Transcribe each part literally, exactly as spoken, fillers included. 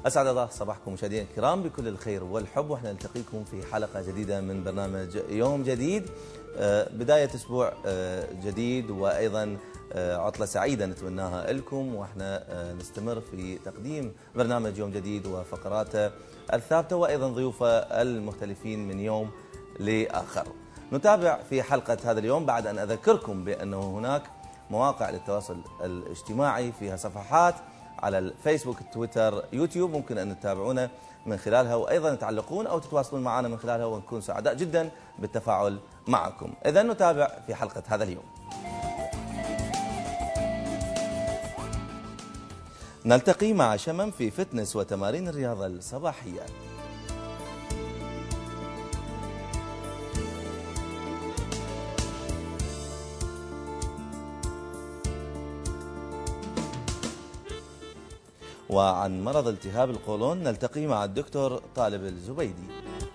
أسعد الله صباحكم مشاهدينا الكرام بكل الخير والحب، واحنا نلتقيكم في حلقة جديدة من برنامج يوم جديد. بداية أسبوع جديد وأيضا عطلة سعيدة نتمناها لكم، واحنا نستمر في تقديم برنامج يوم جديد وفقراته الثابتة وأيضا ضيوفه المختلفين من يوم لآخر. نتابع في حلقة هذا اليوم بعد أن أذكركم بأنه هناك مواقع للتواصل الاجتماعي فيها صفحات على الفيسبوك، تويتر، يوتيوب، ممكن أن تتابعونا من خلالها وأيضا تعلقون أو تتواصلون معنا من خلالها، ونكون سعداء جدا بالتفاعل معكم. إذا نتابع في حلقة هذا اليوم. نلتقي مع شمم في فتنس وتمارين الرياضة الصباحية. وعن مرض التهاب القولون نلتقي مع الدكتور طالب الزبيدي.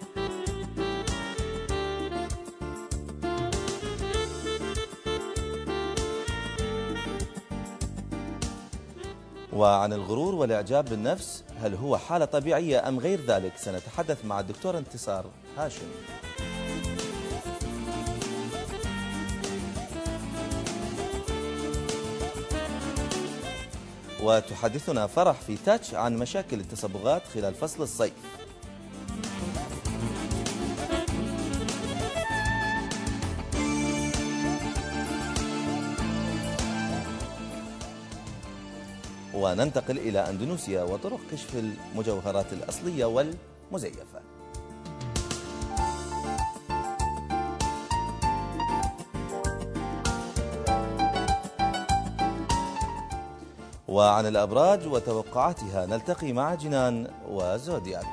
وعن الغرور والإعجاب بالنفس، هل هو حالة طبيعية أم غير ذلك؟ سنتحدث مع الدكتور انتصار هاشم. وتحدثنا فرح في تاتش عن مشاكل التصبغات خلال فصل الصيف. وننتقل إلى أندونيسيا وطرق كشف المجوهرات الأصلية والمزيفة. وعن الأبراج وتوقعاتها نلتقي مع جنان وزودياك.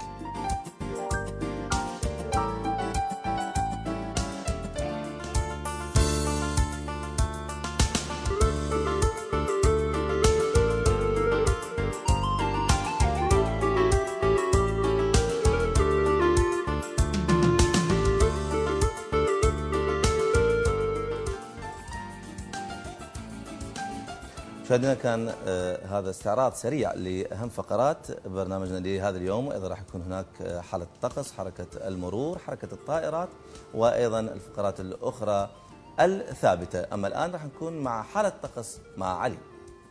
مشاهدينا، كان آه هذا استعراض سريع لأهم فقرات برنامجنا لهذا اليوم، وأيضا راح يكون هناك حالة الطقس، حركة المرور، حركة الطائرات، وأيضا الفقرات الأخرى الثابتة. أما الآن راح نكون مع حالة الطقس مع علي.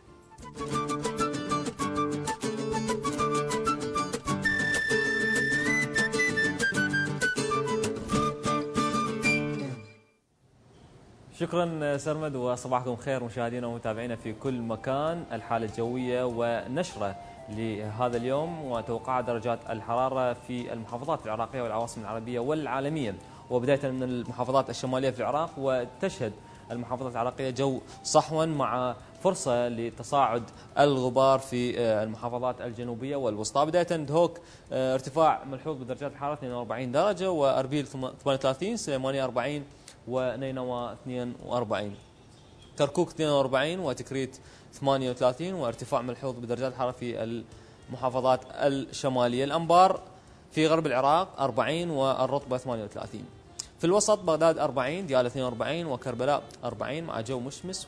شكرا سرمد، وصباحكم خير مشاهدينا ومتابعينا في كل مكان. الحالة الجوية ونشرة لهذا اليوم وتوقع درجات الحرارة في المحافظات العراقية والعواصم العربية والعالمية، وبداية من المحافظات الشمالية في العراق. وتشهد المحافظات العراقية جو صحوا مع فرصة لتصاعد الغبار في المحافظات الجنوبية والوسطى. بداية دهوك ارتفاع ملحوظ بدرجات الحرارة اثنين وأربعين درجة، وأربيل ثمانية وثلاثين، سليمانية أربعين، ونينوى اثنين وأربعين، كركوك اثنين وأربعين، وتكريت ثمانية وثلاثين، وارتفاع ملحوظ بدرجات الحرارة في المحافظات الشمالية. الأنبار في غرب العراق أربعين، والرطبة ثمانية وثلاثين. في الوسط بغداد أربعين، ديالى اثنين وأربعين، وكربلاء أربعين مع جو مشمس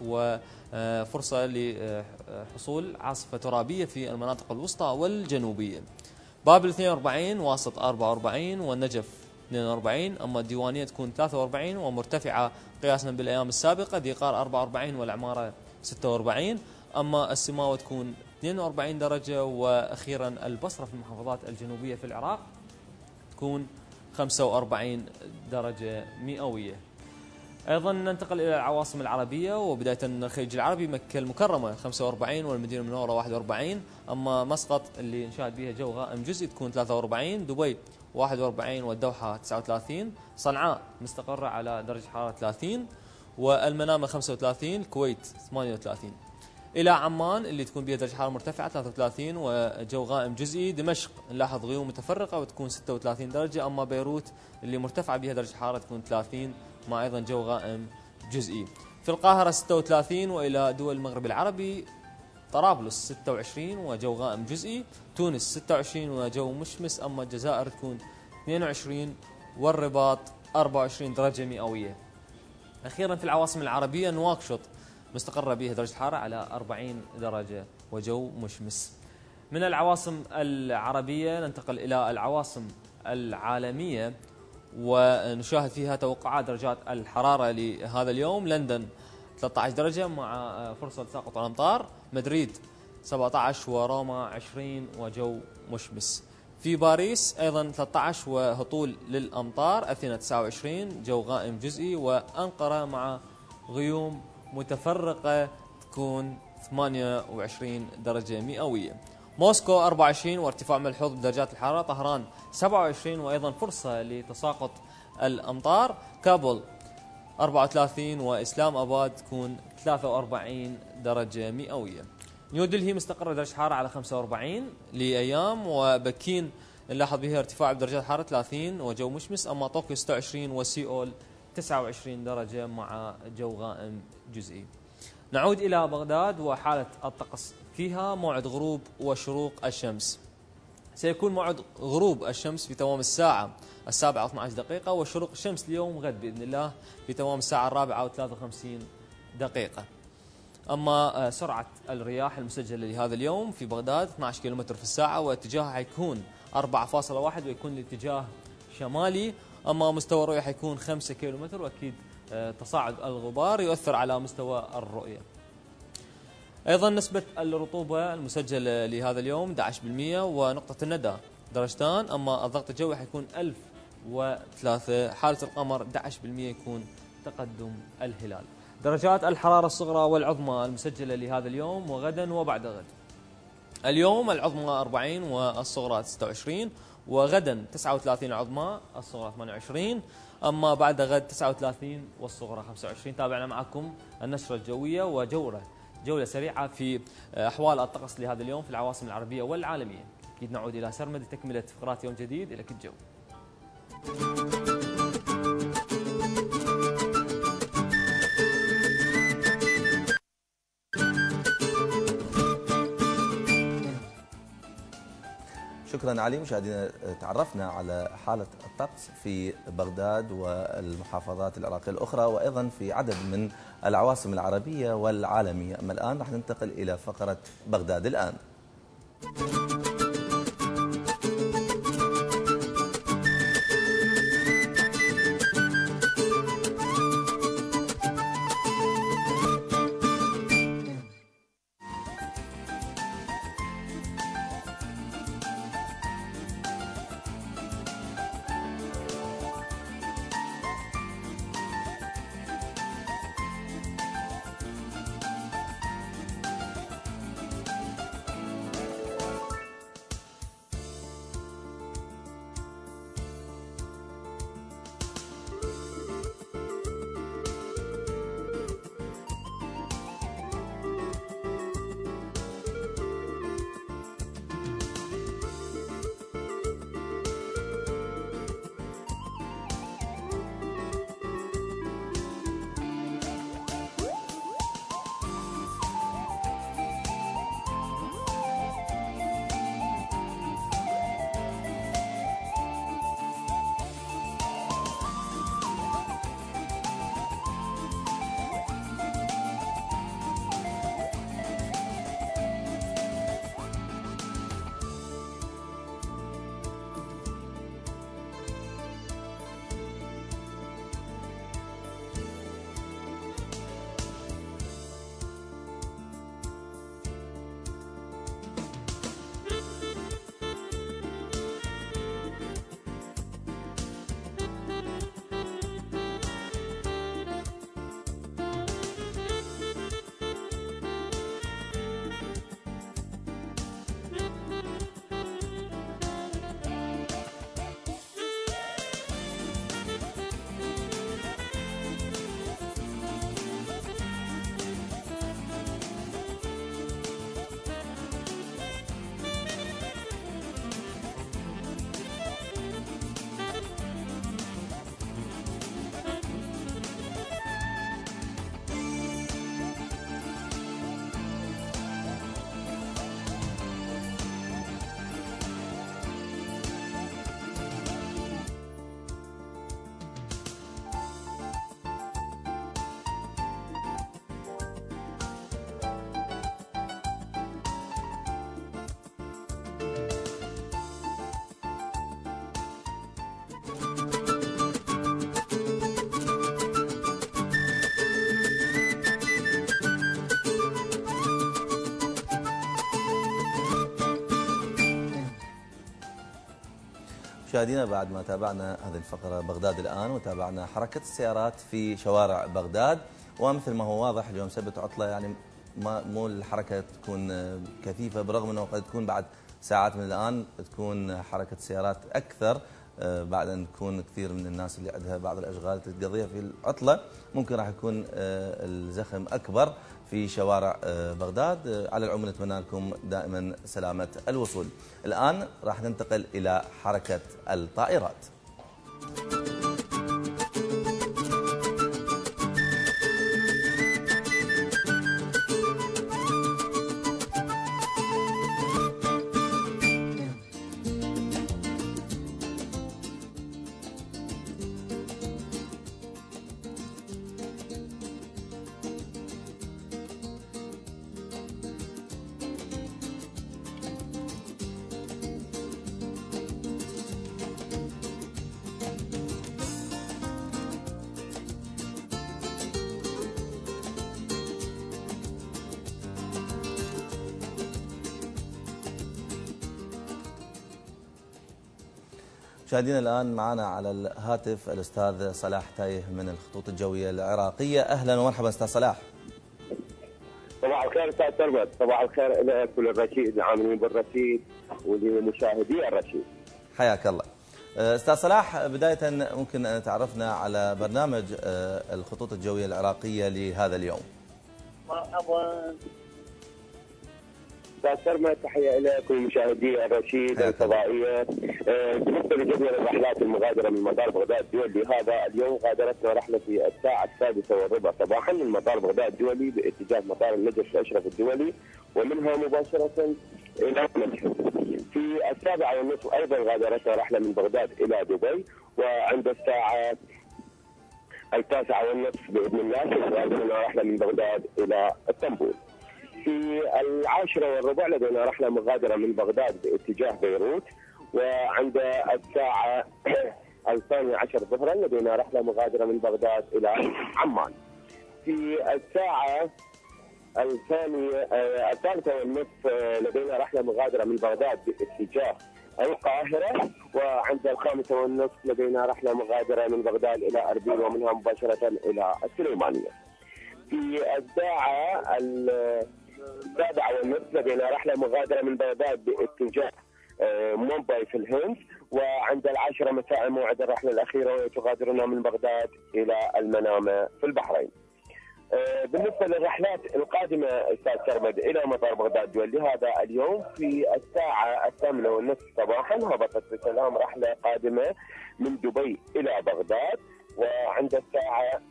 وفرصة لحصول عاصفة ترابية في المناطق الوسطى والجنوبية. بابل اثنين وأربعين، واسط أربعة وأربعين، والنجف اثنين وأربعين، أما الديوانية تكون ثلاثة وأربعين ومرتفعة قياسا بالأيام السابقة. ديقار أربعة وأربعين، والعمارة ستة وأربعين، أما السماوة تكون اثنين وأربعين درجة. وأخيرا البصرة في المحافظات الجنوبية في العراق تكون خمسة وأربعين درجة مئوية. أيضا ننتقل إلى العواصم العربية، وبداية الخليج العربي مكة المكرمة خمسة وأربعين، والمدينة المنورة واحد وأربعين، أما مسقط اللي نشاهد بها جو غائم جزئي تكون ثلاثة وأربعين، دبي واحد وأربعين، والدوحة تسعة وثلاثين، صنعاء مستقرة على درجة حرارة ثلاثين، والمنامة خمسة وثلاثين، الكويت ثمانية وثلاثين. إلى عمان اللي تكون بها درجة حرارة مرتفعة ثلاثة وثلاثين وجو غائم جزئي. دمشق نلاحظ غيوم متفرقة وتكون ستة وثلاثين درجة، أما بيروت اللي مرتفعة بها درجة حرارة تكون ثلاثين مع أيضا جو غائم جزئي. في القاهرة ستة وثلاثين، وإلى دول المغرب العربي طرابلس ستة وعشرين وجو غائم جزئي، تونس ستة وعشرين وجو مشمس، أما الجزائر تكون اثنين وعشرين، والرباط أربعة وعشرين درجة مئوية. أخيرا في العواصم العربية نواكشوط مستقرة بها درجة الحرارة على أربعين درجة وجو مشمس. من العواصم العربية ننتقل إلى العواصم العالمية ونشاهد فيها توقعات درجات الحرارة لهذا اليوم. لندن ثلاثة عشر درجة مع فرصة تساقط الأمطار. مدريد سبعة عشر وروما عشرين وجو مشمس. في باريس أيضا ثلاثة عشر وهطول للأمطار. أثينا تسعة وعشرين جو غائم جزئي. وأنقرة مع غيوم متفرقة تكون ثمانية وعشرين درجة مئوية. موسكو أربعة وعشرين وارتفاع ملحوظ بدرجات الحرارة. طهران سبعة وعشرين وأيضا فرصة لتساقط الأمطار. كابول أربعة وثلاثين وإسلام أباد تكون ثلاثة وأربعين درجة مئوية. نيودلهي مستقرة درجة الحرارة على خمسة وأربعين لأيام. وبكين نلاحظ بها ارتفاع بدرجات الحرارة ثلاثين وجو مشمس. أما طوكيو ستة وعشرين وسيول تسعة وعشرين درجة مع جو غائم جزئي. نعود إلى بغداد وحالة الطقس فيها. موعد غروب وشروق الشمس. سيكون موعد غروب الشمس في تمام الساعة السابعة واثني عشر دقيقة. وشروق الشمس اليوم غد بإذن الله في تمام الساعة الرابعة وثلاثة وخمسين دقيقة. أما سرعة الرياح المسجلة لهذا اليوم في بغداد اثني عشر كيلومتر في الساعة واتجاهها حيكون أربعة فاصلة واحد ويكون الاتجاه شمالي. أما مستوى الرؤية حيكون خمسة كيلومتر وأكيد تصاعد الغبار يؤثر على مستوى الرؤية. أيضا نسبة الرطوبة المسجلة لهذا اليوم أحد عشر بالمئة ونقطة الندى درجتان. أما الضغط الجوي حيكون ألف وثلاثة. حالة القمر أحد عشر بالمئة يكون تقدم الهلال. درجات الحرارة الصغرى والعظمى المسجلة لهذا اليوم وغدا وبعد غد. اليوم العظمى أربعين والصغرى ستة وعشرين وغدا تسعة وثلاثين العظمى الصغرى ثمانية وعشرين. أما بعد غد تسعة وثلاثين والصغرى خمسة وعشرين. تابعنا معكم النشرة الجوية وجولة جولة سريعة في أحوال الطقس لهذا اليوم في العواصم العربية والعالمية. أكيد نعود إلى سرمد تكملة فقرات يوم جديد. إلى الجو. شكرا علي. مشاهدينا تعرفنا على حالة الطقس في بغداد والمحافظات العراقية الأخرى وأيضا في عدد من العواصم العربية والعالمية. أما الآن راح ننتقل إلى فقرة بغداد الآن. مشاهدينا بعد ما تابعنا هذه الفقرة بغداد الآن وتابعنا حركة السيارات في شوارع بغداد، ومثل ما هو واضح اليوم سبت عطلة، يعني ما مو الحركة تكون كثيفة برغم أنه قد تكون بعد ساعات من الآن تكون حركة السيارات أكثر بعد أن تكون كثير من الناس اللي عندها بعض الأشغال تقضيها في العطلة، ممكن راح يكون الزخم أكبر في شوارع بغداد. على العموم نتمنى لكم دائما سلامة الوصول. الآن راح ننتقل إلى حركة الطائرات. مشاهدينا الآن معنا على الهاتف الأستاذ صلاح تايه من الخطوط الجوية العراقية. أهلا ومرحبا أستاذ صلاح. صباح الخير أستاذ ثروت، صباح الخير لك وللرشيد العاملين بالرشيد ولمشاهدي الرشيد. حياك الله. أستاذ صلاح، بداية ممكن أن تعرفنا على برنامج الخطوط الجوية العراقية لهذا اليوم. مرحبا استاذ ثروت، تحيه لك ولمشاهدي الرشيد الفضائيه. بالنسبه لجدول الرحلات المغادره من مطار بغداد الدولي، هذا اليوم غادرتنا رحله في الساعه السادسه والربع صباحا من مطار بغداد الدولي باتجاه مطار النجف الاشرف الدولي، ومنها مباشره الى مشهد. في السابعه والنصف ايضا غادرتنا رحله من بغداد الى دبي، وعند الساعه التاسعه والنصف باذن الله غادرنا رحله من بغداد الى اسطنبول. في العاشرة والربع لدينا رحلة مغادرة من بغداد باتجاه بيروت، وعند الساعة الثانية عشر ظهرا لدينا رحلة مغادرة من بغداد إلى عمان. في الساعة الثانية الثالثة والنصف لدينا رحلة مغادرة من بغداد باتجاه القاهرة، وعند الخامسة والنصف لدينا رحلة مغادرة من بغداد إلى أربيل ومنها مباشرة إلى السليمانية. في الساعة السابعة والنصف لدينا رحلة مغادرة من بغداد باتجاه مومباي في الهند، وعند العاشرة مساء موعد الرحلة الأخيرة وتغادرنا من بغداد إلى المنامة في البحرين. بالنسبة للرحلات القادمة أستاذ سرمد إلى مطار بغداد الدولي، هذا اليوم في الساعة الثامنة والنصف صباحا هبطت بسلام رحلة قادمة من دبي إلى بغداد، وعند الساعة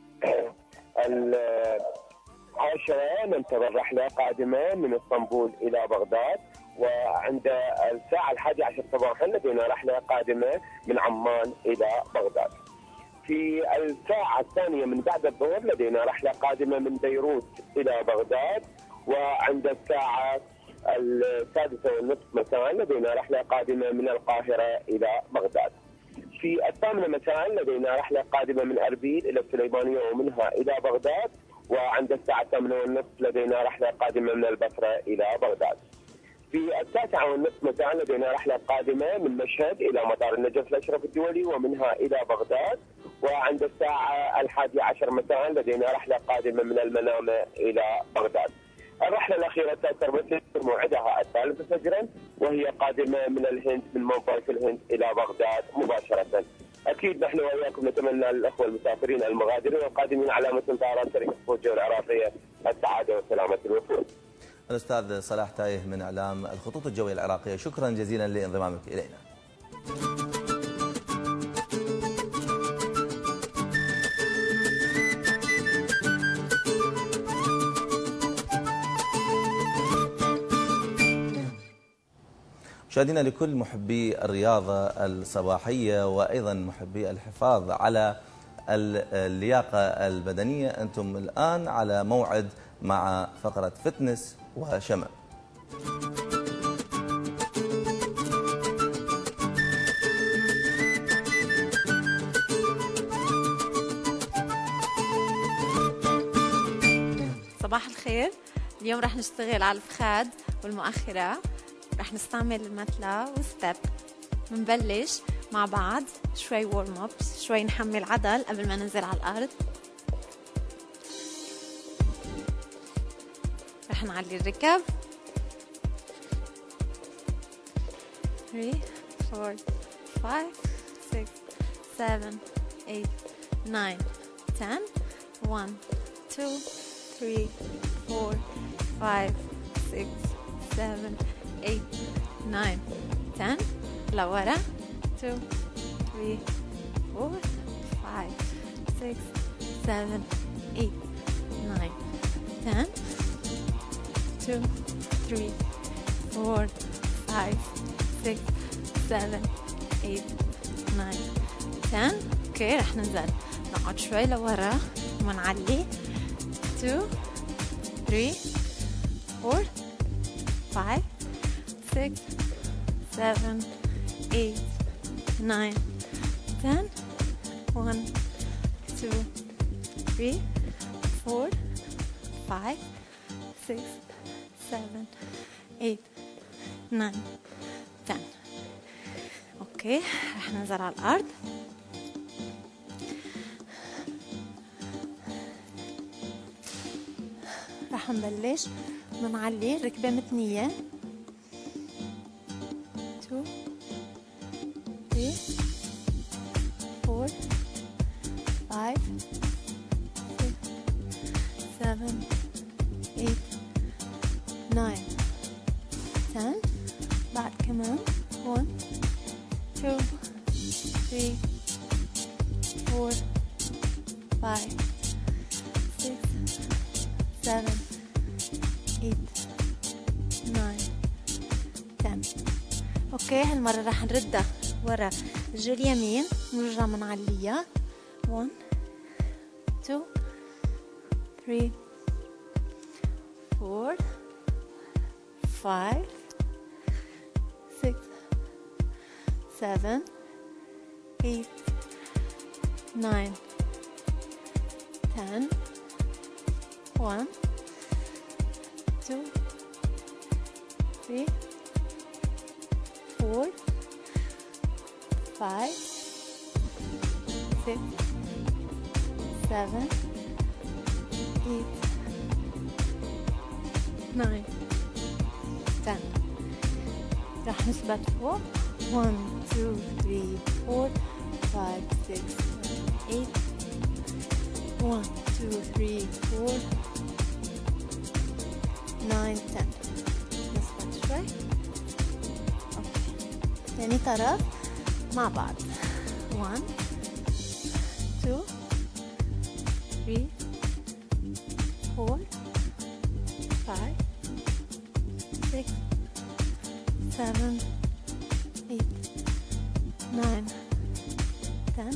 العاشرة ننتظر رحلة قادمة من اسطنبول إلى بغداد، وعند الساعة الحادية عشر صباحا لدينا رحلة قادمة من عمان إلى بغداد. في الساعة الثانية من بعد الظهر لدينا رحلة قادمة من بيروت إلى بغداد، وعند الساعة السادسة والنصف مساء لدينا رحلة قادمة من القاهرة إلى بغداد. في الثامنة مساء لدينا رحلة قادمة من أربيل إلى السليمانية ومنها إلى بغداد، وعند الساعة الثامنة والنصف لدينا رحلة قادمة من البصرة إلى بغداد. في التاسعة والنصف مساء لدينا رحلة قادمة من مشهد إلى مطار النجف الأشرف الدولي ومنها إلى بغداد، وعند الساعة الحادية عشر مساء لدينا رحلة قادمة من المنامة إلى بغداد. الرحلة الأخيرة تتربط موعدها الثالث فجرا، وهي قادمة من الهند من مومباي في الهند إلى بغداد مباشرة. أكيد نحن وإياكم نتمنى للأخوة المسافرين المغادرين والقادمين على متن طائرات شركة الخطوط الجوية العراقية السعادة وسلامة الوصول. الأستاذ صلاح تايه من إعلام الخطوط الجوية العراقية، شكرا جزيلا لانضمامك إلينا. مشاهدينا، لكل محبي الرياضة الصباحية وأيضا محبي الحفاظ على اللياقة البدنية، أنتم الآن على موعد مع فقرة فتنس وشمع. صباح الخير. اليوم راح نشتغل على الفخاد والمؤخرة، راح نستعمل المتلة والستب. بنبلش مع بعض شوي وورم اب، شوي نحمي العضل قبل ما ننزل على الأرض. رح نعلي الركب. three, four, five, six, seven, eight, nine, ten. one, two, three, four, five, six, seven, eight, nine, ten. لورا. two, three, four, five, six, seven, eight, nine, ten. two, three, four, five, six, seven, eight, nine, ten. اوكي رح ننزل نقعد شوي لورا ونعلي. two, three, four, five, six, seven, eight, nine, ten. one, two, three, four, five, six, seven, eight, nine, ten. اوكي رح ننزل على الأرض. رح نبلش بنعلي ركبة متنية. two, three, four, five, six, seven, eight, nine, ten. بعد كمان one, two, three, four, five, six, seven, eight, nine, ten. اوكي هالمرة رح نردها ورا الرجل اليمين، نرجع منعليها. one, two, three, four, five, six, seven, eight, nine, ten. one, two, three, four, five, six, seven, eight, nine, ten. رح نثبت فوق. one, two, three, four, five, six, seven, eight. one, two, three, four, nine, ten. نثبت شوي. اوكي تاني طرف مع بعض. one, two, three, four, five, six, seven, eight, nine, ten.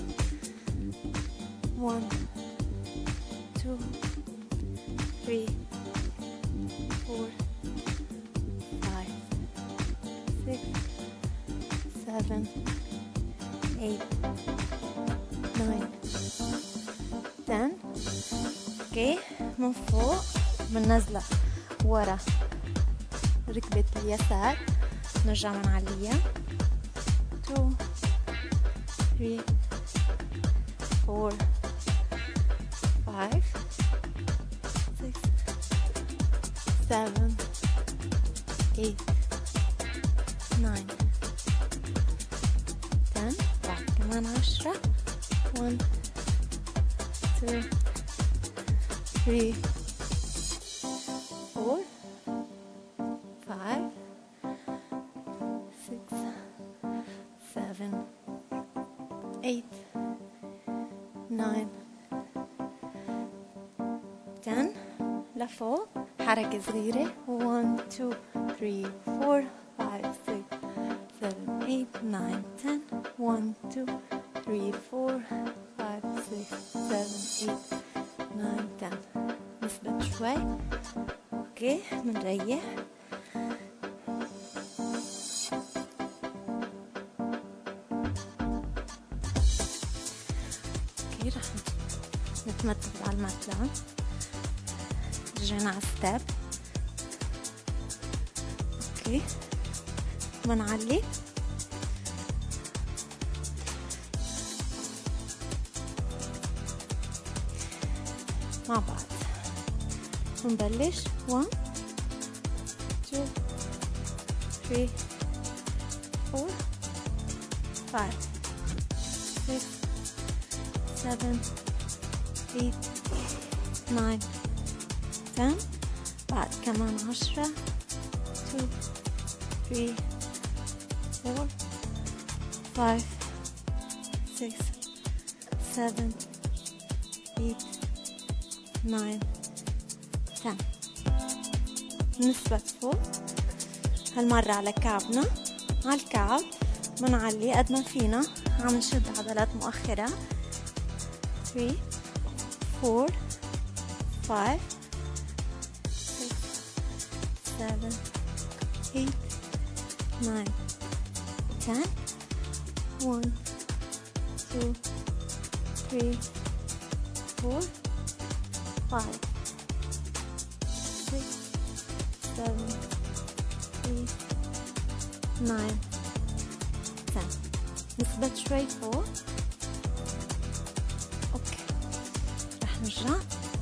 one, two, three, four, five, six, seven, eight, nine, ten. اوكي من فوق بننزلها ورا ركبة اليسار، نرجع منعليها. two, three, four, five, six, seven, eight, nine, ten. بعد كمان عشرة. one, two, three, four, five, six, seven, eight, nine, ten. لفوق حركة صغيرة. one, two, three, four, five, six, seven, eight, nine, ten. one, two, three, four, five, six, seven, eight, nine, ten. نثبت شوي. اوكي بنريح. اوكي رح نتمدد على المتلة. رجعنا على الستاب. اوكي بنعلي. مع بعض. ونبلش one two three four five six seven eight nine ten. بعد كمان عشرة two three four five six seven eight nine ten. نثبت فوق هالمرة على كعبنا، على الكعب منعلي قد ما فينا، عم نشد عضلات مؤخرة three four five six seven eight nine ten. one two three four five six seven eight nine ten. نثبت شوي فوق. اوكي رح نرجع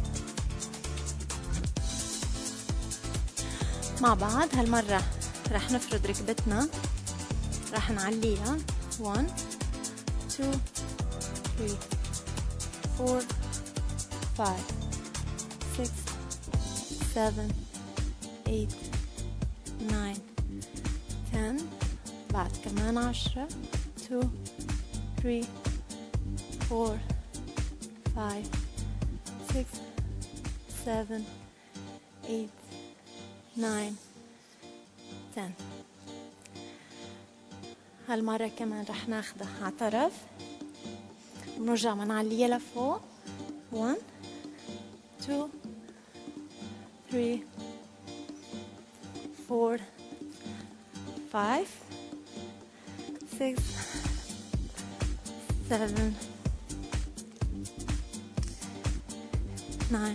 مع بعض. هالمرة رح نفرد ركبتنا، رح نعليها one two three four five six seven eight nine ten. بعد كمان عشرة two three four five six seven eight nine ten. هالمرة كمان رح ناخدها على طرف ونرجع منعليها لفوق one two three four five six seven nine.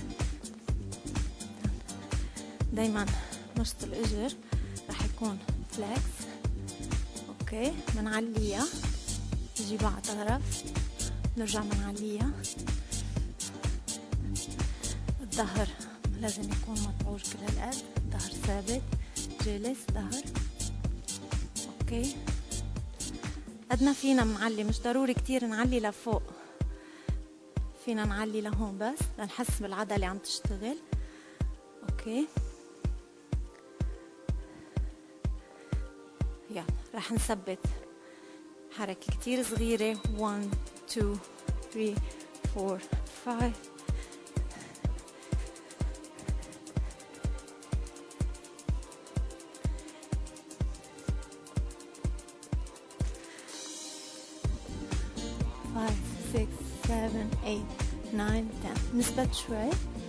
دايما نص الإجر رح يكون فليكس. اوكي منعليها، نجيبها على طرف نرجع منعليها. الظهر لازم يكون مطعوج كل هالقد، الظهر ثابت جالس ظهر. اوكي قد ما فينا نعلي، مش ضروري كتير نعلي لفوق، فينا نعلي لهون بس لنحس بالعضلة عم تشتغل. اوكي يلا رح نثبت حركة كتير صغيرة one two three four five five six seven eight nine ten. نثبت شوي.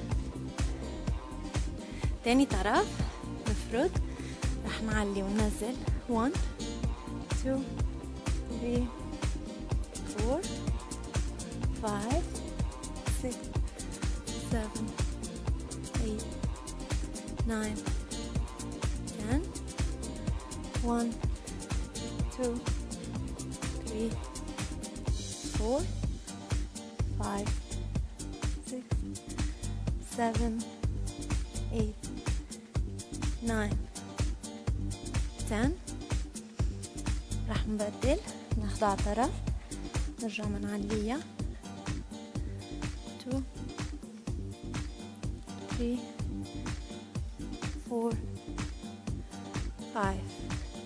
تاني طرف نفرد، رح نعلي وننزل one two three four five six seven eight nine ten. one two three four five six seven eight nine ten. رح نبدل ناخدها على طرف نرجع منعليها two three four five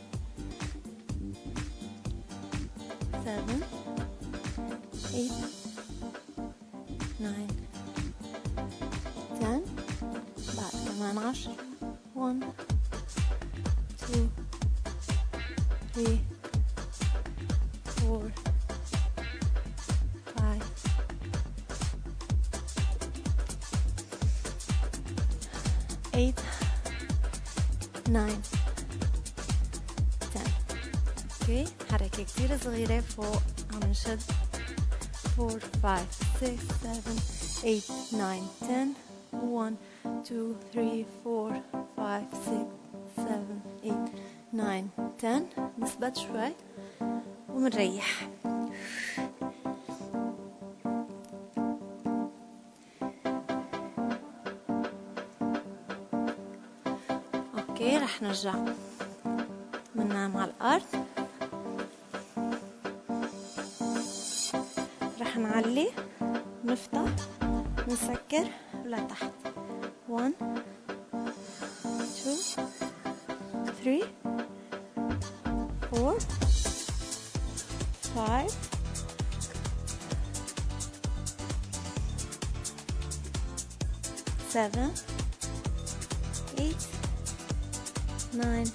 seven eight nine ten. بعد كمان عشرة one two three four five eight nine ten. اوكي حركة كتير صغيرة فوق عم نشد four five six seven eight nine ten. one two three four five six seven eight nine ten. نثبت شوي ومنريح. اوكي رح نرجع بننام على الارض. رح نعلي نفتح نسكر لتحت. one two three four five seven eight nine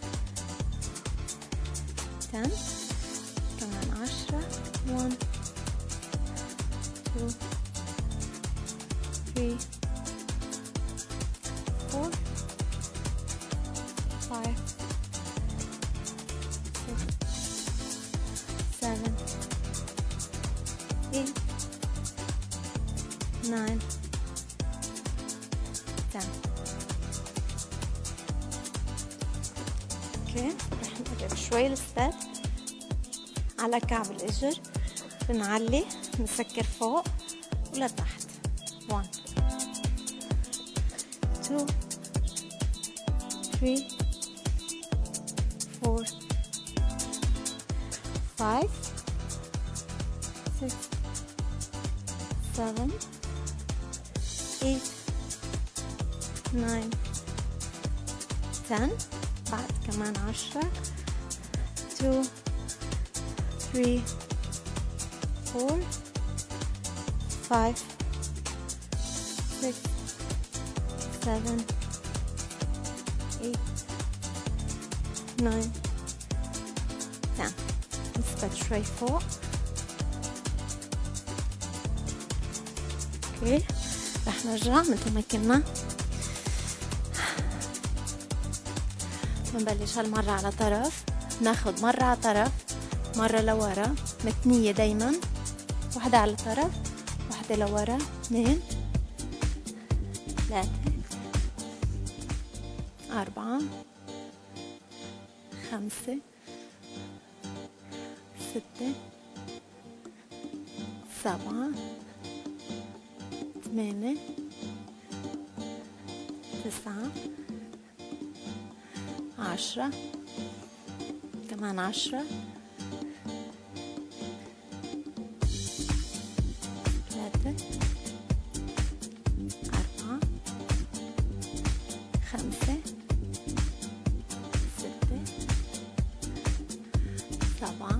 ten كمان عشرة. one two three four five six seven eight nine ten. اوكي رح نقرب شوي الستep على كعب الاجر. بنعلي نسكر فوق ولتحت. one two three four five six seven eight nine ten. بعد كمان عشرة. two three four five six seven eight nine ten. نثبت شوي فوق. اوكي رح نرجع مثل ما كنا. بنبلش هالمرة على طرف، ناخد مرة على طرف مرة لورا متنية دايما. واحدة على طرف واحدة لورا. اثنين ثلاثة أربعة خمسة ستة سبعة ثمانية تسعة عشرة كمان عشرة ثلاثة أربعة خمسة ستة سبعة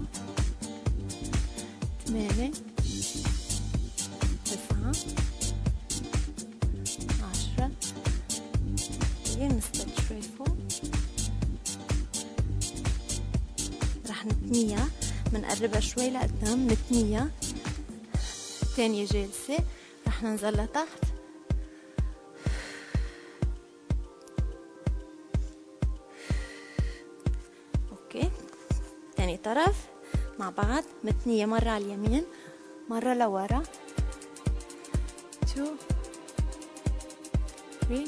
ثمانية تسعة عشرة. نثبت شوي فوق. رح نتنيها منقربها شوي لقدام. نتنيها تانية جلسة. رح ننزل لتحت. اوكي تاني طرف مع بعض. متنية مرة على اليمين مرة لورا. two three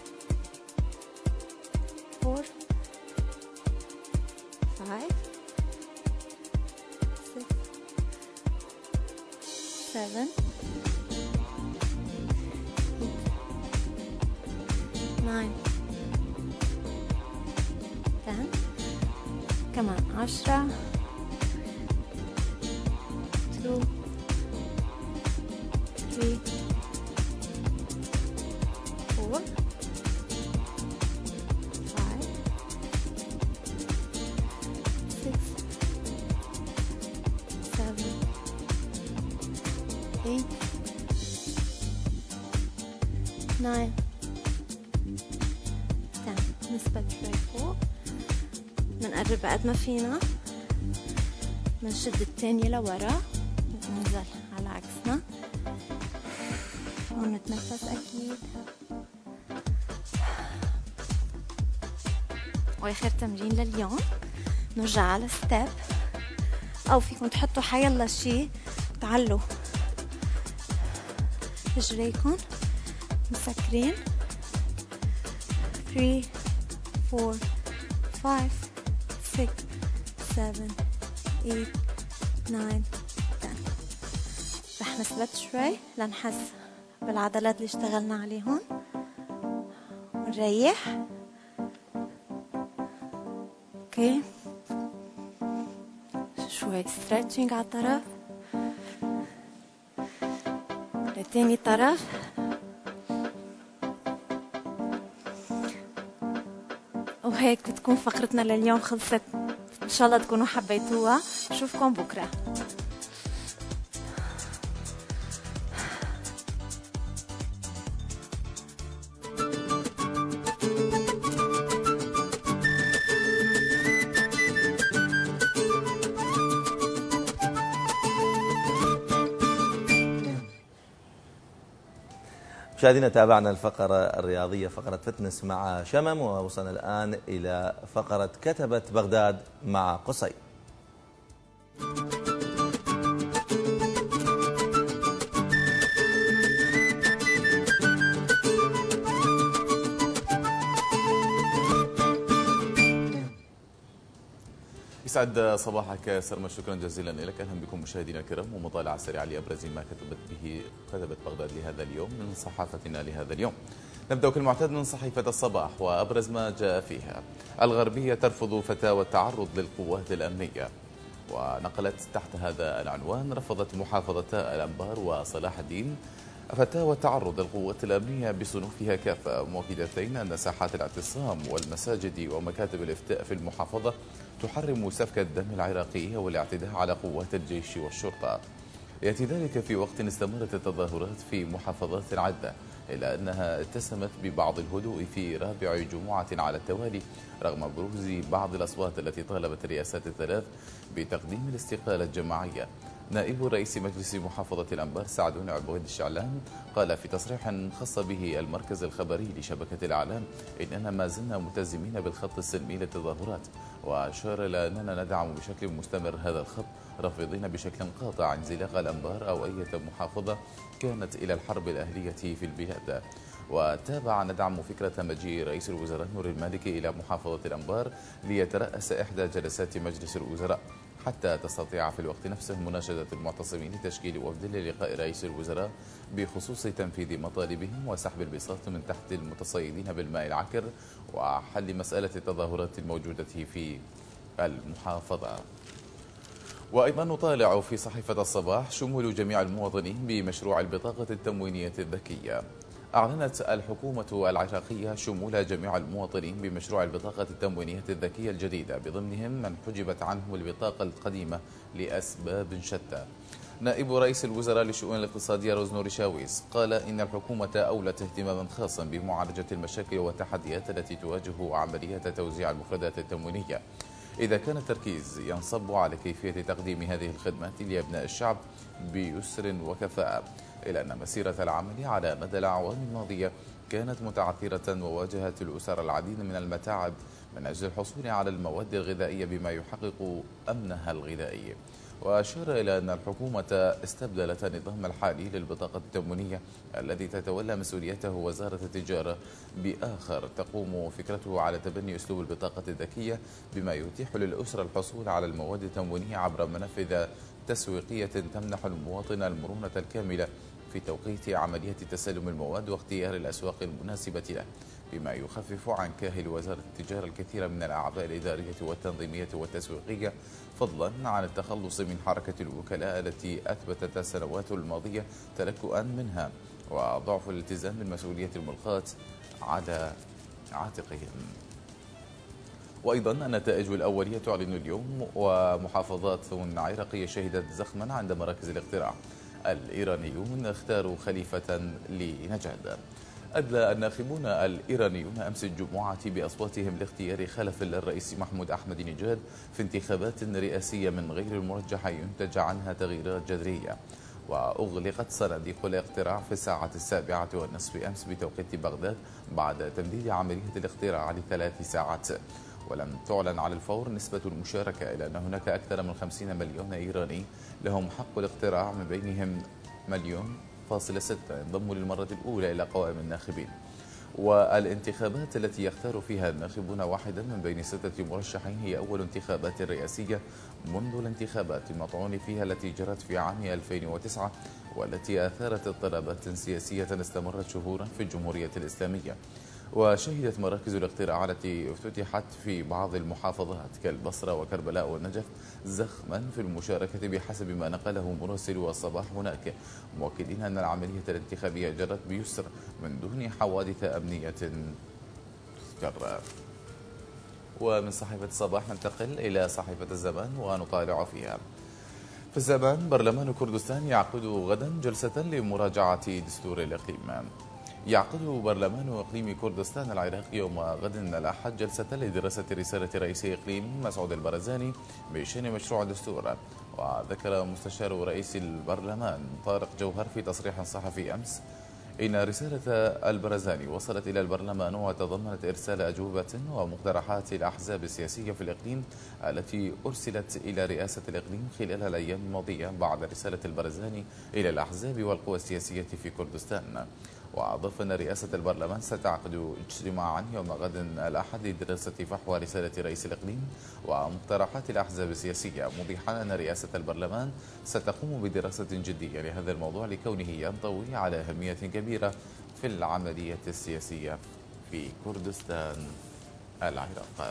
four five six seven eight nine ten كمان عشرة. two three four five six seven eight nine ten. نثبت شوي فوق. منقرب قد ما فينا. منشد التانية لورا. ننزل على عكسنا ونتنفس أكيد. وآخر تمرين لليوم نرجع على ستيب، أو فيكم تحطوا حيلا شي تعلوا رجليكم مسكرين. three four five six seven eight nine ten. رح نثبت شوي لنحس بالعضلات اللي اشتغلنا عليهم ونريح. اوكي، شوي ستريتشنج على الطرف لتاني طرف. وهيك بتكون فقرتنا لليوم خلصت. ان شاء الله تكونوا حبيتوها. نشوفكم بكره. مشاهدينا، تابعنا الفقرة الرياضية فقرة فتنس مع شمم، ووصلنا الآن إلى فقرة كتبت بغداد مع قصي. يسعد صباحك سرمى، شكرا جزيلا لك. اهلا بكم مشاهدينا الكرام ومطالعه سريعه لابرز ما كتبت به كتبت بغداد لهذا اليوم من صحافتنا لهذا اليوم. نبدا كالمعتاد من صحيفه الصباح وابرز ما جاء فيها: الغربيه ترفض فتاوى التعرض للقوات الامنيه. ونقلت تحت هذا العنوان: رفضت محافظتا الانبار وصلاح الدين فتاوى التعرض للقوات الامنيه بصنوفها كافه، مؤكدتين ان ساحات الاعتصام والمساجد ومكاتب الافتاء في المحافظه تحرم سفك الدم العراقي والاعتداء على قوات الجيش والشرطه. ياتي ذلك في وقت استمرت التظاهرات في محافظات عده، الا انها اتسمت ببعض الهدوء في رابع جمعه على التوالي، رغم بروز بعض الاصوات التي طالبت الرئاسات الثلاث بتقديم الاستقاله الجماعيه. نائب رئيس مجلس محافظة الأنبار سعد عبود الشعلان قال في تصريح خص به المركز الخبري لشبكة الإعلام إننا ما زلنا ملتزمين بالخط السلمي للتظاهرات، وأشار إلى أننا ندعم بشكل مستمر هذا الخط، رافضين بشكل قاطع انزلاق الأنبار أو أي محافظة كانت إلى الحرب الأهلية في البلاد. وتابع ندعم فكرة مجيء رئيس الوزراء نور المالكي إلى محافظة الأنبار ليترأس إحدى جلسات مجلس الوزراء، حتى تستطيع في الوقت نفسه مناشدة المعتصمين لتشكيل وفد للقاء رئيس الوزراء بخصوص تنفيذ مطالبهم وسحب البساط من تحت المتصيدين بالماء العكر وحل مسألة التظاهرات الموجودة في المحافظة. وأيضا نطالع في صحيفة الصباح شمول جميع المواطنين بمشروع البطاقة التموينية الذكية. أعلنت الحكومة العراقية شمول جميع المواطنين بمشروع البطاقة التموينية الذكية الجديدة، بضمنهم من حجبت عنهم البطاقة القديمة لأسباب شتى. نائب رئيس الوزراء للشؤون الاقتصادية روزنوري شاويز قال إن الحكومة أولت اهتماما خاصا بمعالجة المشاكل والتحديات التي تواجه عملية توزيع المفردات التموينية، إذا كان التركيز ينصب على كيفية تقديم هذه الخدمات لأبناء الشعب بيسر وكفاءة، إلا أن مسيرة العمل على مدى الأعوام الماضية كانت متعثرة وواجهت الأسر العديد من المتاعب من أجل الحصول على المواد الغذائية بما يحقق أمنها الغذائي. وأشار إلى أن الحكومة استبدلت النظام الحالي للبطاقة التموينية الذي تتولى مسؤوليته وزارة التجارة بآخر تقوم فكرته على تبني أسلوب البطاقة الذكية بما يتيح للأسرة الحصول على المواد التموينية عبر منافذ تسويقية تمنح المواطن المرونة الكاملة في توقيت عملية تسلم المواد واختيار الأسواق المناسبة له، بما يخفف عن كاهل وزارة التجارة الكثير من الأعباء الإدارية والتنظيمية والتسويقية، فضلا عن التخلص من حركة الوكلاء التي أثبتت السنوات الماضية تلكؤا منها وضعف الالتزام بالمسؤولية الملقاة على عاتقهم. وأيضا النتائج الأولية تعلن اليوم ومحافظات عراقية شهدت زخما عند مراكز الاقتراع. الإيرانيون اختاروا خليفة لنجاد. أدلى الناخبون الإيرانيون أمس الجمعة بأصواتهم لاختيار خلف للرئيس محمود أحمد نجاد في انتخابات رئاسية من غير المرجح ينتج عنها تغييرات جذرية. وأغلقت صناديق الاقتراع في الساعة السابعة والنصف أمس بتوقيت بغداد بعد تمديد عملية الاقتراع لثلاث ساعات. ولم تعلن على الفور نسبة المشاركة، إلا أن هناك أكثر من خمسين مليون إيراني لهم حق الاقتراع، من بينهم مليون فاصلة ستة انضموا للمرة الأولى إلى قوائم الناخبين. والانتخابات التي يختار فيها الناخبون واحدا من بين ستة مرشحين هي أول انتخابات رئاسية منذ الانتخابات المطعون فيها التي جرت في عام ألفين وتسعة والتي أثارت اضطرابات سياسية استمرت شهورا في الجمهورية الإسلامية. وشهدت مراكز الاقتراع التي افتتحت في بعض المحافظات كالبصرة وكربلاء والنجف زخما في المشاركة بحسب ما نقله مراسل الصباح هناك، مؤكدين أن العملية الانتخابية جرت بيسر من دون حوادث أمنية تذكر. ومن صحيفة الصباح ننتقل إلى صحيفة الزمان ونطالع فيها. في الزمان: برلمان كردستان يعقد غدا جلسة لمراجعة دستور الإقليم. يعقد برلمان إقليم كردستان العراقي يوم غد الأحد جلسة لدراسة رسالة رئيس إقليم مسعود البرزاني بشأن مشروع الدستور. وذكر مستشار رئيس البرلمان طارق جوهر في تصريح صحفي أمس إن رسالة البرزاني وصلت إلى البرلمان وتضمنت إرسال أجوبة ومقترحات الأحزاب السياسية في الإقليم التي أرسلت إلى رئاسة الإقليم خلال الأيام الماضية بعد رسالة البرزاني إلى الأحزاب والقوى السياسية في كردستان. وأضاف أن رئاسة البرلمان ستعقد اجتماعا يوم غد الأحد لدراسة فحوى رسالة رئيس الإقليم ومقترحات الأحزاب السياسية، موضحا أن رئاسة البرلمان ستقوم بدراسة جدية لهذا الموضوع لكونه ينطوي على أهمية كبيرة في العملية السياسية في كردستان العراق.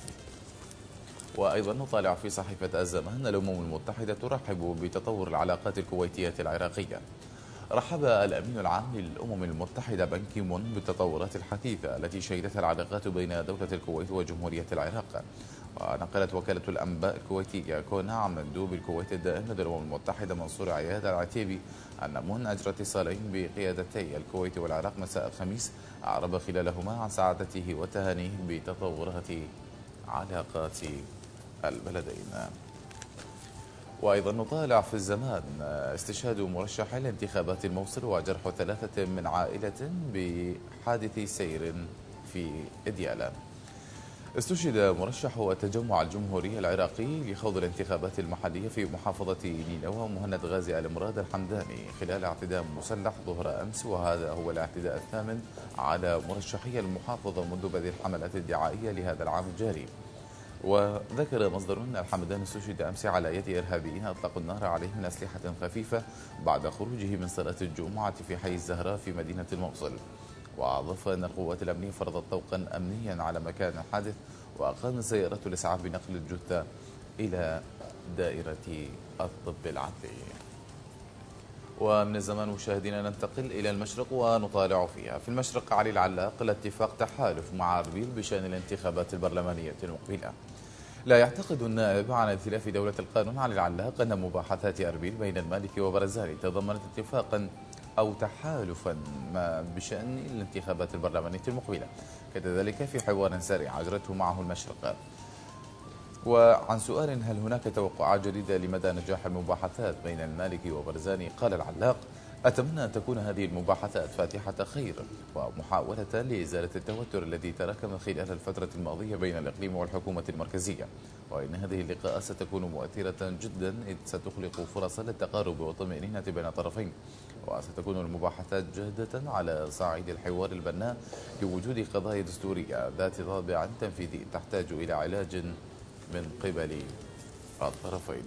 وأيضا نطالع في صحيفة الزمان: الأمم المتحدة ترحب بتطور العلاقات الكويتية العراقية. رحب الأمين العام للأمم المتحدة بان كي مون بالتطورات الحثيثة التي شهدتها العلاقات بين دولة الكويت وجمهورية العراق. ونقلت وكالة الأنباء الكويتية كونا عن مندوب الكويت الدائم لدى الأمم المتحدة منصور عياد العتيبي أن مون أجرى اتصالين بقيادتي الكويت والعراق مساء الخميس أعرب خلالهما عن سعادته وتهانيه بتطورات علاقات البلدين. وأيضا نطالع في الزمان: استشهاد مرشح الانتخابات الموصل وجرح ثلاثة من عائلة بحادث سير في إديالا. استشهد مرشح التجمع الجمهوري العراقي لخوض الانتخابات المحلية في محافظة نينوى مهند غازي المراد الحمداني خلال اعتداء مسلح ظهر أمس، وهذا هو الاعتداء الثامن على مرشحي المحافظة منذ بدء الحملات الدعائية لهذا العام الجاري. وذكر مصدر أن الحمداني استشهد أمس على يد إرهابيين أطلقوا النار عليه من أسلحة خفيفة بعد خروجه من صلاة الجمعة في حي الزهراء في مدينة الموصل. وأضاف أن القوات الأمنية فرضت طوقا أمنيا على مكان الحادث وأقامت سيارة الإسعاف بنقل الجثة إلى دائرة الطب العدلي. ومن الزمان مشاهدينا ننتقل إلى المشرق ونطالع فيها. في المشرق: علي العلاق الاتفاق تحالف مع أربيل بشأن الانتخابات البرلمانية المقبلة. لا يعتقد النائب عن ائتلاف دولة القانون علي العلاق أن مباحثات أربيل بين المالكي وبرزاني تضمنت اتفاقا أو تحالفا ما بشأن الانتخابات البرلمانية المقبلة، كذلك في حوار سريع أجرته معه المشرق. وعن سؤال هل هناك توقعات جديدة لمدى نجاح المباحثات بين المالكي وبرزاني، قال العلاق: أتمنى أن تكون هذه المباحثات فاتحة خير ومحاولة لإزالة التوتر الذي تراكم خلال الفترة الماضية بين الإقليم والحكومة المركزية، وإن هذه اللقاءات ستكون مؤثرة جدا إذ ستخلق فرصا للتقارب والطمأنينة بين الطرفين، وستكون المباحثات جادة على صعيد الحوار البناء لوجود قضايا دستورية ذات طابع تنفيذي تحتاج إلى علاج من قبل الطرفين.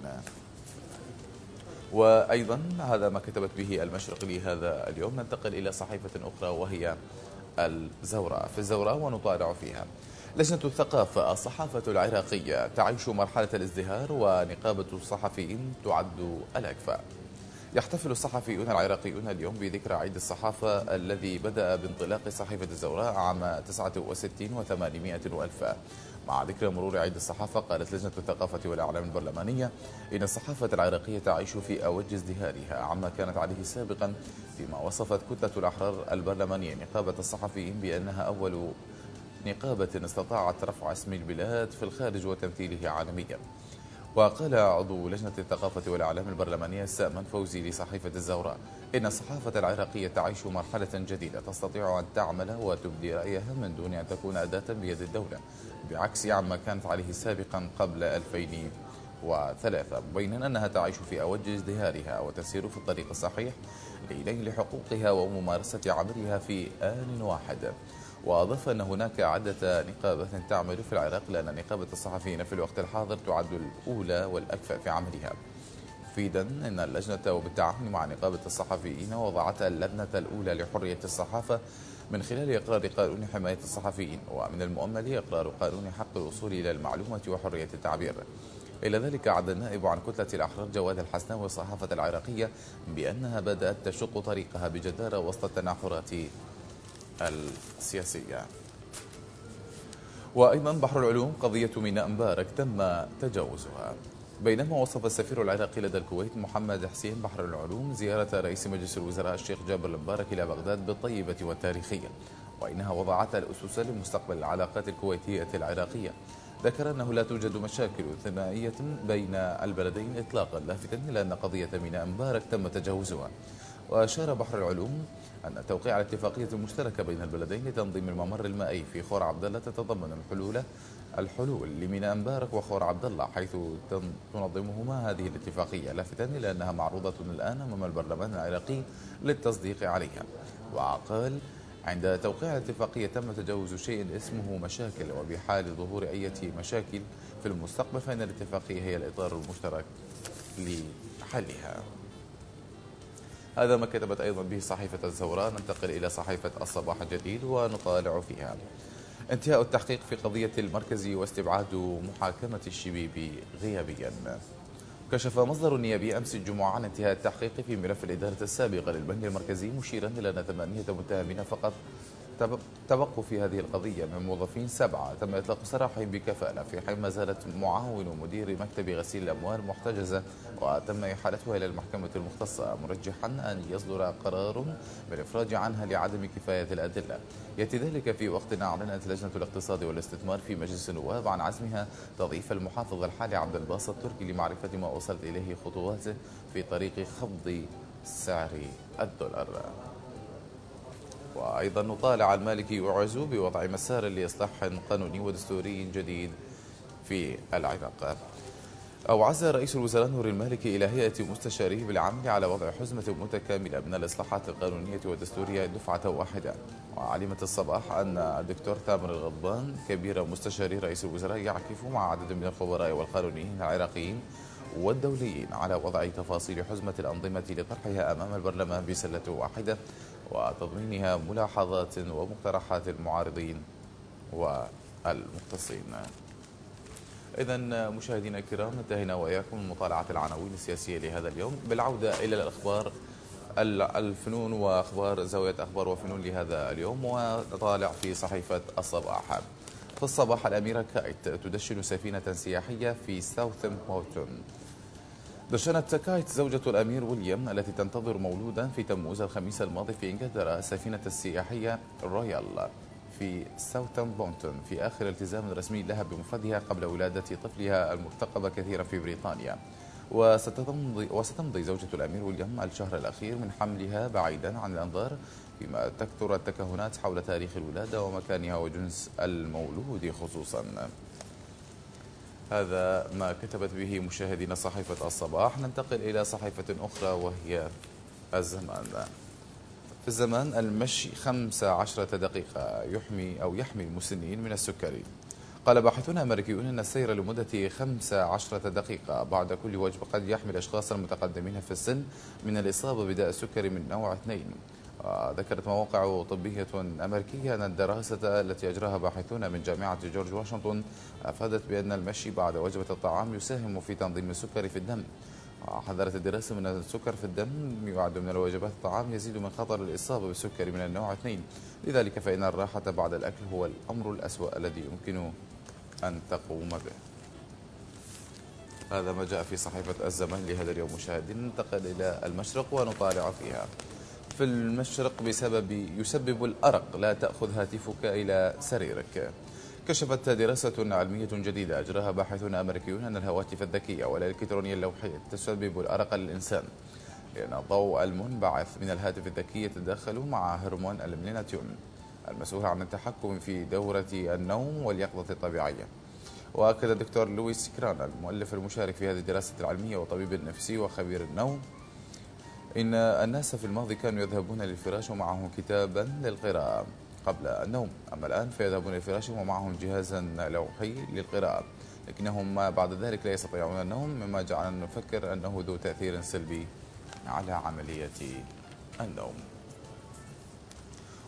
وأيضا هذا ما كتبت به المشرق لهذا اليوم. ننتقل إلى صحيفة أخرى وهي الزوراء. في الزوراء ونطالع فيها: لجنة الثقافة الصحافة العراقية تعيش مرحلة الازدهار ونقابة الصحفيين تعد الأكفأ. يحتفل الصحفيون العراقيون اليوم بذكرى عيد الصحافة الذي بدأ بانطلاق صحيفة الزوراء عام تسعة وستين وثمانمائة وألف. مع ذكرى مرور عيد الصحافة قالت لجنة الثقافة والإعلام البرلمانية إن الصحافة العراقية تعيش في أوج ازدهارها عما كانت عليه سابقا، فيما وصفت كتلة الأحرار البرلمانية نقابة الصحفيين بأنها أول نقابة استطاعت رفع اسم البلاد في الخارج وتمثيله عالميا. وقال عضو لجنة الثقافة والإعلام البرلمانية سامن فوزي لصحيفة الزوراء إن الصحافة العراقية تعيش مرحلة جديدة تستطيع أن تعمل وتبدي رأيها من دون أن تكون أداة بيد الدولة، بعكس عما كانت عليه سابقا قبل ألفين وثلاثة، مبينا أنها تعيش في أوج ازدهارها وتسير في الطريق الصحيح لنيل حقوقها وممارسة عملها في آن واحد. وأضاف أن هناك عدة نقابات تعمل في العراق، لأن نقابة الصحفيين في الوقت الحاضر تعد الأولى والأكفأ في عملها، مفيدا أن اللجنة وبالتعاون مع نقابة الصحفيين وضعت اللجنة الأولى لحرية الصحافة من خلال إقرار قانون حماية الصحفيين، ومن المؤمل إقرار قانون حق الوصول إلى المعلومة وحرية التعبير. إلى ذلك عد النائب عن كتلة الأحرار جواد الحسناوي الصحافة العراقية بأنها بدأت تشق طريقها بجدارة وسط التناحرات السياسية. وأيضا بحر العلوم، قضية ميناء مبارك تم تجاوزها. بينما وصف السفير العراقي لدى الكويت محمد حسين بحر العلوم زيارة رئيس مجلس الوزراء الشيخ جابر المبارك إلى بغداد بالطيبة والتاريخية، وإنها وضعت الأسس لمستقبل العلاقات الكويتية العراقية. ذكر أنه لا توجد مشاكل ثنائية بين البلدين إطلاقا، لافتا إلى أن قضية ميناء مبارك تم تجاوزها. وأشار بحر العلوم أن توقيع الاتفاقية المشتركة بين البلدين لتنظيم الممر المائي في خور عبد الله تتضمن الحلول الحلول لميناء مبارك وخور عبد الله، حيث تنظمهما هذه الاتفاقية، لافتا إلى أنها معروضة الآن أمام البرلمان العراقي للتصديق عليها. وقال: عند توقيع الاتفاقية تم تجاوز شيء اسمه مشاكل، وبحال ظهور أي مشاكل في المستقبل فإن الاتفاقية هي الإطار المشترك لحلها. هذا ما كتبت أيضا به صحيفة الزوراء. ننتقل إلى صحيفة الصباح الجديد ونطالع فيها: انتهاء التحقيق في قضية المركزي واستبعاد محاكمة الشبيبي غيابيا. كشف مصدر نيابي أمس الجمعة عن انتهاء التحقيق في ملف الإدارة السابقة للبنك المركزي، مشيرا إلى أن ثمانية متهمين فقط تبقوا في هذه القضية من موظفين سبعة تم إطلاق سراحهم بكفالة، في حين ما زالت معاون مدير مكتب غسيل الأموال محتجزة وتم إحالتها إلى المحكمة المختصة، مرجحا أن يصدر قرار بالإفراج عنها لعدم كفاية الأدلة. يأتي ذلك في وقت أعلنت لجنة الاقتصاد والاستثمار في مجلس النواب عن عزمها تضعيف المحافظ الحالي عبد الباسط التركي لمعرفة ما وصلت إليه خطواته في طريق خفض سعر الدولار. وأيضا نطالع: المالكي يعز بوضع مسار لإصلاح قانوني ودستوري جديد في العراق. أوعز رئيس الوزراء نور المالكي إلى هيئة مستشاريه بالعمل على وضع حزمة متكاملة من الإصلاحات القانونية والدستورية دفعة واحدة. وعلمت الصباح أن الدكتور ثامر الغضبان كبير مستشاري رئيس الوزراء يعكف مع عدد من الخبراء والقانونيين العراقيين والدوليين على وضع تفاصيل حزمة الأنظمة لطرحها أمام البرلمان بسلة واحدة وتضمينها ملاحظات ومقترحات المعارضين والمختصين. إذن مشاهدينا الكرام، انتهينا وإياكم من مطالعة العناوين السياسية لهذا اليوم. بالعودة إلى الأخبار الفنون وأخبار زاوية أخبار وفنون لهذا اليوم، ونطالع في صحيفة الصباح. في الصباح: الأميرة كايت تدشن سفينة سياحية في ساوثامبتون. دشنت كايت زوجة الأمير ويليام التي تنتظر مولودا في تموز الخميس الماضي في إنجلترا السفينة السياحية رويال في ساوثامبتون في آخر التزام رسمي لها بمفردها قبل ولادة طفلها المرتقبة كثيرا في بريطانيا. وستمضي, وستمضي زوجة الأمير ويليام الشهر الأخير من حملها بعيدا عن الأنظار، فيما تكثر التكهنات حول تاريخ الولادة ومكانها وجنس المولود خصوصا. هذا ما كتبت به مشاهدينا صحيفة الصباح. ننتقل إلى صحيفة أخرى وهي الزمان. في الزمان: المشي خمس عشرة دقيقة يحمي أو يحمي المسنين من السكري. قال باحثون أمريكيون أن السير لمدة خمس عشرة دقيقة بعد كل وجبة قد يحمي الأشخاص المتقدمين في السن من الإصابة بداء السكري من نوع اثنين. ذكرت مواقع طبية أمريكية أن الدراسة التي أجراها باحثون من جامعة جورج واشنطن أفادت بأن المشي بعد وجبة الطعام يساهم في تنظيم السكري في الدم. حذرت الدراسة من أن السكر في الدم يعد من الوجبات الطعام يزيد من خطر الإصابة بالسكري من النوع اثنين، لذلك فإن الراحة بعد الأكل هو الأمر الأسوأ الذي يمكن أن تقوم به. هذا ما جاء في صحيفة الزمان لهذا اليوم. مشاهدين، ننتقل إلى المشرق ونطالع فيها. في المشرق: بسبب يسبب الأرق لا تأخذ هاتفك إلى سريرك. كشفت دراسة علمية جديدة أجراها باحثون أمريكيون أن الهواتف الذكية والإلكترونية اللوحية تسبب الأرق للإنسان، لأن الضوء المنبعث من الهاتف الذكي يتداخل مع هرمون الميلاتونين المسؤول عن التحكم في دورة النوم واليقظة الطبيعية. وأكد الدكتور لويس كران المؤلف المشارك في هذه الدراسة العلمية وطبيب نفسي وخبير النوم إن الناس في الماضي كانوا يذهبون للفراش ومعهم كتابا للقراءة قبل النوم، أما الآن فيذهبون للفراش ومعهم جهازا لوحي للقراءة، لكنهم بعد ذلك لا يستطيعون النوم، مما جعلنا نفكر أنه ذو تأثير سلبي على عملية النوم.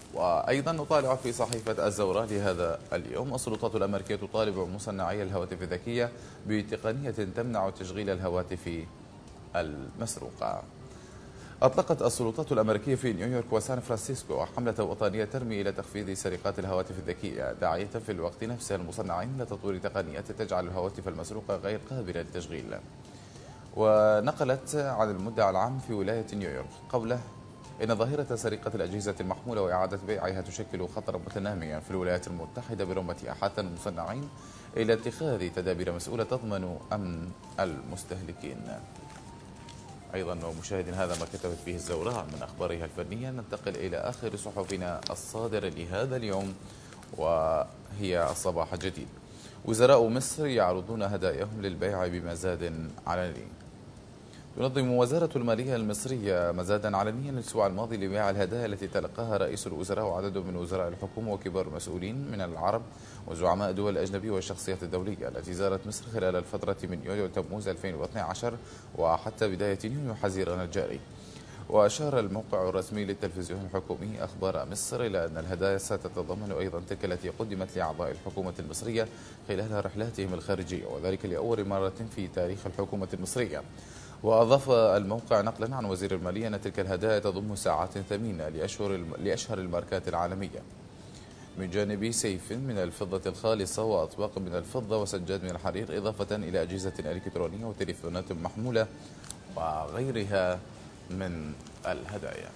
وأيضا نطالع في صحيفة الزوراء لهذا اليوم: السلطات الأمريكية تطالب مصنعي الهواتف الذكية بتقنية تمنع تشغيل الهواتف المسروقة. أطلقت السلطات الأمريكية في نيويورك وسان فرانسيسكو حملة وطنية ترمي إلى تخفيض سرقات الهواتف الذكية، داعية في الوقت نفسه المصنعين لتطوير تقنيات تجعل الهواتف المسروقة غير قابلة للتشغيل. ونقلت عن المدعي العام في ولاية نيويورك قوله إن ظاهرة سرقة الأجهزة المحمولة وإعادة بيعها تشكل خطرا متناميا في الولايات المتحدة، برغم حث المصنعين إلى اتخاذ تدابير مسؤولة تضمن أمن المستهلكين. أيضا مشاهدين، هذا ما كتبت به الزوراء من أخبارها الفنية. ننتقل إلى آخر صحفنا الصادرة لهذا اليوم وهي الصباح الجديد. وزراء مصر يعرضون هداياهم للبيع بمزاد علني. تنظم وزارة المالية المصرية مزادا علنيا الأسبوع الماضي لبيع الهدايا التي تلقاها رئيس الوزراء وعدد من وزراء الحكومة وكبار المسؤولين من العرب وزعماء الدول الأجنبية والشخصيات الدولية التي زارت مصر خلال الفترة من يوليو تموز ألفين واثني عشر وحتى بداية يونيو حزيران الجاري. وأشار الموقع الرسمي للتلفزيون الحكومي أخبار مصر إلى أن الهدايا ستتضمن أيضا تلك التي قدمت لأعضاء الحكومة المصرية خلال رحلاتهم الخارجية، وذلك لأول مرة في تاريخ الحكومة المصرية. وأضاف الموقع نقلا عن وزير المالية أن تلك الهدايا تضم ساعات ثمينة لأشهر الماركات العالمية، من جانب سيف من الفضة الخالصة وأطباق من الفضة وسجاد من الحرير، إضافة إلى أجهزة إلكترونية وتليفونات محمولة وغيرها من الهدايا.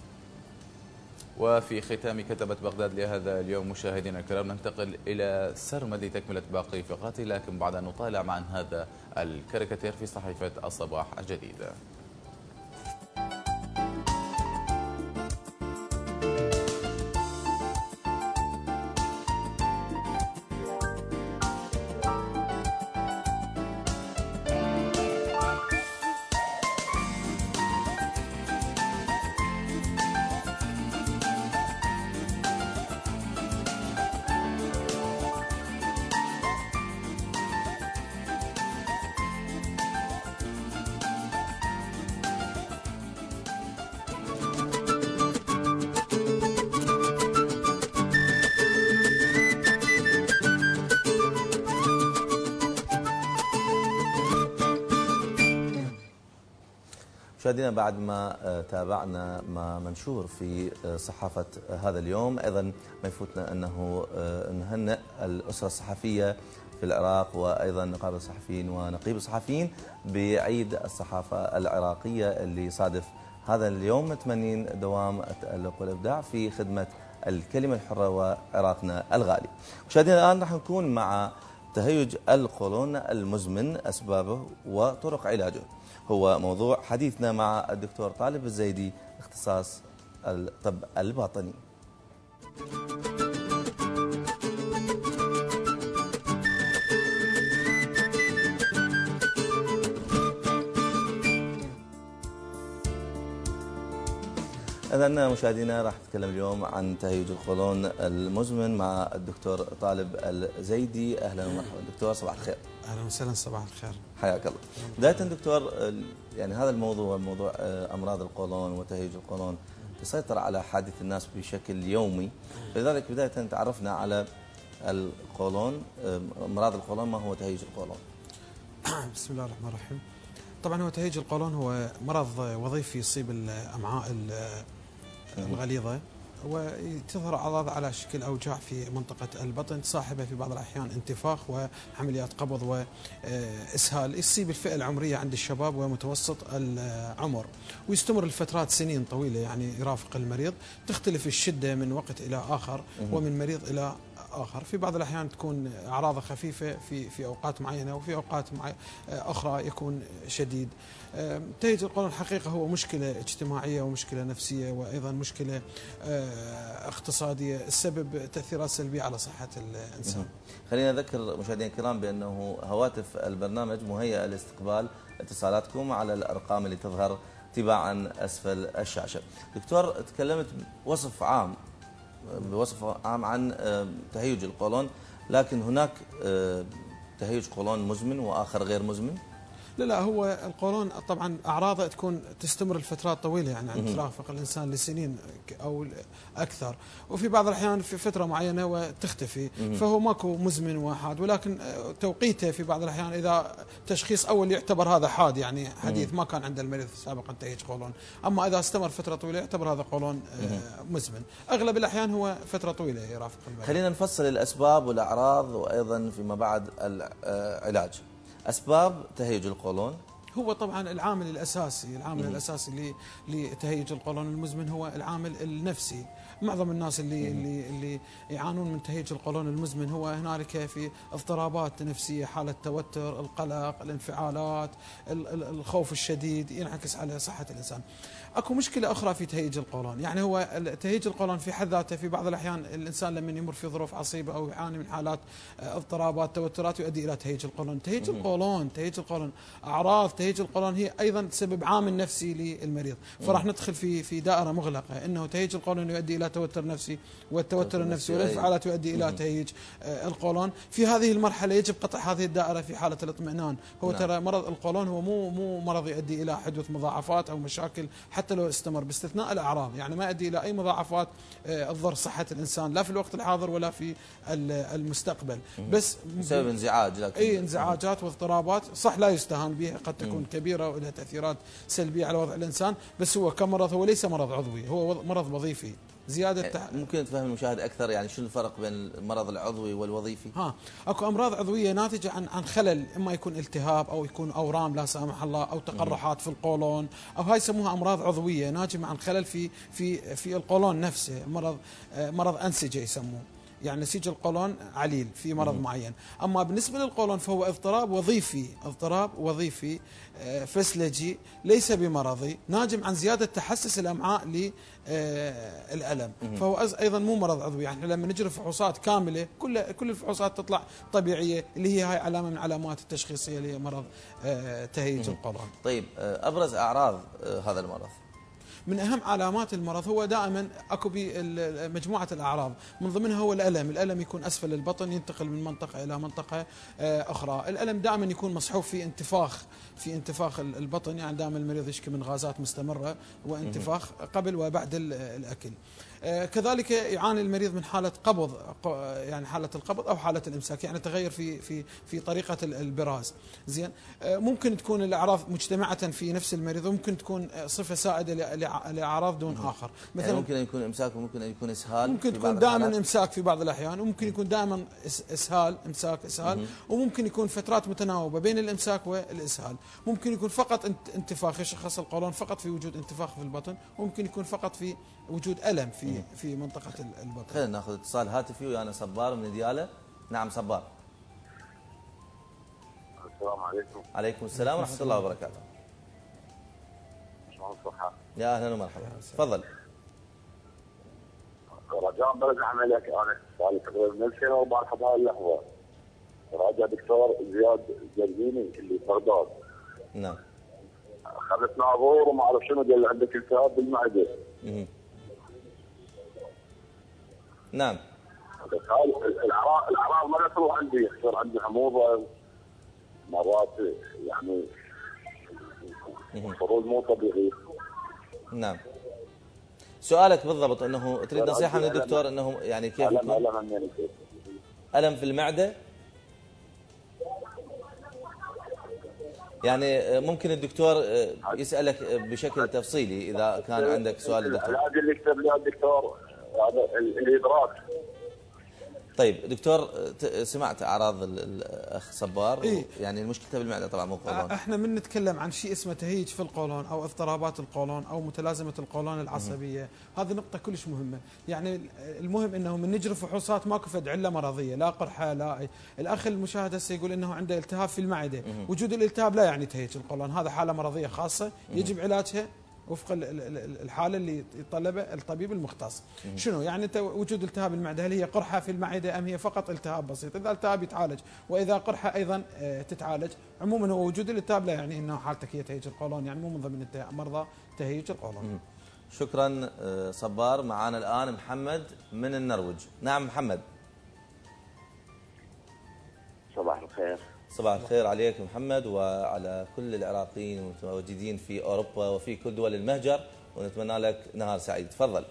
وفي ختام كتبت بغداد لهذا اليوم مشاهدينا الكرام، ننتقل إلى سرمد تكملة باقي فقراته، لكن بعد أن نطالع معا هذا الكاريكاتير في صحيفة الصباح الجديد. مشاهدينا، بعد ما تابعنا ما منشور في صحافة هذا اليوم، أيضا ما يفوتنا أنه نهنئ الأسرة الصحفية في العراق وأيضا نقابة الصحفيين ونقيب الصحفيين بعيد الصحافة العراقية اللي صادف هذا اليوم، متمنين دوام التألق والإبداع في خدمة الكلمة الحرة وعراقنا الغالي. مشاهدينا، الآن راح نكون مع تهيج القولون المزمن، أسبابه وطرق علاجه، هو موضوع حديثنا مع الدكتور طالب الزيدي، اختصاص الطب الباطني. إذن مشاهدينا، راح نتكلم اليوم عن تهيج القولون المزمن مع الدكتور طالب الزيدي. أهلا ومرحبا دكتور، صباح الخير. اهلا وسهلا، صباح الخير. حياك الله. بداية دكتور، يعني هذا الموضوع، موضوع امراض القولون وتهيج القولون، تسيطر على حادث الناس بشكل يومي، لذلك بداية تعرفنا على القولون، امراض القولون، ما هو تهيج القولون؟ بسم الله الرحمن الرحيم. طبعا هو تهيج القولون هو مرض وظيفي يصيب الامعاء الغليظة، وتظهر أعراض على شكل أوجاع في منطقة البطن، تصاحبها في بعض الأحيان انتفاخ وعمليات قبض وإسهال. يصيب الفئة العمرية عند الشباب ومتوسط العمر، ويستمر لفترات سنين طويلة، يعني يرافق المريض. تختلف الشدة من وقت إلى آخر ومن مريض إلى آخر. في بعض الأحيان تكون أعراضه خفيفة في في أوقات معينة، وفي أوقات أخرى يكون شديد. تهيج القولون الحقيقة هو مشكلة اجتماعية ومشكلة نفسية وأيضا مشكلة اقتصادية، السبب تأثيرات سلبية على صحة الإنسان. خلينا نذكر مشاهدينا الكرام بأنه هواتف البرنامج مهيئة لاستقبال اتصالاتكم على الأرقام اللي تظهر تباعا أسفل الشاشة. دكتور، تكلمت بوصف عام بوصف عام عن تهيج القولون، لكن هناك تهيج قولون مزمن وآخر غير مزمن؟ لا لا هو القولون طبعا اعراضه تكون تستمر لفترات طويله، يعني عند ترافق الانسان لسنين او اكثر، وفي بعض الاحيان في فتره معينه وتختفي، فهو ماكو مزمن واحد، ولكن توقيته في بعض الاحيان اذا تشخيص اول يعتبر هذا حاد، يعني حديث ما كان عند المريض سابقا تهيج قولون، اما اذا استمر فتره طويله يعتبر هذا قولون مزمن. اغلب الاحيان هو فتره طويله يرافق المريض. خلينا نفصل الاسباب والاعراض وايضا فيما بعد العلاج. اسباب تهيج القولون، هو طبعا العامل الاساسي العامل الاساسي لتهيج القولون المزمن هو العامل النفسي. معظم الناس اللي اللي اللي يعانون من تهيج القولون المزمن هو هنالك في اضطرابات نفسيه، حاله توتر، القلق، الانفعالات، الخوف الشديد ينعكس على صحه الانسان. اكو مشكله اخرى في تهيج القولون، يعني هو تهيج القولون في حد ذاته في بعض الاحيان الانسان لما يمر في ظروف عصيبه او يعاني من حالات اضطرابات توترات يؤدي الى تهيج القولون. تهيج القولون تهيج القولون اعراض تهيج القولون هي ايضا تسبب عامل نفسي للمريض، فراح ندخل في في دائره مغلقه، انه تهيج القولون يؤدي الى توتر نفسي، والتوتر النفسي والانفعالات يؤدي الى تهيج القولون. في هذه المرحله يجب قطع هذه الدائره في حاله الاطمئنان. هو نعم. ترى مرض القولون هو مو مو مرض يؤدي الى حدوث مضاعفات او مشاكل حتى لو استمر، باستثناء الاعراض، يعني ما يؤدي الى اي مضاعفات تضر صحه الانسان لا في الوقت الحاضر ولا في المستقبل، بس بسبب انزعاج. لكن اي انزعاجات واضطرابات صح لا يستهان بها، قد تكون كبيره ولها تاثيرات سلبيه على وضع الانسان، بس هو كمرض هو ليس مرض عضوي، هو مرض وظيفي. زياده تح... ممكن تفهم المشاهد اكثر يعني شنو الفرق بين المرض العضوي والوظيفي؟ ها اكو امراض عضويه ناتجه عن عن خلل، اما يكون التهاب او يكون اورام لا سامح الله او تقرحات في القولون، او هاي يسموها امراض عضويه ناجمه عن خلل في في في القولون نفسه، مرض مرض انسجه يسموه، يعني نسيج القولون عليل في مرض معين. اما بالنسبه للقولون فهو اضطراب وظيفي، اضطراب وظيفي فسلجي ليس بمرضي، ناجم عن زياده تحسس الامعاء للالم، فهو ايضا مو مرض عضوي. يعني لما نجري فحوصات كامله كل كل الفحوصات تطلع طبيعيه، اللي هي هاي علامه من علامات التشخيصيه لمرض تهيج القولون. طيب ابرز اعراض هذا المرض؟ من اهم علامات المرض هو دائما اكو مجموعه الاعراض، من ضمنها هو الالم، الالم يكون اسفل البطن ينتقل من منطقه الى منطقه اخرى، الالم دائما يكون مصحوب في انتفاخ في انتفاخ البطن، يعني دائما المريض يشكي من غازات مستمره وانتفاخ قبل وبعد الاكل. كذلك يعاني المريض من حاله قبض، يعني حاله القبض او حاله الامساك، يعني تغير في في في طريقه البراز. زين، ممكن تكون الاعراض مجتمعه في نفس المريض، وممكن تكون صفه سائده لاعراض دون اخر، مثلا يعني ممكن يكون امساك وممكن يكون اسهال، ممكن تكون دائما امساك في بعض الاحيان، وممكن يكون دائما اسهال امساك اسهال، وممكن يكون فترات متناوبه بين الامساك والاسهال، ممكن يكون فقط انتفاخ، يشخص القولون فقط في وجود انتفاخ في البطن، وممكن يكون فقط في وجود الم في في منطقه البطن. خلينا ناخذ اتصال هاتفي ويانا صبار من دياله. نعم صبار. السلام عليكم. عليكم السلام ورحمه الله وبركاته. شلون الصحه؟ يا اهلا ومرحبا، تفضل. رجاء برجع عليك، انا صار لي تقريبا من ألفين وأربعة لحد هاي اللحظه. راجع دكتور زياد جرجيني اللي في بغداد. نعم. اخذت ناظور وما اعرف شنو، قال لي عندك التهاب بالمعده. اها. نعم. الاعراض الاعراض ما تروح عندي، يصير عندي حموضه مرات، يعني خروج مو طبيعي. نعم. سؤالك بالضبط انه تريد نصيحه من الدكتور انه يعني كيف ألم يكون؟ ألم يعني كيف؟ الم في المعده؟ يعني ممكن الدكتور يسالك بشكل تفصيلي اذا كان عندك سؤال للدكتور. العلاج اللي كتب لي الدكتور هذا الادراك. طيب دكتور، سمعت اعراض الاخ صبار؟ إيه؟ يعني المشكله بالمعده طبعا مو قولون. احنا من نتكلم عن شيء اسمه تهيج في القولون او اضطرابات القولون او متلازمه القولون العصبيه، هذه نقطه كلش مهمه. يعني المهم انه من نجري فحوصات ماكو فد عله مرضيه، لا قرحه لا أي. الاخ المشاهد هسه يقول انه عنده التهاب في المعده، وجود الالتهاب لا يعني تهيج القولون، هذا حاله مرضيه خاصه يجب علاجها وفق الحاله اللي يطلبها الطبيب المختص. شنو يعني انت وجود التهاب المعده، هل هي قرحه في المعده ام هي فقط التهاب بسيط؟ اذا التهاب يتعالج، واذا قرحه ايضا تتعالج. عموما هو وجود الالتهاب لا يعني انه حالتك هي تهيج القولون، يعني مو من ضمن مرضى تهيج القولون. شكرا صبار. معانا الان محمد من النرويج. نعم محمد. صباح الخير. صباح الخير عليك محمد وعلى كل العراقيين المتواجدين في أوروبا وفي كل دول المهجر، ونتمنى لك نهار سعيد. تفضل.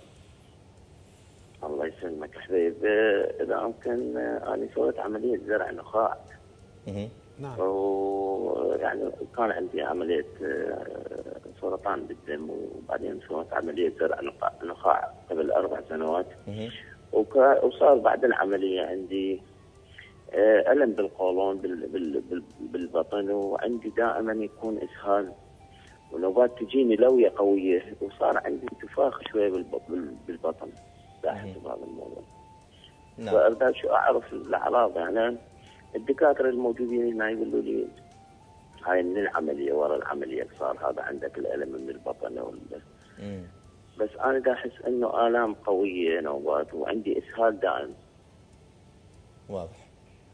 الله يسلمك حبيب. اذا ممكن انا سويت عمليه زرع نخاع. اها نعم. ويعني كان عندي عمليه سرطان بالدم، وبعدين سويت عمليه زرع نخاع قبل اربع سنوات. اها وصار بعد العمليه عندي الم بالقولون بالبطن، وعندي دائما يكون اسهال ونوبات تجيني لويه قويه، وصار عندي انتفاخ شويه بالبطن لاحظت بهذا الموضوع. نعم. فاريد شو اعرف الاعراض، يعني الدكاتره الموجودين هنا يقولوا لي هاي من العمليه، ورا العمليه صار هذا عندك الالم من البطن وال... بس انا دا احس انه الام قويه نوبات، وعندي اسهال دائم. واضح.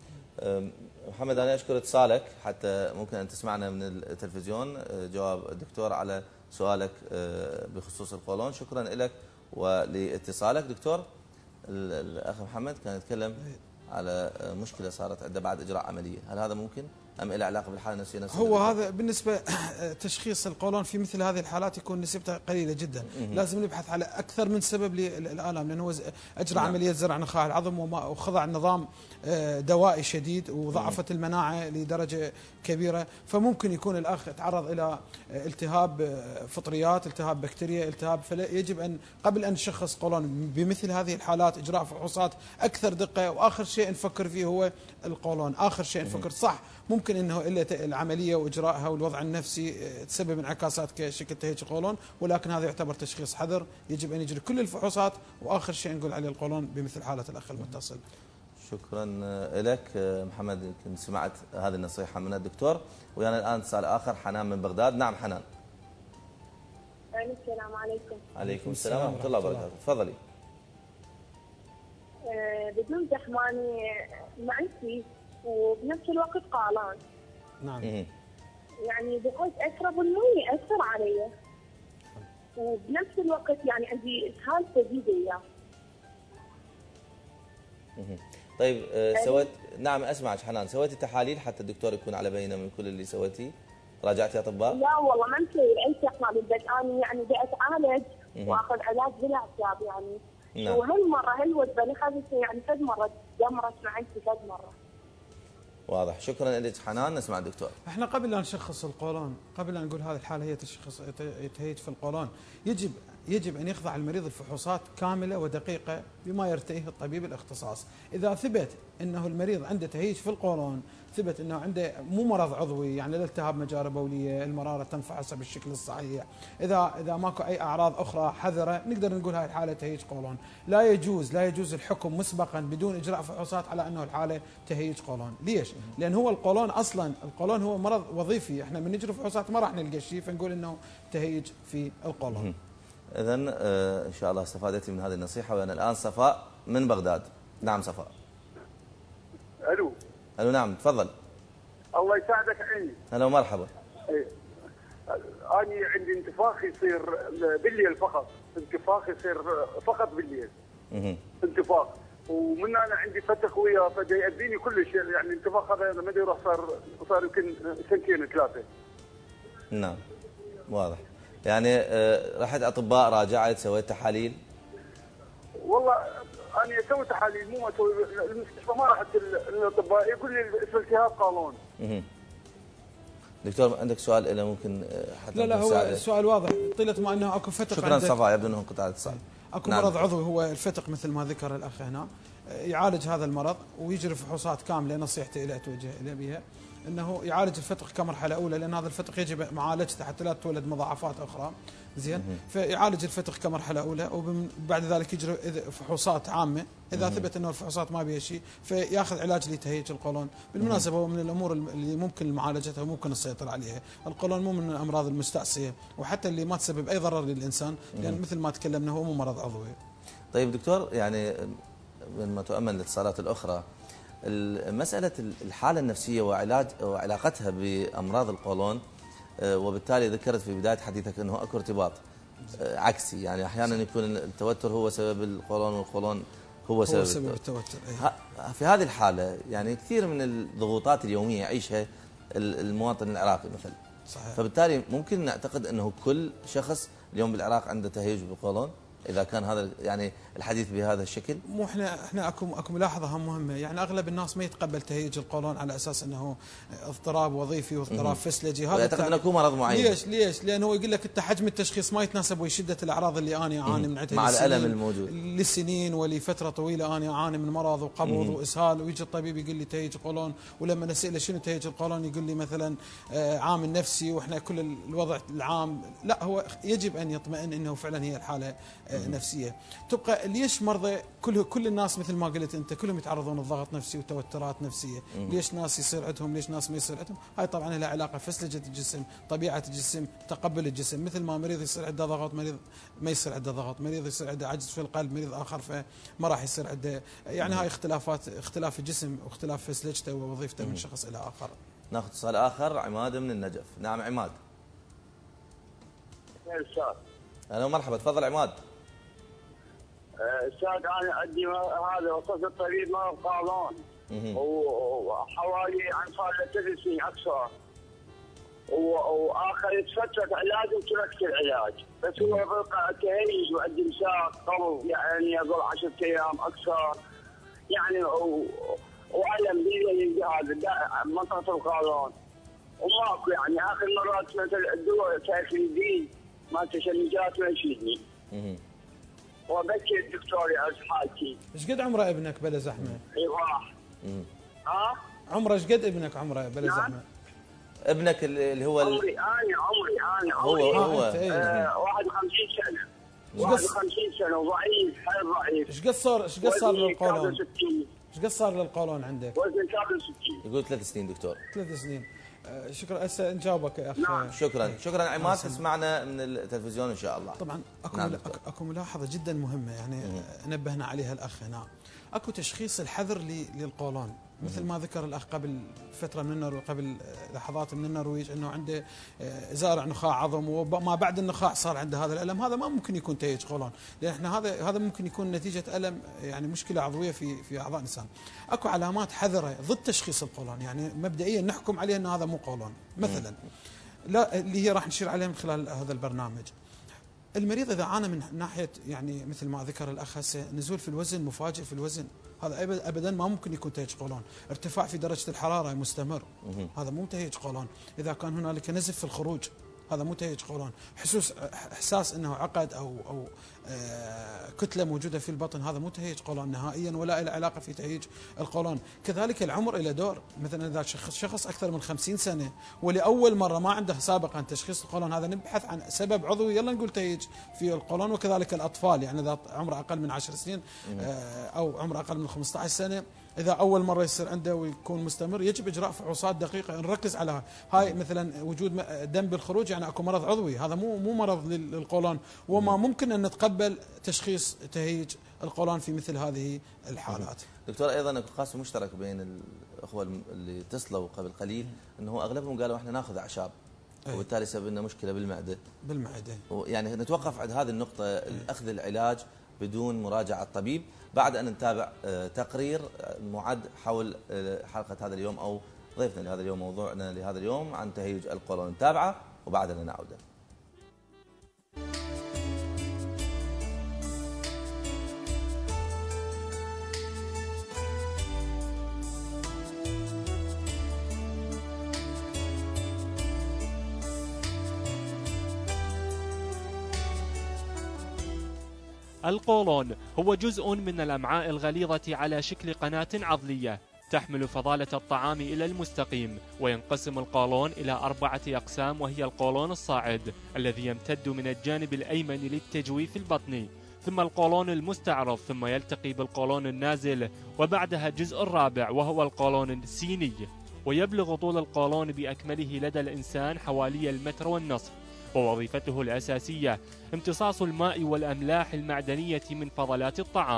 محمد انا اشكر اتصالك، حتى ممكن ان تسمعنا من التلفزيون جواب الدكتور على سؤالك بخصوص القولون. شكرا لك ولاتصالك. دكتور، الاخ محمد كان يتكلم على مشكله صارت عنده بعد اجراء عمليه، هل هذا ممكن ام له علاقه بالحاله النفسيه نفسها؟ هو هذا بالنسبه تشخيص القولون في مثل هذه الحالات يكون نسبته قليله جدا، لازم نبحث على اكثر من سبب للالام، لانه هو اجرى نعم. عمليه زرع نخاع العظم وخضع نظام دوائي شديد وضعفت المناعه لدرجه كبيره، فممكن يكون الاخ تعرض الى التهاب فطريات، التهاب بكتيريا، التهاب، فيجب ان قبل ان نشخص قولون بمثل هذه الحالات اجراء فحوصات اكثر دقه، واخر شيء نفكر فيه هو القولون، اخر شيء نفكر. صح ممكن انه الا العمليه واجراءها والوضع النفسي تسبب انعكاسات كشكل تهيج القولون، ولكن هذا يعتبر تشخيص حذر، يجب ان يجري كل الفحوصات، واخر شيء نقول عليه القولون بمثل حاله الاخ المتصل. شكرا لك محمد، يمكن سمعت هذه النصيحه من الدكتور. ويانا الان اتصال اخر، حنان من بغداد. نعم حنان. السلام عليكم. عليكم السلام ورحمه الله وبركاته. تفضلي. أه بدون زحماني معدتي وبنفس الوقت قالان. نعم. يعني بقيت اشرب المي ياثر علي، وبنفس الوقت يعني عندي اسهال شديد اياه. طيب آه سويت، نعم اسمعك حنان، سويتي تحاليل حتى الدكتور يكون على بينه من كل اللي سويتيه؟ راجعتي اطباء؟ لا والله ما مسوي اي تحاليل، بس انا يعني بدي اتعالج واخذ علاج بالاعصاب يعني. نعم. وهالمره هالوجبه اللي اخذتها يعني كذا مره دمرت معدتي كذا مره. واضح. شكرا لك حنان. نسمع الدكتور. احنا قبل لا نشخص القولون، قبل لا نقول هذه الحاله هي تشخيص تهيج في القولون، يجب يجب ان يخضع المريض الفحوصات كامله ودقيقه بما يرتئيه الطبيب الاختصاص. اذا ثبت انه المريض عنده تهيج في القولون، ثبت انه عنده مو مرض عضوي يعني الالتهاب مجاري بوليه، المراره تنفعص بالشكل الصحيح، اذا اذا ماكو اي اعراض اخرى حذره، نقدر نقول هاي الحاله تهيج قولون. لا يجوز لا يجوز الحكم مسبقا بدون اجراء فحوصات على انه الحاله تهيج قولون. ليش؟ لان هو القولون اصلا القولون هو مرض وظيفي، احنا من نجري فحوصات ما راح نلقى شيء فنقول انه تهيج في القولون. اذا آه ان شاء الله استفادتي من هذه النصيحه. وانا الان صفاء من بغداد. نعم صفاء. الو. الو نعم تفضل. الله يساعدك عيني. هلا ومرحبا. ايه اني عندي انتفاخ يصير بالليل فقط، انتفاخ يصير فقط بالليل. اها انتفاخ، ومن انا عندي فتق وياه فدا يأذيني كل شيء، يعني الانتفاخ هذا ما ادري صار صار يمكن سنتين ثلاثه. نعم واضح. يعني آه رحت اطباء، راجعت، سويت تحاليل؟ والله انا اسوي تحاليل، مو اسوي المستشفى، ما رحت الاطباء، يقول لي التهاب قولون. اها دكتور عندك سؤال إلا ممكن حتى لا لا هو السؤال واضح، طيله ما انه اكو فتق. شكرا صفاء، يبدو انه انقطع الاتصال. اكو نعم. مرض عضوي هو الفتق مثل ما ذكر الاخ هنا، يعالج هذا المرض ويجري فحوصات كامله، نصيحتي الى اتوجه الى بها انه يعالج الفتق كمرحله اولى، لان هذا الفتق يجب معالجته حتى لا تولد مضاعفات اخرى. زين، فيعالج الفتق كمرحله اولى، وبعد ذلك يجري فحوصات عامه، اذا ثبت انه الفحوصات ما بها شيء فياخذ علاج لتهيج القولون. بالمناسبه هو من الامور اللي ممكن معالجتها وممكن السيطره عليها، القولون مو من الامراض المستعصيه وحتى اللي ما تسبب اي ضرر للانسان، لان مثل ما تكلمنا هو مو مرض عضوي. طيب دكتور، يعني لما تؤمن الاتصالات الاخرى، مساله الحاله النفسيه وعلاج وعلاقتها بامراض القولون، وبالتالي ذكرت في بدايه حديثك انه اكو ارتباط عكسي، يعني احيانا يكون التوتر هو سبب القولون والقولون هو سبب, هو سبب التوتر. أي. في هذه الحالة يعني كثير من الضغوطات اليومية يعيشها المواطن العراقي مثلا. صحيح. فبالتالي ممكن نعتقد أنه كل شخص اليوم بالعراق عنده تهيج بالقولون اذا كان هذا يعني الحديث بهذا الشكل. مو احنا احنا اكو اكو ملاحظه هم مهمه، يعني اغلب الناس ما يتقبل تهيج القولون على اساس انه اضطراب وظيفي واضطراب فسلجي. هذا يعتقد انه اكو مرض معين. ليش ليش؟ لانه هو يقول لك انت حجم التشخيص ما يتناسب ويا شده الاعراض اللي انا اعاني من عندها مع الالم الموجود لسنين ولفتره طويله. انا اعاني من مرض وقبض واسهال، ويجي الطبيب يقول لي تهيج قولون، ولما اساله شنو تهيج القولون يقول لي مثلا عامل نفسي واحنا كل الوضع العام. لا، هو يجب ان يطمئن انه فعلا هي الحاله نفسيه. تبقى ليش مرضى كل كل الناس مثل ما قلت انت كلهم يتعرضون لضغط نفسي وتوترات نفسيه. مم. ليش ناس يصير عندهم ليش ناس ما يصير عندهم؟ هاي طبعا لها علاقه فسلجه الجسم، طبيعه الجسم، تقبل الجسم. مثل ما مريض يصير عنده ضغط، مريض ما يصير عنده ضغط، مريض يصير عنده عجز في القلب، مريض اخر فما راح يصير عنده. يعني هاي اختلافات، اختلاف الجسم واختلاف فسلجته ووظيفته من شخص الى اخر. ناخذ اتصال اخر. عماد من النجف. نعم عماد. اهلا ومرحبا، تفضل عماد. استاذ انا عندي هذا وصلت الطبيب مرض قولون وحوالي عن صار له ثلاث سنين اكثر، واخذت فتره علاج وتركت العلاج، بس هو بقى تهيج وعندي مساق قبض، يعني اقول عشرة ايام اكثر يعني، والم بالليل هذا منطقه القولون وماكو يعني. اخر مرات مثل الدواء تاكليدين ما تشنجات ما يشيلني. وبكي الدكتور يعرف حالتي. ايش قد عمره ابنك بلا زحمه؟ اي راح. ها؟ عمره ايش قد ابنك عمره بلا نعم؟ زحمه؟ ابنك اللي هو عمري انا عمري انا هو عمري هو آه واحد وخمسين سنه. واحد وخمسين سنه وضعيف، حيل ضعيف. ايش قد صار ايش قد صار للقولون؟ ايش قد صار للقولون عندك؟ وزن ثلاثة وستين. يقول ثلاث سنين دكتور. ثلاث سنين. آه شكرا. هسه نجاوبك يا اخ. نعم. شكرا شكرا عماد، تسمعنا من التلفزيون ان شاء الله. طبعا اكو نعم اكو ملاحظه جدا مهمه يعني مم. نبهنا عليها الاخ هنا. اكو تشخيص الحذر للقولون، مثل ما ذكر الاخ قبل فتره من النرويج، قبل لحظات من النرويج، انه عنده زارع نخاع عظم وما بعد النخاع صار عنده هذا الالم. هذا ما ممكن يكون تهيج قولون، لان احنا هذا هذا ممكن يكون نتيجه الم، يعني مشكله عضويه في في اعضاء الانسان. اكو علامات حذره ضد تشخيص القولون، يعني مبدئيا نحكم عليه ان هذا مو قولون مثلا، لا اللي هي راح نشير عليها من خلال هذا البرنامج. المريض اذا عانى من ناحيه يعني مثل ما ذكر الاخ هسه نزول في الوزن مفاجئ في الوزن، هذا ابدا ما ممكن يكون تهيج قولون. ارتفاع في درجه الحراره مستمر، هذا مو تهيج قولون. اذا كان هنالك نزف في الخروج، هذا مو تهيج قولون. حسوس احساس انه عقد او او آه كتله موجوده في البطن، هذا مو تهيج قولون نهائيا ولا له علاقه في تهيج القولون. كذلك العمر له دور، مثلا اذا شخص شخص اكثر من خمسين سنه ولاول مره ما عنده سابقا تشخيص القولون، هذا نبحث عن سبب عضوي يلا نقول تهيج في القولون. وكذلك الاطفال، يعني اذا عمره اقل من عشر سنين آه او عمره اقل من خمسة عشر سنه، اذا اول مره يصير عنده ويكون مستمر يجب اجراء فحوصات دقيقه نركز على هاي، مثلا وجود دم بالخروج يعني اكو مرض عضوي، هذا مو مو مرض للقولون، وما ممكن ان نتقبل تشخيص تهيج القولون في مثل هذه الحالات. دكتور ايضا اكو قاسم مشترك بين الاخوه اللي اتصلوا قبل قليل، انه اغلبهم قالوا احنا ناخذ اعشاب وبالتالي سبب لنا مشكله بالمعده. بالمعده. يعني نتوقف عند هذه النقطه، اخذ العلاج بدون مراجعه الطبيب، بعد ان نتابع تقرير معد حول حلقه هذا اليوم او ضيفنا لهذا اليوم، موضوعنا لهذا اليوم عن تهيج القولون. نتابعه وبعدها نعود. القولون هو جزء من الأمعاء الغليظة على شكل قناة عضلية تحمل فضالة الطعام إلى المستقيم، وينقسم القولون إلى أربعة أقسام، وهي القولون الصاعد الذي يمتد من الجانب الأيمن للتجويف البطني، ثم القولون المستعرض، ثم يلتقي بالقولون النازل، وبعدها الجزء الرابع وهو القولون السيني. ويبلغ طول القولون بأكمله لدى الإنسان حوالي المتر والنصف، ووظيفته الأساسية امتصاص الماء والأملاح المعدنية من فضلات الطعام.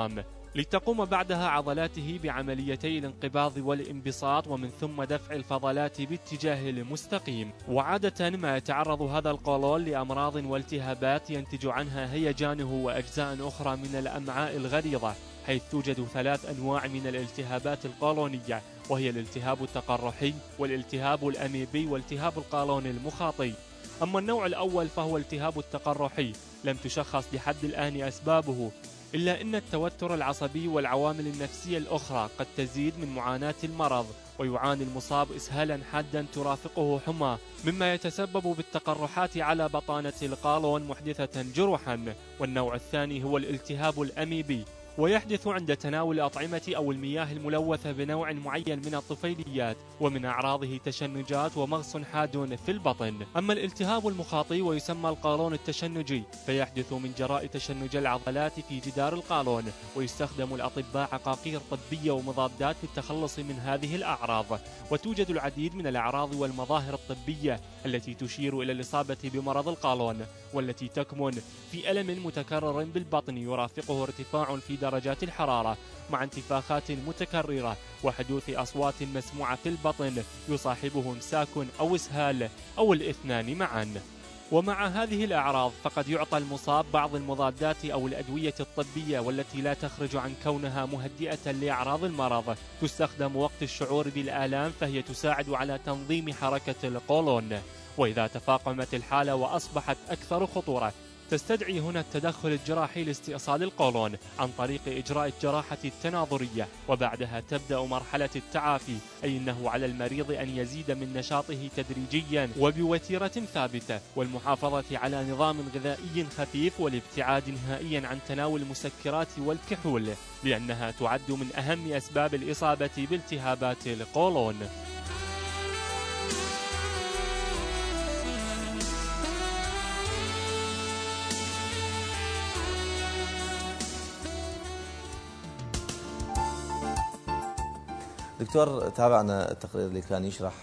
لتقوم بعدها عضلاته بعمليتي الانقباض والانبساط ومن ثم دفع الفضلات باتجاه المستقيم. وعادة ما يتعرض هذا القولون لأمراض والتهابات ينتج عنها هيجانه وأجزاء أخرى من الأمعاء الغليظة، حيث توجد ثلاث أنواع من الالتهابات القولونية، وهي الالتهاب التقرحي والالتهاب الأميبي والتهاب القولون المخاطي. أما النوع الأول فهو التهاب التقرحي، لم تشخص لحد الآن أسبابه، إلا أن التوتر العصبي والعوامل النفسية الأخرى قد تزيد من معاناة المرض، ويعاني المصاب إسهالا حادا ترافقه حمى، مما يتسبب بالتقرحات على بطانة القولون محدثة جروحا. والنوع الثاني هو الالتهاب الأميبي، ويحدث عند تناول الأطعمة أو المياه الملوثة بنوع معين من الطفيليات، ومن أعراضه تشنجات ومغص حاد في البطن. أما الالتهاب المخاطي ويسمى القولون التشنجي، فيحدث من جراء تشنج العضلات في جدار القولون، ويستخدم الأطباء عقاقير طبية ومضادات للتخلص من هذه الأعراض. وتوجد العديد من الأعراض والمظاهر الطبية التي تشير إلى الإصابة بمرض القولون، والتي تكمن في ألم متكرر بالبطن يرافقه ارتفاع في درجات الحرارة مع انتفاخات متكررة وحدوث أصوات مسموعة في البطن يصاحبه امساك أو إسهال أو الاثنان معا. ومع هذه الأعراض فقد يعطى المصاب بعض المضادات أو الأدوية الطبية والتي لا تخرج عن كونها مهدئة لأعراض المرض، تستخدم وقت الشعور بالآلام، فهي تساعد على تنظيم حركة القولون. وإذا تفاقمت الحالة وأصبحت أكثر خطورة، تستدعي هنا التدخل الجراحي لاستئصال القولون عن طريق إجراء الجراحة التناظرية، وبعدها تبدأ مرحلة التعافي، أي أنه على المريض أن يزيد من نشاطه تدريجيا وبوتيرة ثابتة، والمحافظة على نظام غذائي خفيف، والابتعاد نهائيا عن تناول المسكرات والكحول، لأنها تعد من أهم أسباب الإصابة بالتهابات القولون. دكتور، تابعنا التقرير اللي كان يشرح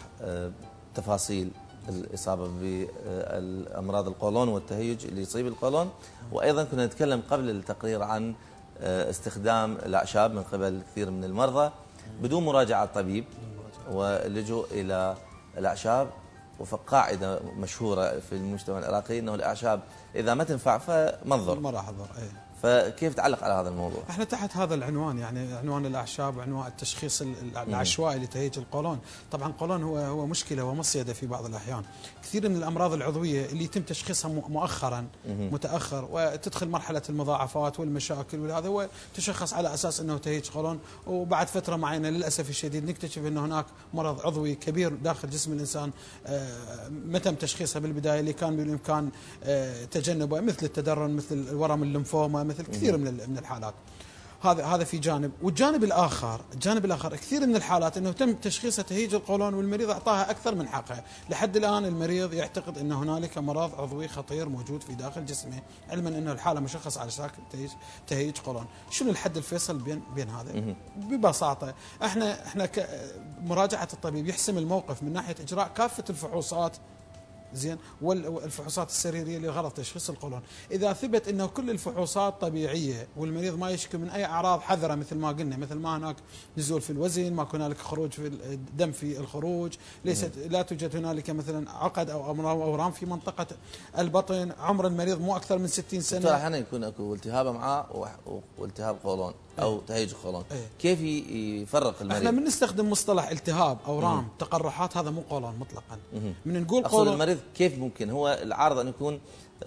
تفاصيل الإصابة بالأمراض القولون والتهيج اللي يصيب القولون، وأيضا كنا نتكلم قبل التقرير عن استخدام الأعشاب من قبل كثير من المرضى بدون مراجعة طبيب واللجوء إلى الأعشاب. وقاعدة مشهورة في المجتمع العراقي أنه الأعشاب إذا ما تنفع فمنظر ما راح أضر. فكيف تعلق على هذا الموضوع؟ احنا تحت هذا العنوان، يعني عنوان الاعشاب وعنوان التشخيص العشوائي لتهيج القولون. طبعا القولون هو هو مشكله ومصيده في بعض الاحيان. كثير من الامراض العضويه اللي يتم تشخيصها مؤخرا متاخر وتدخل مرحله المضاعفات والمشاكل، وهذا هو تشخص على اساس انه تهيج قولون، وبعد فتره معينه للاسف الشديد نكتشف انه هناك مرض عضوي كبير داخل جسم الانسان ما تم تشخيصها بالبدايه، اللي كان بالامكان تجنبه، مثل التدرن، مثل الورم الليمفوما، مثل كثير من من الحالات. هذا هذا في جانب، والجانب الاخر الجانب الاخر كثير من الحالات انه تم تشخيصها تهيج القولون والمريض اعطاها اكثر من حقها. لحد الان المريض يعتقد ان هنالك مرض عضوي خطير موجود في داخل جسمه، علما انه الحاله مشخص على شكل تهيج تهيج قولون. شنو الحد الفيصل بين بين هذا؟ ببساطه احنا احنا مراجعه الطبيب يحسم الموقف من ناحيه اجراء كافه الفحوصات، زين، والفحوصات السريريه لغرض تشخيص القولون. اذا ثبت انه كل الفحوصات طبيعيه والمريض ما يشكو من اي اعراض حذره، مثل ما قلنا، مثل ما هناك نزول في الوزن، ما هنالك خروج في الدم في الخروج، ليست لا توجد هنالك مثلا عقد او اورام في منطقه البطن، عمر المريض مو اكثر من ستين سنه. ترى احيانا يكون اكو التهاب امعاء والتهاب قولون او تهيج قولون، كيف يفرق المريض؟ احنا من نستخدم مصطلح التهاب، اورام، مم. تقرحات، هذا مو قولون مطلقا. من نقول قولون المريض كيف ممكن هو العارض ان يكون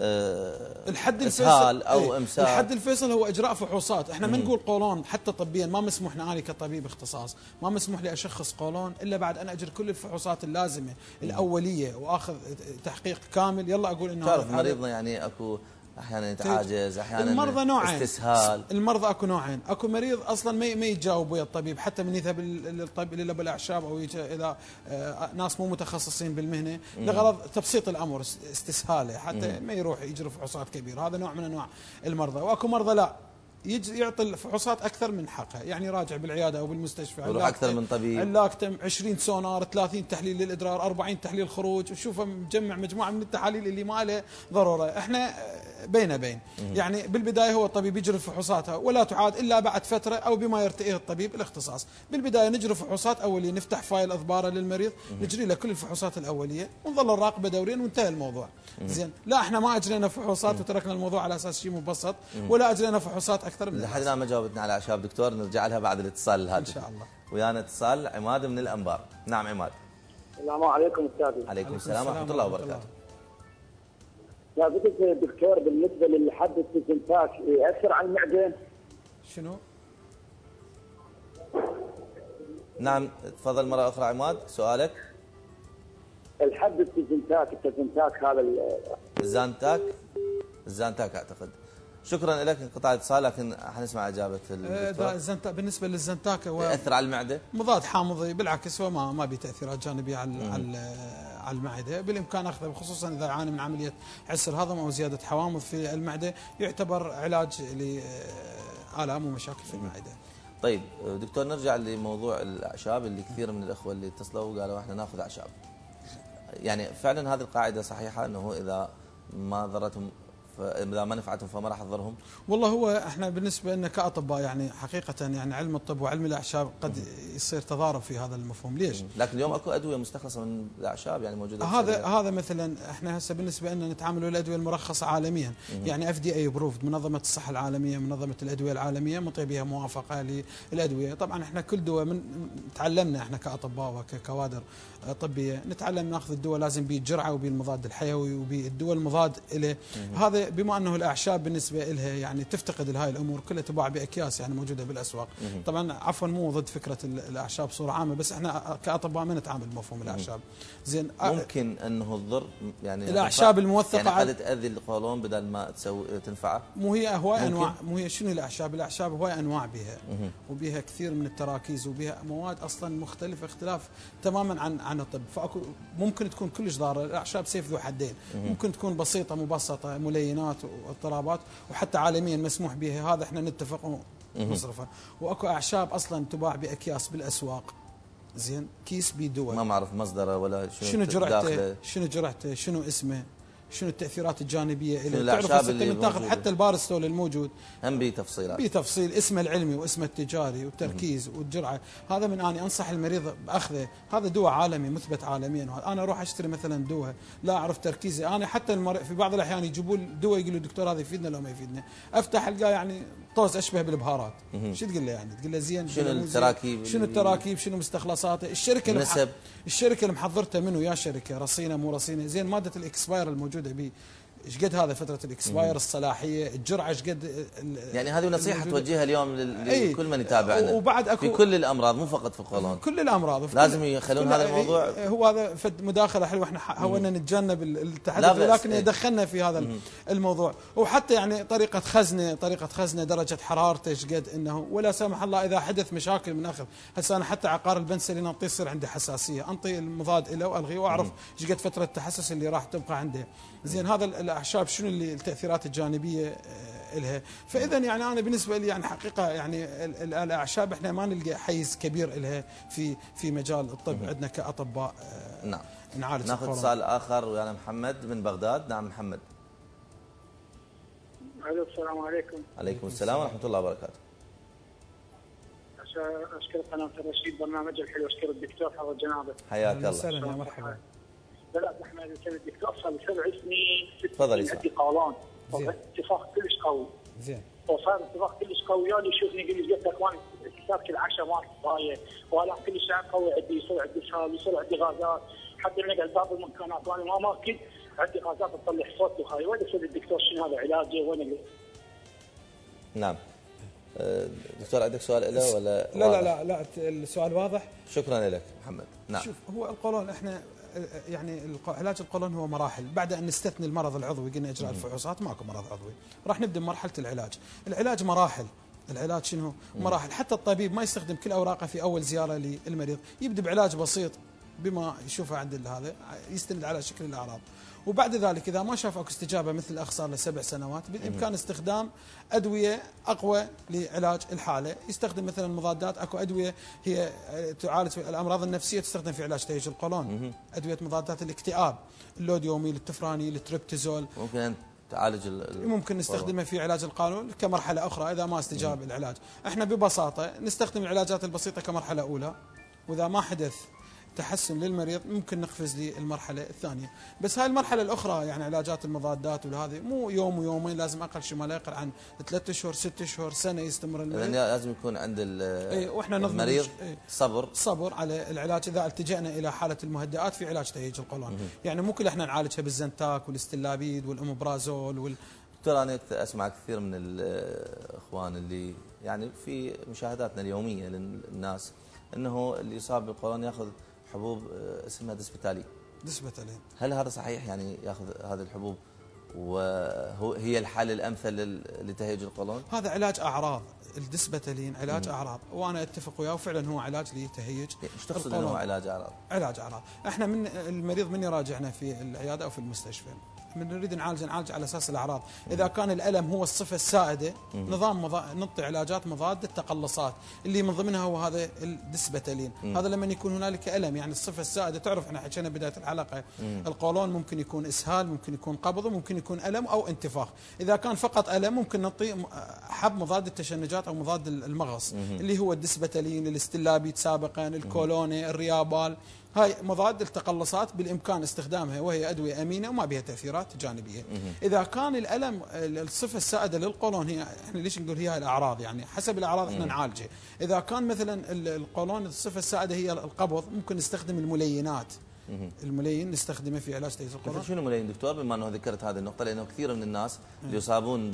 أه الحد الفيصل او امساك؟ الحد الفيصل هو اجراء فحوصات. احنا ما نقول قولون، حتى طبيا ما مسموح لي كطبيب اختصاص، ما مسموح لي اشخص قولون الا بعد ان اجري كل الفحوصات اللازمه الاوليه واخذ تحقيق كامل. يلا اقول انه تعرف مريضنا يعني اكو احيانا يتعاجز، احيانا المرضى نوعين، استسهال. المرضى اكو نوعين، اكو مريض اصلا ما ما يتجاوب ويا الطبيب، حتى من يذهب للطبيب اللي بالاعشاب او يجي الى ناس مو متخصصين بالمهنه لغرض تبسيط الامر، استسهاله، حتى ما يروح يجري فحوصات كبيره. هذا نوع من انواع المرضى. واكو مرضى لا، يجي يعطي الفحوصات اكثر من حقها، يعني راجع بالعياده او بالمستشفى يروح اكثر من طبيب، علاقته عشرين سونار، ثلاثين تحليل للادرار، أربعين تحليل خروج، وشوفه مجمع مجموعه من التحاليل اللي ما له ضروره. احنا بين بين. يعني بالبدايه هو الطبيب يجري فحوصاتها ولا تعاد الا بعد فتره او بما يرتئيه الطبيب الاختصاص. بالبدايه نجري فحوصات اوليه، نفتح فايل اضباره للمريض، نجري له كل الفحوصات الاوليه ونظل نراقبه دوريا وانتهى الموضوع. زين، لا احنا ما اجرينا فحوصات وتركنا الموضوع على اساس شيء مبسط، ولا اجرينا فحوصات اكثر من لحد الان ما جاوبتنا على اعشاب دكتور، نرجع لها بعد الاتصال الهاتفي. ان شاء الله. ويانا اتصال عماد من الانبار. نعم عماد. السلام عليكم استاذي. عليكم السلام ورحمه الله وبركاته. لا بدك دكتور بالنسبه للحد التزنتاك ياثر على المعده؟ شنو؟ نعم تفضل مره اخرى عماد سؤالك. الحد التزنتاك التزنتاك هذا الزانتاك الزانتاك اعتقد. شكرا لك، انقطع الاتصال لكن حنسمع اجابه الدكتور. الزنتاك بالنسبه للزنتاك هو ياثر على المعده؟ مضاد حامضي، بالعكس هو ما ما بتاثيرات جانبيه على على على المعده، بالامكان اخذه خصوصا اذا يعاني من عمليه عسر هضم او زياده حوامض في المعده، يعتبر علاج لآلام ومشاكل في المعده. طيب دكتور نرجع لموضوع الاعشاب اللي كثير من الاخوه اللي اتصلوا وقالوا احنا ناخذ اعشاب. يعني فعلا هذه القاعده صحيحه انه اذا ما ضرتهم فاذا ما نفعتهم فما راح تضرهم؟ والله هو احنا بالنسبه لنا كاطباء يعني حقيقه يعني علم الطب وعلم الاعشاب قد يصير تضارب في هذا المفهوم، ليش؟ لكن اليوم اكو ادويه مستخلصه من الاعشاب يعني موجوده. هذا هذا مثلا احنا هسه بالنسبه لنا نتعامل الادويه المرخصه عالميا، يعني اف دي اي ابروفد، منظمه الصحه العالميه، منظمه الادويه العالميه منطي بها موافقه للادويه. طبعا احنا كل دواء من تعلمنا احنا كاطباء وككوادر طبيه نتعلم ناخذ الدواء لازم به الجرعه وبه المضاد الحيوي وبه الدواء المضاد له. هذا بما انه الاعشاب بالنسبه لها يعني تفتقد لهاي الامور كلها تباع باكياس يعني موجوده بالاسواق. طبعا عفوا مو ضد فكره الاعشاب بصوره عامه، بس احنا كاطباء ما نتعامل بمفهوم الاعشاب. زين ممكن انه تضر يعني الاعشاب الموثقه يعني قد تاذي القولون بدل ما تسوي تنفعه. مو هي هواي انواع، مو هي شنو الاعشاب؟ الاعشاب هواي انواع بها وبها كثير من التراكيز وبها مواد اصلا مختلفه اختلاف تماما عن عن الطب، فاكو ممكن تكون كلش ضاره. الاعشاب سيف ذو حدين، ممكن تكون بسيطه مبسطه ملينات واضطرابات وحتى عالميا مسموح بها، هذا احنا نتفق ونصرفها. واكو اعشاب اصلا تباع باكياس بالاسواق، زين كيس بدواء ما معرف مصدره ولا شنو شنو جرعته شنو جرعته شنو اسمه شنو التاثيرات الجانبيه اللي تعرف اللي تاخذ حتى البارستول الموجود هم بتفصيلات بتفصيل اسمه العلمي واسمه التجاري والتركيز والجرعه. هذا من اني انصح المريض باخذه، هذا دواء عالمي مثبت عالميا. انا اروح اشتري مثلا دواء لا اعرف تركيزه، انا حتى المر... في بعض الاحيان يجيبوا لي دواء يقولوا دكتور هذا يفيدنا لو ما يفيدنا، افتح القاه يعني طوز اشبه بالبهارات. شو تقول له يعني؟ تقول له زين شنو التراكيب شنو التراكيب شنو مستخلصاته الشركه النسب المح... الشركه اللي محضرته منه يا شركه رصينه مو رصينه، زين ماده الاكسباير الموجوده به ايش قد هذا فتره الاكسباير الصلاحيه، الجرعه ايش قد يعني هذه نصيحه توجهها اليوم لكل من يتابعنا وبعد أكو في كل الامراض مو فقط في القولون، كل الامراض لازم يخلون هذا الموضوع. هو هذا فد مداخله حلوه احنا حاولنا نتجنب التحدث لكن ايه. دخلنا في هذا مم. الموضوع. وحتى يعني طريقه خزنه طريقه خزنه درجه حرارته ايش قد انه ولا سمح الله اذا حدث مشاكل من اخذ هسه انا حتى عقار البنسلين انطي يصير عندي حساسيه انطي المضاد له والغيه واعرف ايش قد فتره التحسس اللي راح تبقى عنده. زين هذا الاعشاب شنو اللي التاثيرات الجانبيه لها. فاذا يعني انا بالنسبه لي يعني حقيقه يعني الاعشاب احنا ما نلقى حيز كبير لها في في مجال الطب عندنا كاطباء. نعم نعالج. ناخذ اتصال اخر ويانا محمد من بغداد. نعم محمد. الو السلام عليكم. عليكم السلام ورحمه الله وبركاته. اشكر قناه الرشيد برنامج الحلو، اشكر الدكتور حفظ جنابه. حياك الله. سلام يا مرحبا. لا احنا الدكتور صار لي سبع سنين تفضل عندي قولون اتفاق كلش قوي. زين. وصار اتفاق كلش قوي يعني يشوفني يقول لي جبتك وانا كتابك العشاء مالك ضايع ولا كل شيء قوي عندي يصير عندي اسهال يصير عندي غازات حتى من نقعد بعض المكانات وانا ما ماكل عندي غازات تطلع صوت وهاي. وين اسال الدكتور شنو هذا علاجه وين؟ نعم دكتور عندك سؤال له ولا؟ لا لا لا لا السؤال واضح. شكرا لك محمد. نعم شوف هو القولون احنا يعني علاج القولون هو مراحل، بعد ان نستثني المرض العضوي قلنا اجراء الفحوصات ماكو مرض عضوي راح نبدا بمرحله العلاج. العلاج مراحل، العلاج شنو؟ مراحل. حتى الطبيب ما يستخدم كل اوراقه في اول زياره للمريض، يبدا بعلاج بسيط بما يشوفه عند هذا يستند على شكل الاعراض، وبعد ذلك اذا ما شاف اكو استجابه مثل الاخ صار له سبع سنوات بالامكان استخدام ادويه اقوى لعلاج الحاله، يستخدم مثلا مضادات. اكو ادويه هي تعالج الامراض النفسيه تستخدم في علاج تهيج القولون، ادويه مضادات الاكتئاب، اللوديوميل، التفرانيل، التريبتازول. ممكن تعالج ال... ممكن نستخدمه في علاج القولون كمرحله اخرى اذا ما استجاب م. العلاج. احنا ببساطه نستخدم العلاجات البسيطه كمرحله اولى، واذا ما حدث تحسن للمريض ممكن نقفز للمرحله الثانيه. بس هاي المرحله الاخرى يعني علاجات المضادات وهذه مو يوم ويومين، لازم اقل شيء ما لا يقل عن ثلاثة اشهر ست اشهر سنه يستمر المريض. يعني لازم يكون عند اي واحنا المريض ايه صبر صبر على العلاج. اذا التجأنا الى حاله المهدئات في علاج تهيج القولون، يعني مو كل احنا نعالجها بالزنتاك والاستلابيد والامبرازول وال دكتور انا اسمع كثير من الاخوان اللي يعني في مشاهداتنا اليوميه للناس انه اللي يصاب بالقولون ياخذ حبوب اسمها دسبتالين. دسبتالين هل هذا صحيح؟ يعني ياخذ هذه الحبوب وهي الحل الامثل لتهيج القولون؟ هذا علاج اعراض، الدسبتالين علاج مم. اعراض، وانا اتفق وياه وفعلا هو علاج لتهيج. ايش تقصد انه علاج اعراض؟ علاج اعراض، احنا من المريض من يراجعنا في العياده او في المستشفى من نريد نعالج نعالج على اساس الاعراض، اذا كان الالم هو الصفه السائده نظام مضا... نعطي علاجات مضاده التقلصات اللي من ضمنها هو هذا الدسبتالين. هذا لما يكون هنالك الم، يعني الصفه السائده تعرف احنا حكينا بدايه الحلقه مم. القولون ممكن يكون اسهال، ممكن يكون قبض، ممكن يكون الم او انتفاخ. اذا كان فقط الم ممكن نعطي حب مضاد التشنجات او مضاد المغص مم. اللي هو الدسبتالين، الاستلابيد سابقا، الكولوني، الريابال. هاي مضاد التقلصات بالامكان استخدامها وهي ادويه امينه وما بها تاثيرات جانبيه. اذا كان الالم الصفه السائده للقولون هي احنا ليش نقول هي الاعراض، يعني حسب الاعراض احنا نعالجه. اذا كان مثلا القولون الصفه السائده هي القبض ممكن نستخدم الملينات. الملين نستخدمه في علاج تهيج القولون. شنو ملين دكتور بما انه ذكرت هذه النقطه؟ لانه كثير من الناس اللي يصابون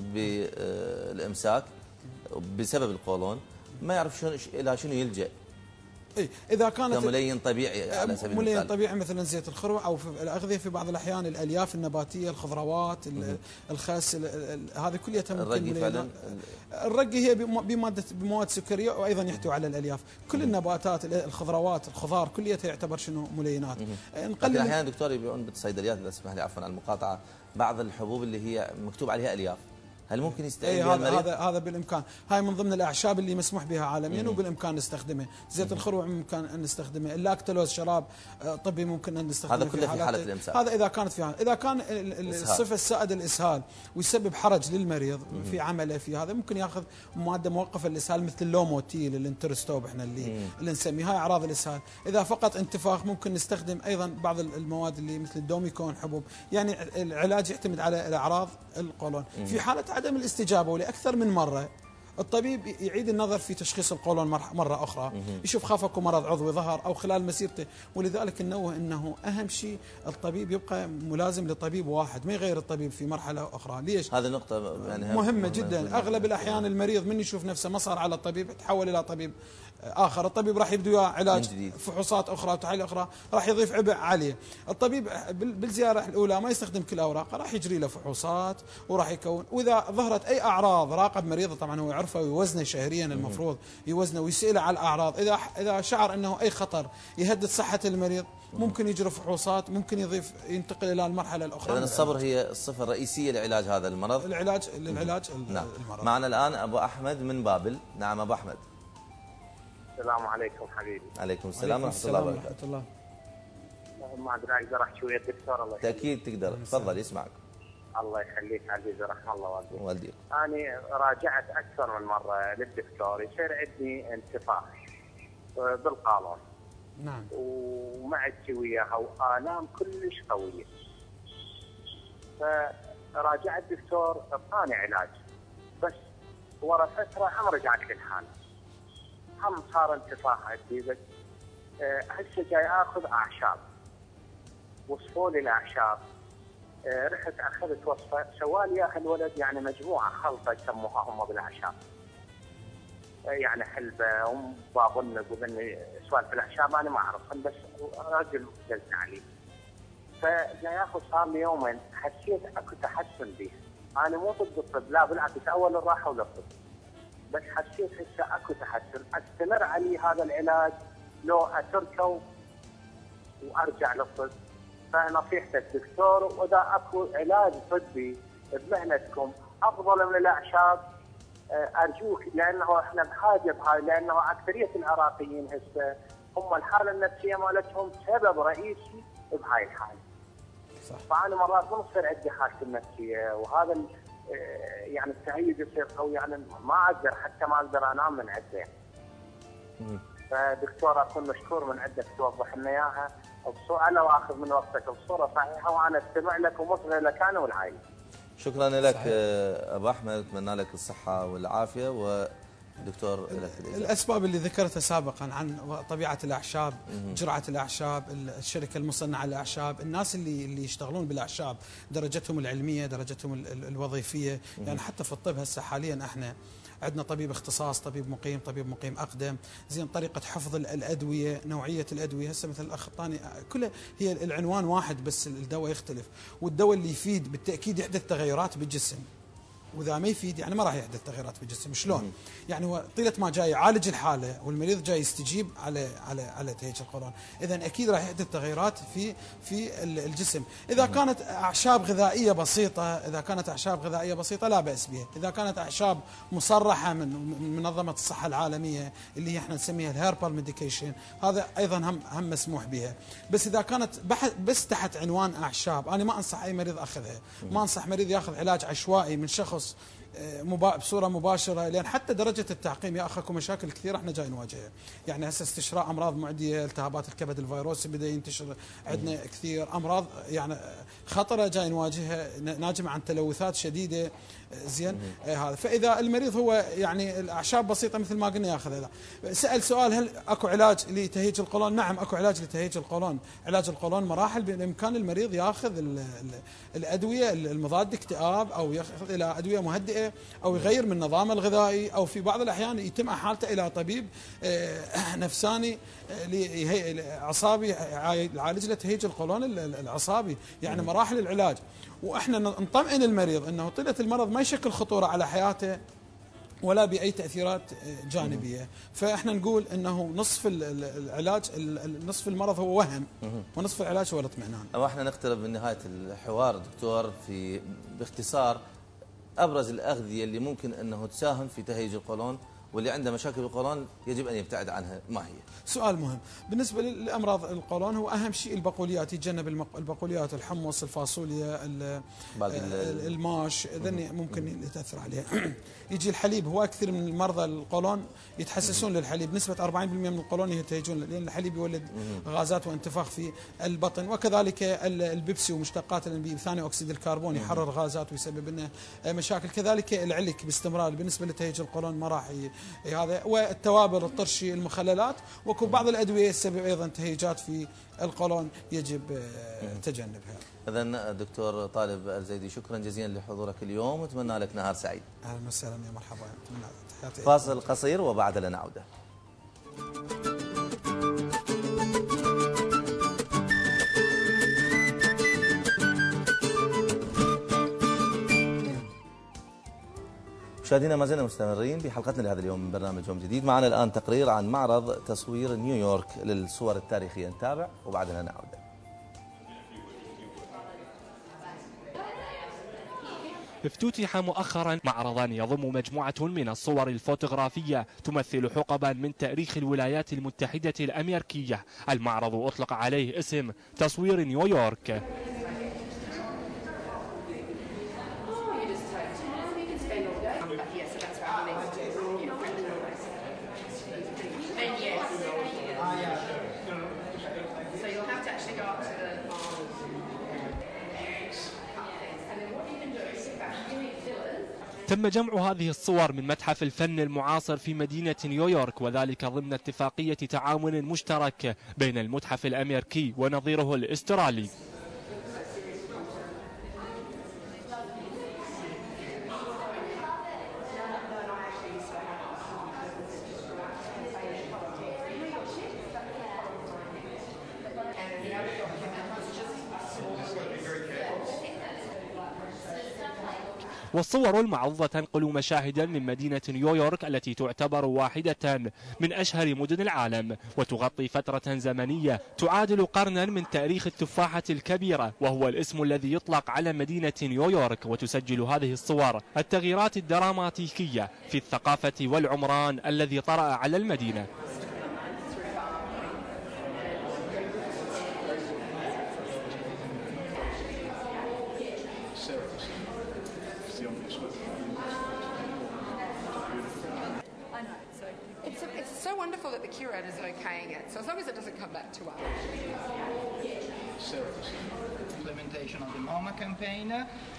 بالامساك بسبب القولون ما يعرف شنو الى شنو يلجأ. إيه إذا كانت كملين طبيعي على سبيل المثال، ملين طبيعي مثلا زيت الخروع او في الاغذيه في بعض الاحيان الالياف النباتيه، الخضروات، الخس، هذه كلها ممكن فعلا. الرقي هي بماده بمواد سكريه وايضا يحتوي على الالياف. كل النباتات الخضروات الخضار كلها تعتبر شنو ملينات. لكن احيانا دكتور يبيعون بالصيدليات اذا تسمح لي عفوا على المقاطعه بعض الحبوب اللي هي مكتوب عليها الياف، هل ممكن يستعين أيه بها هذا المريض؟ هذا هذا بالامكان، هاي من ضمن الاعشاب اللي مسموح بها عالميا وبالامكان نستخدمه. زيت الخروع ممكن ان نستخدمه، اللاكتولوز شراب طبي ممكن ان نستخدمه. هذا كله في, في حاله الامساك. هذا اذا كانت في حالة. اذا كان الصفه السائده الاسهال ويسبب حرج للمريض في عمله في هذا ممكن ياخذ ماده موقفه للاسهال مثل اللوموتيل، الانترستوب احنا اللي اللي نسميه، هاي اعراض الاسهال. اذا فقط انتفاخ ممكن نستخدم ايضا بعض المواد اللي مثل الدوميكون حبوب. يعني العلاج يعتمد على الاعراض القولون. في حاله عدم الاستجابه لأكثر من مرة الطبيب يعيد النظر في تشخيص القولون مرة أخرى، يشوف خاف اكو مرض عضوي ظهر أو خلال مسيرته. ولذلك ننوه أنه أهم شيء الطبيب يبقى ملازم لطبيب واحد، ما يغير الطبيب في مرحلة أخرى. ليش؟ هذه نقطة يعني مهمة, مهمة جدا. أغلب الأحيان المريض من يشوف نفسه ما صار على الطبيب تحول إلى طبيب آخر، الطبيب راح يبدو وياه علاج فحوصات أخرى وتحاليل أخرى، راح يضيف عبء عليه. الطبيب بالزيارة الأولى ما يستخدم كل أوراقه، راح يجري له فحوصات وراح يكون، وإذا ظهرت أي أعراض راقب مريضه طبعا هو يعرفه ويوزنه شهريا، المفروض يوزنه ويسأله على الأعراض. إذا إذا شعر أنه أي خطر يهدد صحة المريض ممكن يجري فحوصات، ممكن يضيف ينتقل إلى المرحلة الأخرى. إذن الصبر هي الصفة الرئيسية لعلاج هذا المرض. العلاج للعلاج نعم. المرض. معنا الآن أبو أحمد من بابل. نعم أبو أحمد. السلام عليكم حبيبي. عليكم السلام ورحمة الله وبركاته. الله. ما ادري اقدر احكي ويا الدكتور. الله يخليك. اكيد تقدر، تفضل يسمعك. الله يخليك عزيزي، رحم الله والديك. والديك. انا راجعت اكثر من مره للدكتور، يصير عندي انتفاخ بالقولون. نعم. ومعدتي وياها والام كلش قويه. فراجعت الدكتور اعطاني علاج، بس ورا فتره هم رجعت للحاله. هم صار انتفاخ عندي، بس هسه جاي اخذ اعشاب. وصفوا لي الاعشاب، رحت اخذت وصفه سوالي اياها الولد، يعني مجموعه خلطه يسموها هم بالاعشاب، يعني حلبه وبابنق وذني سوالف الاعشاب انا ما اعرفهم، بس رجل جلس علي. فجاي اخذ صار لي يومين، حسيت اكو تحسن به. انا مو ضد الطب، لا بالعكس اول الراحه ولا الطب، بس حسيت هسه اكو تحسن. استمر علي هذا العلاج لو اتركه وارجع للطب؟ فنصيحتك دكتور، واذا اكو علاج طبي بمهنتكم افضل من الاعشاب ارجوك، لانه احنا بحاجه بهاي، لانه اكثريه العراقيين هسه هم الحاله النفسيه مالتهم سبب رئيسي بهاي الحاله. صح. فانا مرات ما تصير عندي حالتي النفسيه، وهذا يعني التهيج يصير قوي، يعني ما اقدر حتى ما اقدر انام من عنده. فدكتور اكون مشكور من عندك توضح لنا اياها بصوره، انا واخذ من وقتك بصوره صحيحه، وانا استمع لك ومصغي لك انا والعائله. شكرا لك ابو احمد، اتمنى لك الصحه والعافيه. ودكتور لك الاسباب اللي ذكرتها سابقا عن طبيعه الاعشاب، جرعه الاعشاب، الشركه المصنعه للاعشاب، الناس اللي اللي يشتغلون بالاعشاب، درجتهم العلميه، درجتهم الوظيفيه، يعني حتى في الطب هسه حاليا احنا عندنا طبيب اختصاص، طبيب مقيم، طبيب مقيم اقدم، زين طريقه حفظ الادويه، نوعيه الادويه، هسه مثل الاخ الثاني كلها هي العنوان واحد بس الدواء يختلف، والدواء اللي يفيد بالتاكيد يحدث تغيرات بالجسم، واذا ما يفيد يعني ما راح يحدث تغيرات بالجسم. شلون؟ يعني هو طيله ما جاي يعالج الحاله والمريض جاي يستجيب على على على تهيج القولون، اذا اكيد راح يحدث تغيرات في في الجسم. اذا كانت اعشاب غذائيه بسيطه، اذا كانت اعشاب غذائيه بسيطه لا باس بها، اذا كانت اعشاب مصرحه من منظمه الصحه العالميه اللي هي احنا نسميها الهيربال ميديكيشن، هذا ايضا هم هم مسموح بها. بس اذا كانت بس تحت عنوان اعشاب، انا ما انصح اي مريض اخذها، ما انصح مريض ياخذ علاج عشوائي من شخص بصوره مباشره، لان حتى درجه التعقيم يا اخ اكو مشاكل كثيره احنا جاي نواجهها، يعني هسه استشراء امراض معديه، التهابات الكبد الفيروسي بدا ينتشر عندنا كثير، امراض يعني خطره جاي نواجهها ناجمه عن تلوثات شديده، زين هذا. فاذا المريض هو يعني الاعشاب بسيطه مثل ما قلنا ياخذها. سال سؤال هل اكو علاج لتهيج القولون؟ نعم اكو علاج لتهيج القولون، علاج القولون مراحل، بامكان المريض ياخذ الادويه المضاد اكتئاب، او ياخذ الى ادويه مهدئه، او يغير من نظامه الغذائي، او في بعض الاحيان يتم احالته الى طبيب نفساني عصابي يعالج له تهيج القولون العصابي، يعني مراحل العلاج. واحنا نطمئن المريض انه طيله المرض ما يشكل خطوره على حياته ولا باي تاثيرات جانبيه، فاحنا نقول انه نصف العلاج، نصف المرض هو وهم، ونصف العلاج هو الاطمئنان. واحنا نقترب من نهايه الحوار دكتور، في باختصار ابرز الاغذيه اللي ممكن انه تساهم في تهيج القولون، واللي عنده مشاكل بالقولون يجب ان يبتعد عنها، ما هي؟ سؤال مهم. بالنسبه لامراض القولون هو اهم شيء البقوليات، يتجنب البقوليات، الحمص، الفاصوليا، الماش، ذني ممكن يتاثر عليها. يجي الحليب، هو كثير من المرضى القولون يتحسسون للحليب، نسبه أربعين بالمئة من القولون يتهيجون، لان الحليب يولد غازات وانتفاخ في البطن، وكذلك البيبسي ومشتقات الانبيب، ثاني اكسيد الكربون يحرر غازات ويسبب لنا مشاكل، كذلك العلك باستمرار بالنسبه لتهيج القولون ما راح هذا، والتوابل، الطرشي، المخللات، وكو بعض الادويه تسبب ايضا تهيجات في القولون يجب تجنبها. اذا دكتور طالب الزيدي، شكرا جزيلا لحضورك اليوم، واتمنى لك نهار سعيد. اهلا وسهلا يا مرحبا، تحياتي. فاصل قصير وبعد لنا عوده. مشاهدينا ما زلنا مستمرين بحلقتنا لهذا اليوم من برنامج يوم جديد. معنا الآن تقرير عن معرض تصوير نيويورك للصور التاريخية، نتابع وبعدها نعود. افتتح مؤخرا معرضا يضم مجموعة من الصور الفوتوغرافية تمثل حقبا من تاريخ الولايات المتحدة الأمريكية. المعرض أطلق عليه اسم تصوير نيويورك. تم جمع هذه الصور من متحف الفن المعاصر في مدينة نيويورك، وذلك ضمن اتفاقية تعاون مشترك بين المتحف الأمريكي ونظيره الأسترالي. والصور المعروضة تنقل مشاهدا من مدينة نيويورك التي تعتبر واحدة من أشهر مدن العالم، وتغطي فترة زمنية تعادل قرنا من تاريخ التفاحة الكبيرة، وهو الاسم الذي يطلق على مدينة نيويورك. وتسجل هذه الصور التغييرات الدراماتيكية في الثقافة والعمران الذي طرأ على المدينة. wonderful that the curator is okaying it. So as long as it doesn't come back to us. Surface implementation of the MoMA campaign.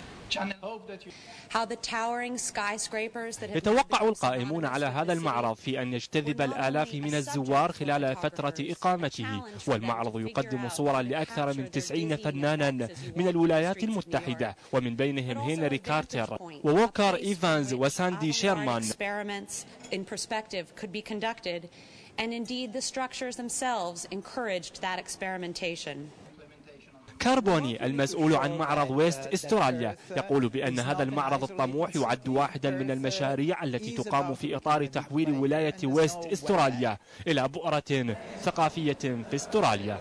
يتوقع القائمون على هذا المعرض في أن يجتذب الآلاف من الزوار خلال فترة إقامته، والمعرض يقدم صورا لأكثر من تسعين فنانا من الولايات المتحدة، ومن بينهم هنري كارتر ووكر إيفانز وساندي شيرمان. كاربوني المسؤول عن معرض ويست استراليا يقول بأن هذا المعرض الطموح يعد واحدا من المشاريع التي تقام في إطار تحويل ولاية ويست استراليا إلى بؤرة ثقافية في استراليا.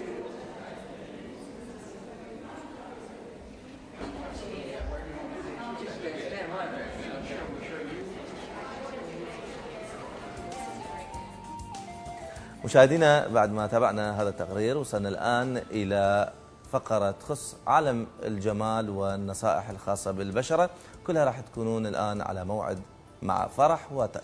مشاهدينا، بعد ما تابعنا هذا التقرير وصلنا الآن إلى فقرة تخص عالم الجمال والنصائح الخاصة بالبشرة، كلها راح تكونون الآن على موعد مع فرح وتاج.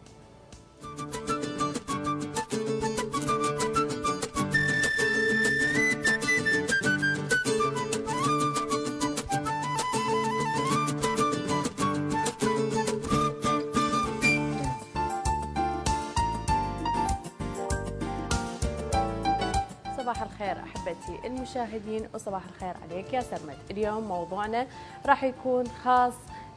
صباح الخير أحبتي المشاهدين وصباح الخير عليك يا سرمد. اليوم موضوعنا راح يكون خاص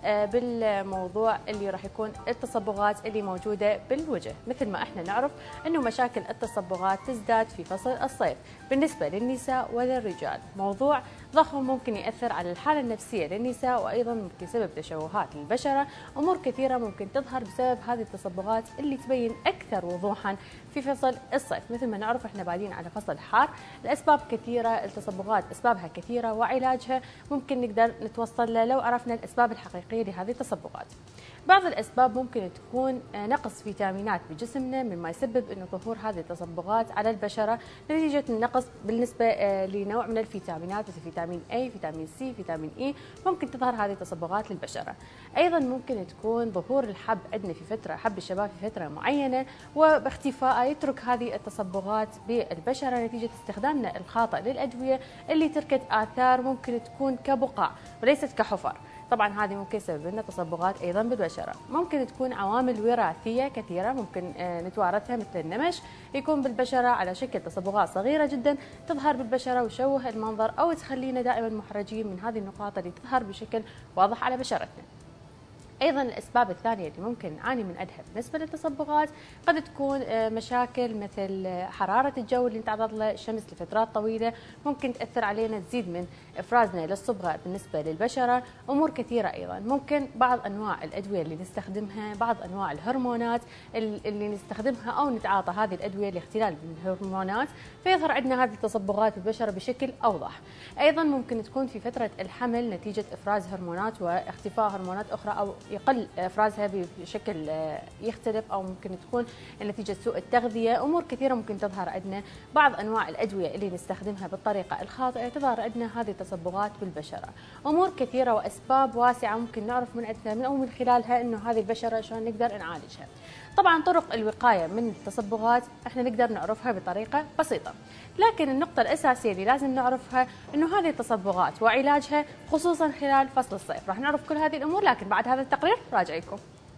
بالموضوع اللي راح يكون التصبغات اللي موجودة بالوجه. مثل ما احنا نعرف انه مشاكل التصبغات تزداد في فصل الصيف بالنسبة للنساء وللرجال. موضوع ضخم ممكن يأثر على الحالة النفسية للنساء، وأيضا ممكن يسبب تشوهات للبشرة. أمور كثيرة ممكن تظهر بسبب هذه التصبغات اللي تبين أكثر وضوحا في فصل الصيف. مثل ما نعرف احنا بادين على فصل حار، الأسباب كثيرة، التصبغات أسبابها كثيرة وعلاجها ممكن نقدر نتوصل له لو عرفنا الأسباب الحقيقية لهذه التصبغات. بعض الأسباب ممكن تكون نقص فيتامينات بجسمنا مما يسبب أنه ظهور هذه التصبغات على البشرة نتيجة النقص بالنسبة لنوع من الفيتامينات مثل فيتامين A، فيتامين C، فيتامين E، ممكن تظهر هذه التصبغات للبشرة. أيضا ممكن تكون ظهور الحب عندنا في فترة، حب الشباب في فترة معينة، وباختفاء يترك هذه التصبغات بالبشرة نتيجة استخدامنا الخاطئ للأدوية اللي تركت آثار ممكن تكون كبقع وليست كحفر. طبعا هذه ممكن تسبب لنا تصبغات ايضا بالبشره. ممكن تكون عوامل وراثيه كثيره ممكن نتوارثها، مثل النمش يكون بالبشره على شكل تصبغات صغيره جدا تظهر بالبشره وتشوه المنظر او تخلينا دائما محرجين من هذه النقاط اللي تظهر بشكل واضح على بشرتنا. ايضا الاسباب الثانيه اللي ممكن نعاني من عندها بالنسبه للتصبغات قد تكون مشاكل مثل حراره الجو اللي نتعرض له، الشمس لفترات طويله ممكن تاثر علينا، تزيد من افرازنا للصبغه بالنسبه للبشره. امور كثيره ايضا ممكن بعض انواع الادويه اللي نستخدمها، بعض انواع الهرمونات اللي نستخدمها او نتعاطى هذه الادويه لاختلال الهرمونات فيظهر عندنا هذه التصبغات بالبشره بشكل اوضح. ايضا ممكن تكون في فتره الحمل نتيجه افراز هرمونات واختفاء هرمونات اخرى او يقل افرازها بشكل يختلف، او ممكن تكون نتيجه سوء التغذيه. امور كثيره ممكن تظهر عندنا. بعض انواع الادويه اللي نستخدمها بالطريقه الخاطئه تظهر عندنا هذه التصبغات بالبشره. امور كثيره واسباب واسعه ممكن نعرف من عندها من او من خلالها انه هذه البشره شلون نقدر نعالجها. طبعا طرق الوقايه من التصبغات احنا نقدر نعرفها بطريقه بسيطه، لكن النقطه الاساسيه اللي لازم نعرفها انه هذه التصبغات وعلاجها خصوصا خلال فصل الصيف. راح نعرف كل هذه الامور لكن بعد هذا التقرير راجعيكم.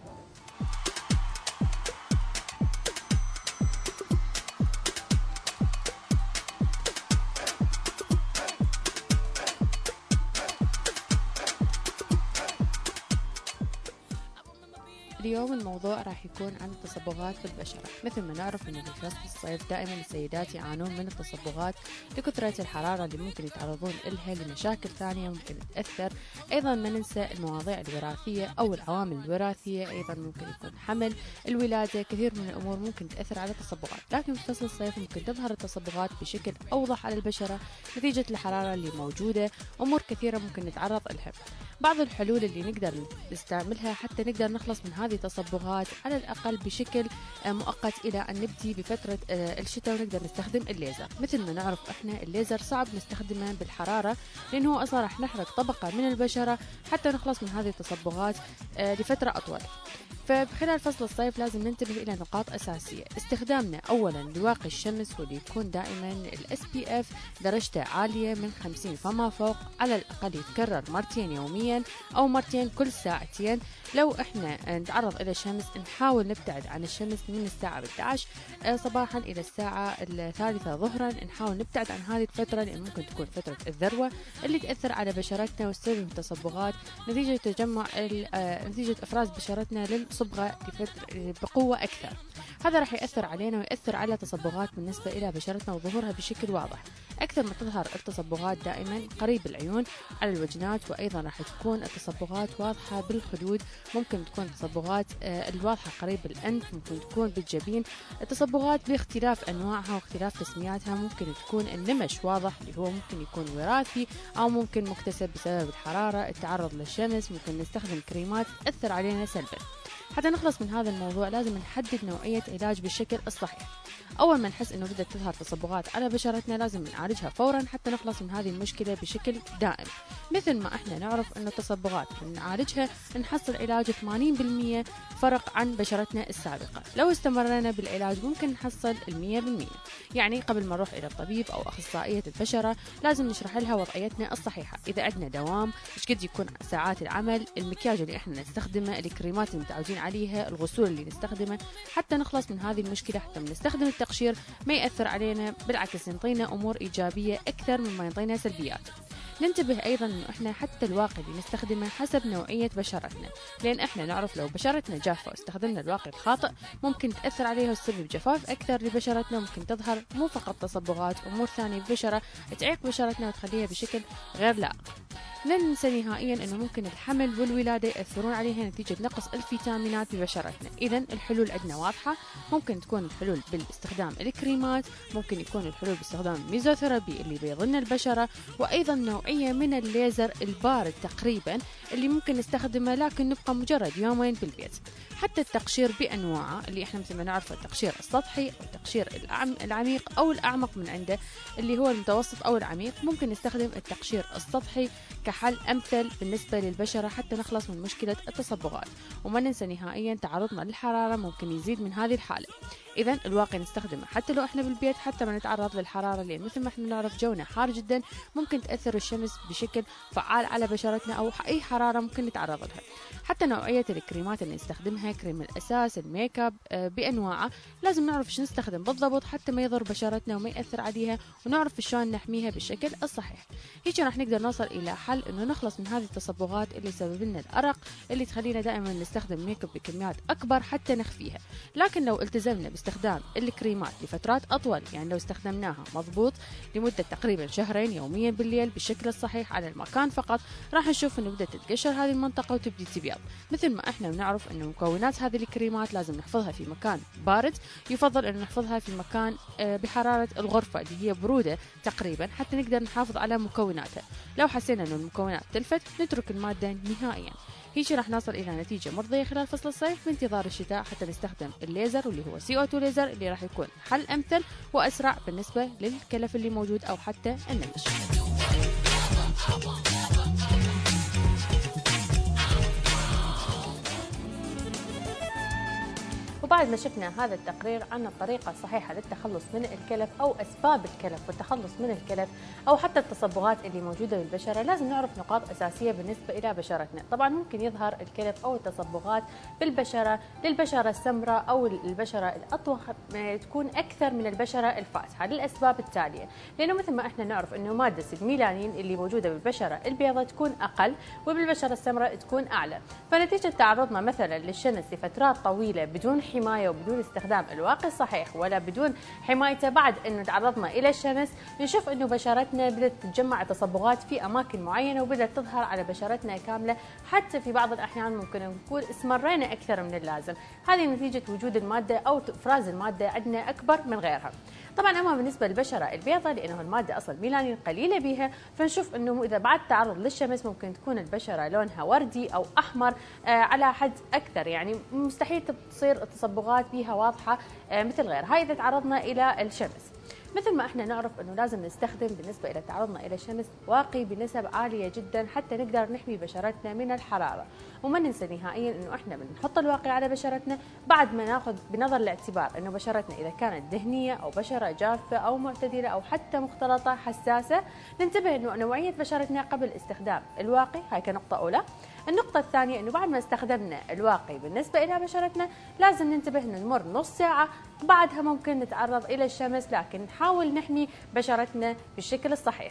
اليوم الموضوع راح يكون عن التصبغات في البشرة. مثل ما نعرف انه في فصل الصيف دائما السيدات يعانون من التصبغات لكثرة الحرارة اللي ممكن يتعرضون لها، لمشاكل ثانية ممكن تأثر. ايضا ما ننسى المواضيع الوراثية او العوامل الوراثية، ايضا ممكن يكون حمل، الولادة، كثير من الامور ممكن تأثر على التصبغات. لكن في فصل الصيف ممكن تظهر التصبغات بشكل اوضح على البشرة نتيجة الحرارة اللي موجودة. امور كثيرة ممكن نتعرض لها. بعض الحلول اللي نقدر نستعملها حتى نقدر نخلص من هذه التصبغات على الأقل بشكل مؤقت إلى أن نبدي بفترة الشتاء ونقدر نستخدم الليزر. مثل ما نعرف إحنا الليزر صعب نستخدمه بالحرارة لأنه أصلا راح نحرق طبقة من البشرة حتى نخلص من هذه التصبغات لفترة أطول. فبخلال فصل الصيف لازم ننتبه إلى نقاط أساسية. استخدامنا أولا لواقي الشمس واللي يكون دائما الاس بي اف درجته عالية من خمسين فما فوق، على الأقل يتكرر مرتين يوميا أو مرتين كل ساعتين. لو احنا نتعرض إلى الشمس نحاول نبتعد عن الشمس من الساعة اثنتي عشرة صباحا إلى الساعة الثالثة ظهرا، نحاول نبتعد عن هذه الفترة لأن ممكن تكون فترة الذروة اللي تأثر على بشرتنا وتسبب تصبغات نتيجة تجمع نتيجة إفراز بشرتنا للصبغة بقوة أكثر. هذا راح يأثر علينا ويأثر على تصبغات بالنسبة إلى بشرتنا وظهورها بشكل واضح. أكثر ما تظهر التصبغات دائما قريب العيون على الوجنات، وأيضا راح تكون التصبغات واضحة بالخدود، ممكن تكون تصبغات الواضحة قريب الأنف، ممكن تكون بالجبين. التصبغات باختلاف أنواعها واختلاف تسمياتها ممكن تكون النمش واضح اللي هو ممكن يكون وراثي أو ممكن مكتسب بسبب الحرارة، التعرض للشمس، ممكن نستخدم كريمات تأثر علينا سلبا. حتى نخلص من هذا الموضوع لازم نحدد نوعية علاج بالشكل الصحيح. أول ما نحس أنه بدأت تظهر تصبغات على بشرتنا لازم نعالجها فورا حتى نخلص من هذه المشكلة بشكل دائم. مثل ما احنا نعرف أنه التصبغات نعالجها نحصل علاج ثمانين بالمئة فرق عن بشرتنا السابقة. لو استمرنا بالعلاج ممكن نحصل المية بالمية. يعني قبل ما نروح إلى الطبيب أو أخصائية البشرة لازم نشرح لها وضعيتنا الصحيحة، إذا عندنا دوام، إيش قد يكون ساعات العمل، المكياج اللي احنا نستخدمه، الكريمات اللي متعودين عليها، الغسول اللي نستخدمه، حتى نخلص من هذه المشكلة. حتى نستخدم التقشير ما يأثر علينا، بالعكس ينطينا أمور إيجابية أكثر مما ينطينا سلبيات. ننتبه أيضا أنه إحنا حتى الواقي اللي نستخدمه حسب نوعية بشرتنا، لأن إحنا نعرف لو بشرتنا جافة واستخدمنا الواقي الخاطئ ممكن تأثر عليها وتسبب جفاف أكثر لبشرتنا، ممكن تظهر مو فقط تصبغات، أمور ثانية ببشرة تعيق بشرتنا وتخليها بشكل غير لائق. لا ننسى نهائيا أنه ممكن الحمل والولادة يأثرون عليها نتيجة نقص الفيتامينات ببشرتنا. إذا الحلول عندنا واضحة، ممكن تكون الحلول باستخدام الكريمات، ممكن يكون الحلول باستخدام الميزوثيرابي اللي بيضن البشرة، وأيضا نوعية من الليزر البارد تقريبا اللي ممكن نستخدمه لكن نبقى مجرد يومين في البيت. حتى التقشير بأنواعه اللي احنا مثل ما نعرف التقشير السطحي أو التقشير العميق أو الأعمق من عنده اللي هو المتوسط أو العميق، ممكن نستخدم التقشير السطحي كحل أمثل بالنسبة للبشرة حتى نخلص من مشكلة التصبغات. وما ننسى نهائيا تعرضنا للحرارة ممكن يزيد من هذه الحالة. إذا الواقي نستخدمه حتى لو احنا بالبيت حتى ما نتعرض للحرارة، لأن مثل ما احنا نعرف جونا حار جدا، ممكن تأثر الشمس بشكل فعال على بشرتنا أو أي حرارة ممكن نتعرض لها. حتى نوعية الكريمات اللي نستخدمها، كريم الأساس، الميك اب بأنواعه، لازم نعرف شو نستخدم بالضبط حتى ما يضر بشرتنا وما يأثر عليها، ونعرف شلون نحميها بالشكل الصحيح. هيك راح نقدر نوصل إلى حل إنه نخلص من هذه التصبغات اللي سبب لنا الأرق، اللي تخلينا دائما نستخدم ميك اب بكميات أكبر حتى نخفيها. لكن لو التزمنا باستخدام الكريمات لفترات أطول، يعني لو استخدمناها مضبوط لمدة تقريبا شهرين يوميا بالليل بالشكل الصحيح على المكان فقط، راح نشوف إنه بدأت تتقشر هذه المنطقة وتبدي تبيض. مثل ما احنا بنعرف إنه مكونات هذه الكريمات لازم نحفظها في مكان بارد، يفضل إنه نحفظها في مكان بحرارة الغرفة اللي هي برودة تقريبا حتى نقدر نحافظ على مكوناتها. لو حسينا إنه المكونات تلفت نترك المادة نهائيا. هيك راح نصل إلى نتيجة مرضية خلال فصل الصيف بانتظار الشتاء حتى نستخدم الليزر واللي هو سي أو تو ليزر اللي راح يكون حل أمثل وأسرع بالنسبة للكلف اللي موجود أو حتى النمش. وبعد ما شفنا هذا التقرير عن الطريقة الصحيحة للتخلص من الكلف أو أسباب الكلف والتخلص من الكلف أو حتى التصبغات اللي موجودة بالبشرة، لازم نعرف نقاط أساسية بالنسبة إلى بشرتنا. طبعا ممكن يظهر الكلف أو التصبغات بالبشرة للبشرة السمراء أو البشرة الأطوخ تكون أكثر من البشرة الفاتحة للأسباب التالية. لأنه مثل ما إحنا نعرف إنه مادة الميلانين اللي موجودة بالبشرة البيضاء تكون أقل وبالبشرة السمراء تكون أعلى، فنتيجة تعرضنا مثلا للشمس لفترات طويلة بدون حماية وبدون استخدام الواقي الصحيح ولا بدون حمايته بعد انه تعرضنا الى الشمس، نشوف انه بشرتنا بدات تتجمع تصبغات في اماكن معينه وبدات تظهر على بشرتنا كامله، حتى في بعض الاحيان ممكن نقول استمرينا اكثر من اللازم. هذه نتيجه وجود الماده او افراز الماده عندنا اكبر من غيرها. طبعا اما بالنسبه للبشره البيضاء لانه الماده اصلا ميلانين قليله بها، فنشوف انه اذا بعد تعرض للشمس ممكن تكون البشره لونها وردي او احمر آه على حد اكثر، يعني مستحيل تصير التصبغات بها واضحه آه مثل غيرها، هاي اذا تعرضنا الى الشمس. مثل ما احنا نعرف انه لازم نستخدم بالنسبه الى تعرضنا الى الشمس واقي بنسب عاليه جدا حتى نقدر نحمي بشرتنا من الحراره، وما ننسى نهائيا انه احنا بنحط الواقي على بشرتنا بعد ما ناخذ بنظر الاعتبار انه بشرتنا اذا كانت دهنيه او بشره جافه او معتدله او حتى مختلطه حساسه، ننتبه انه نوعيه بشرتنا قبل استخدام الواقي. هاي كنقطه اولى. النقطة الثانية انه بعد ما استخدمنا الواقي بالنسبة الى بشرتنا لازم ننتبه انه نمر نص ساعة بعدها ممكن نتعرض الى الشمس، لكن نحاول نحمي بشرتنا بالشكل الصحيح.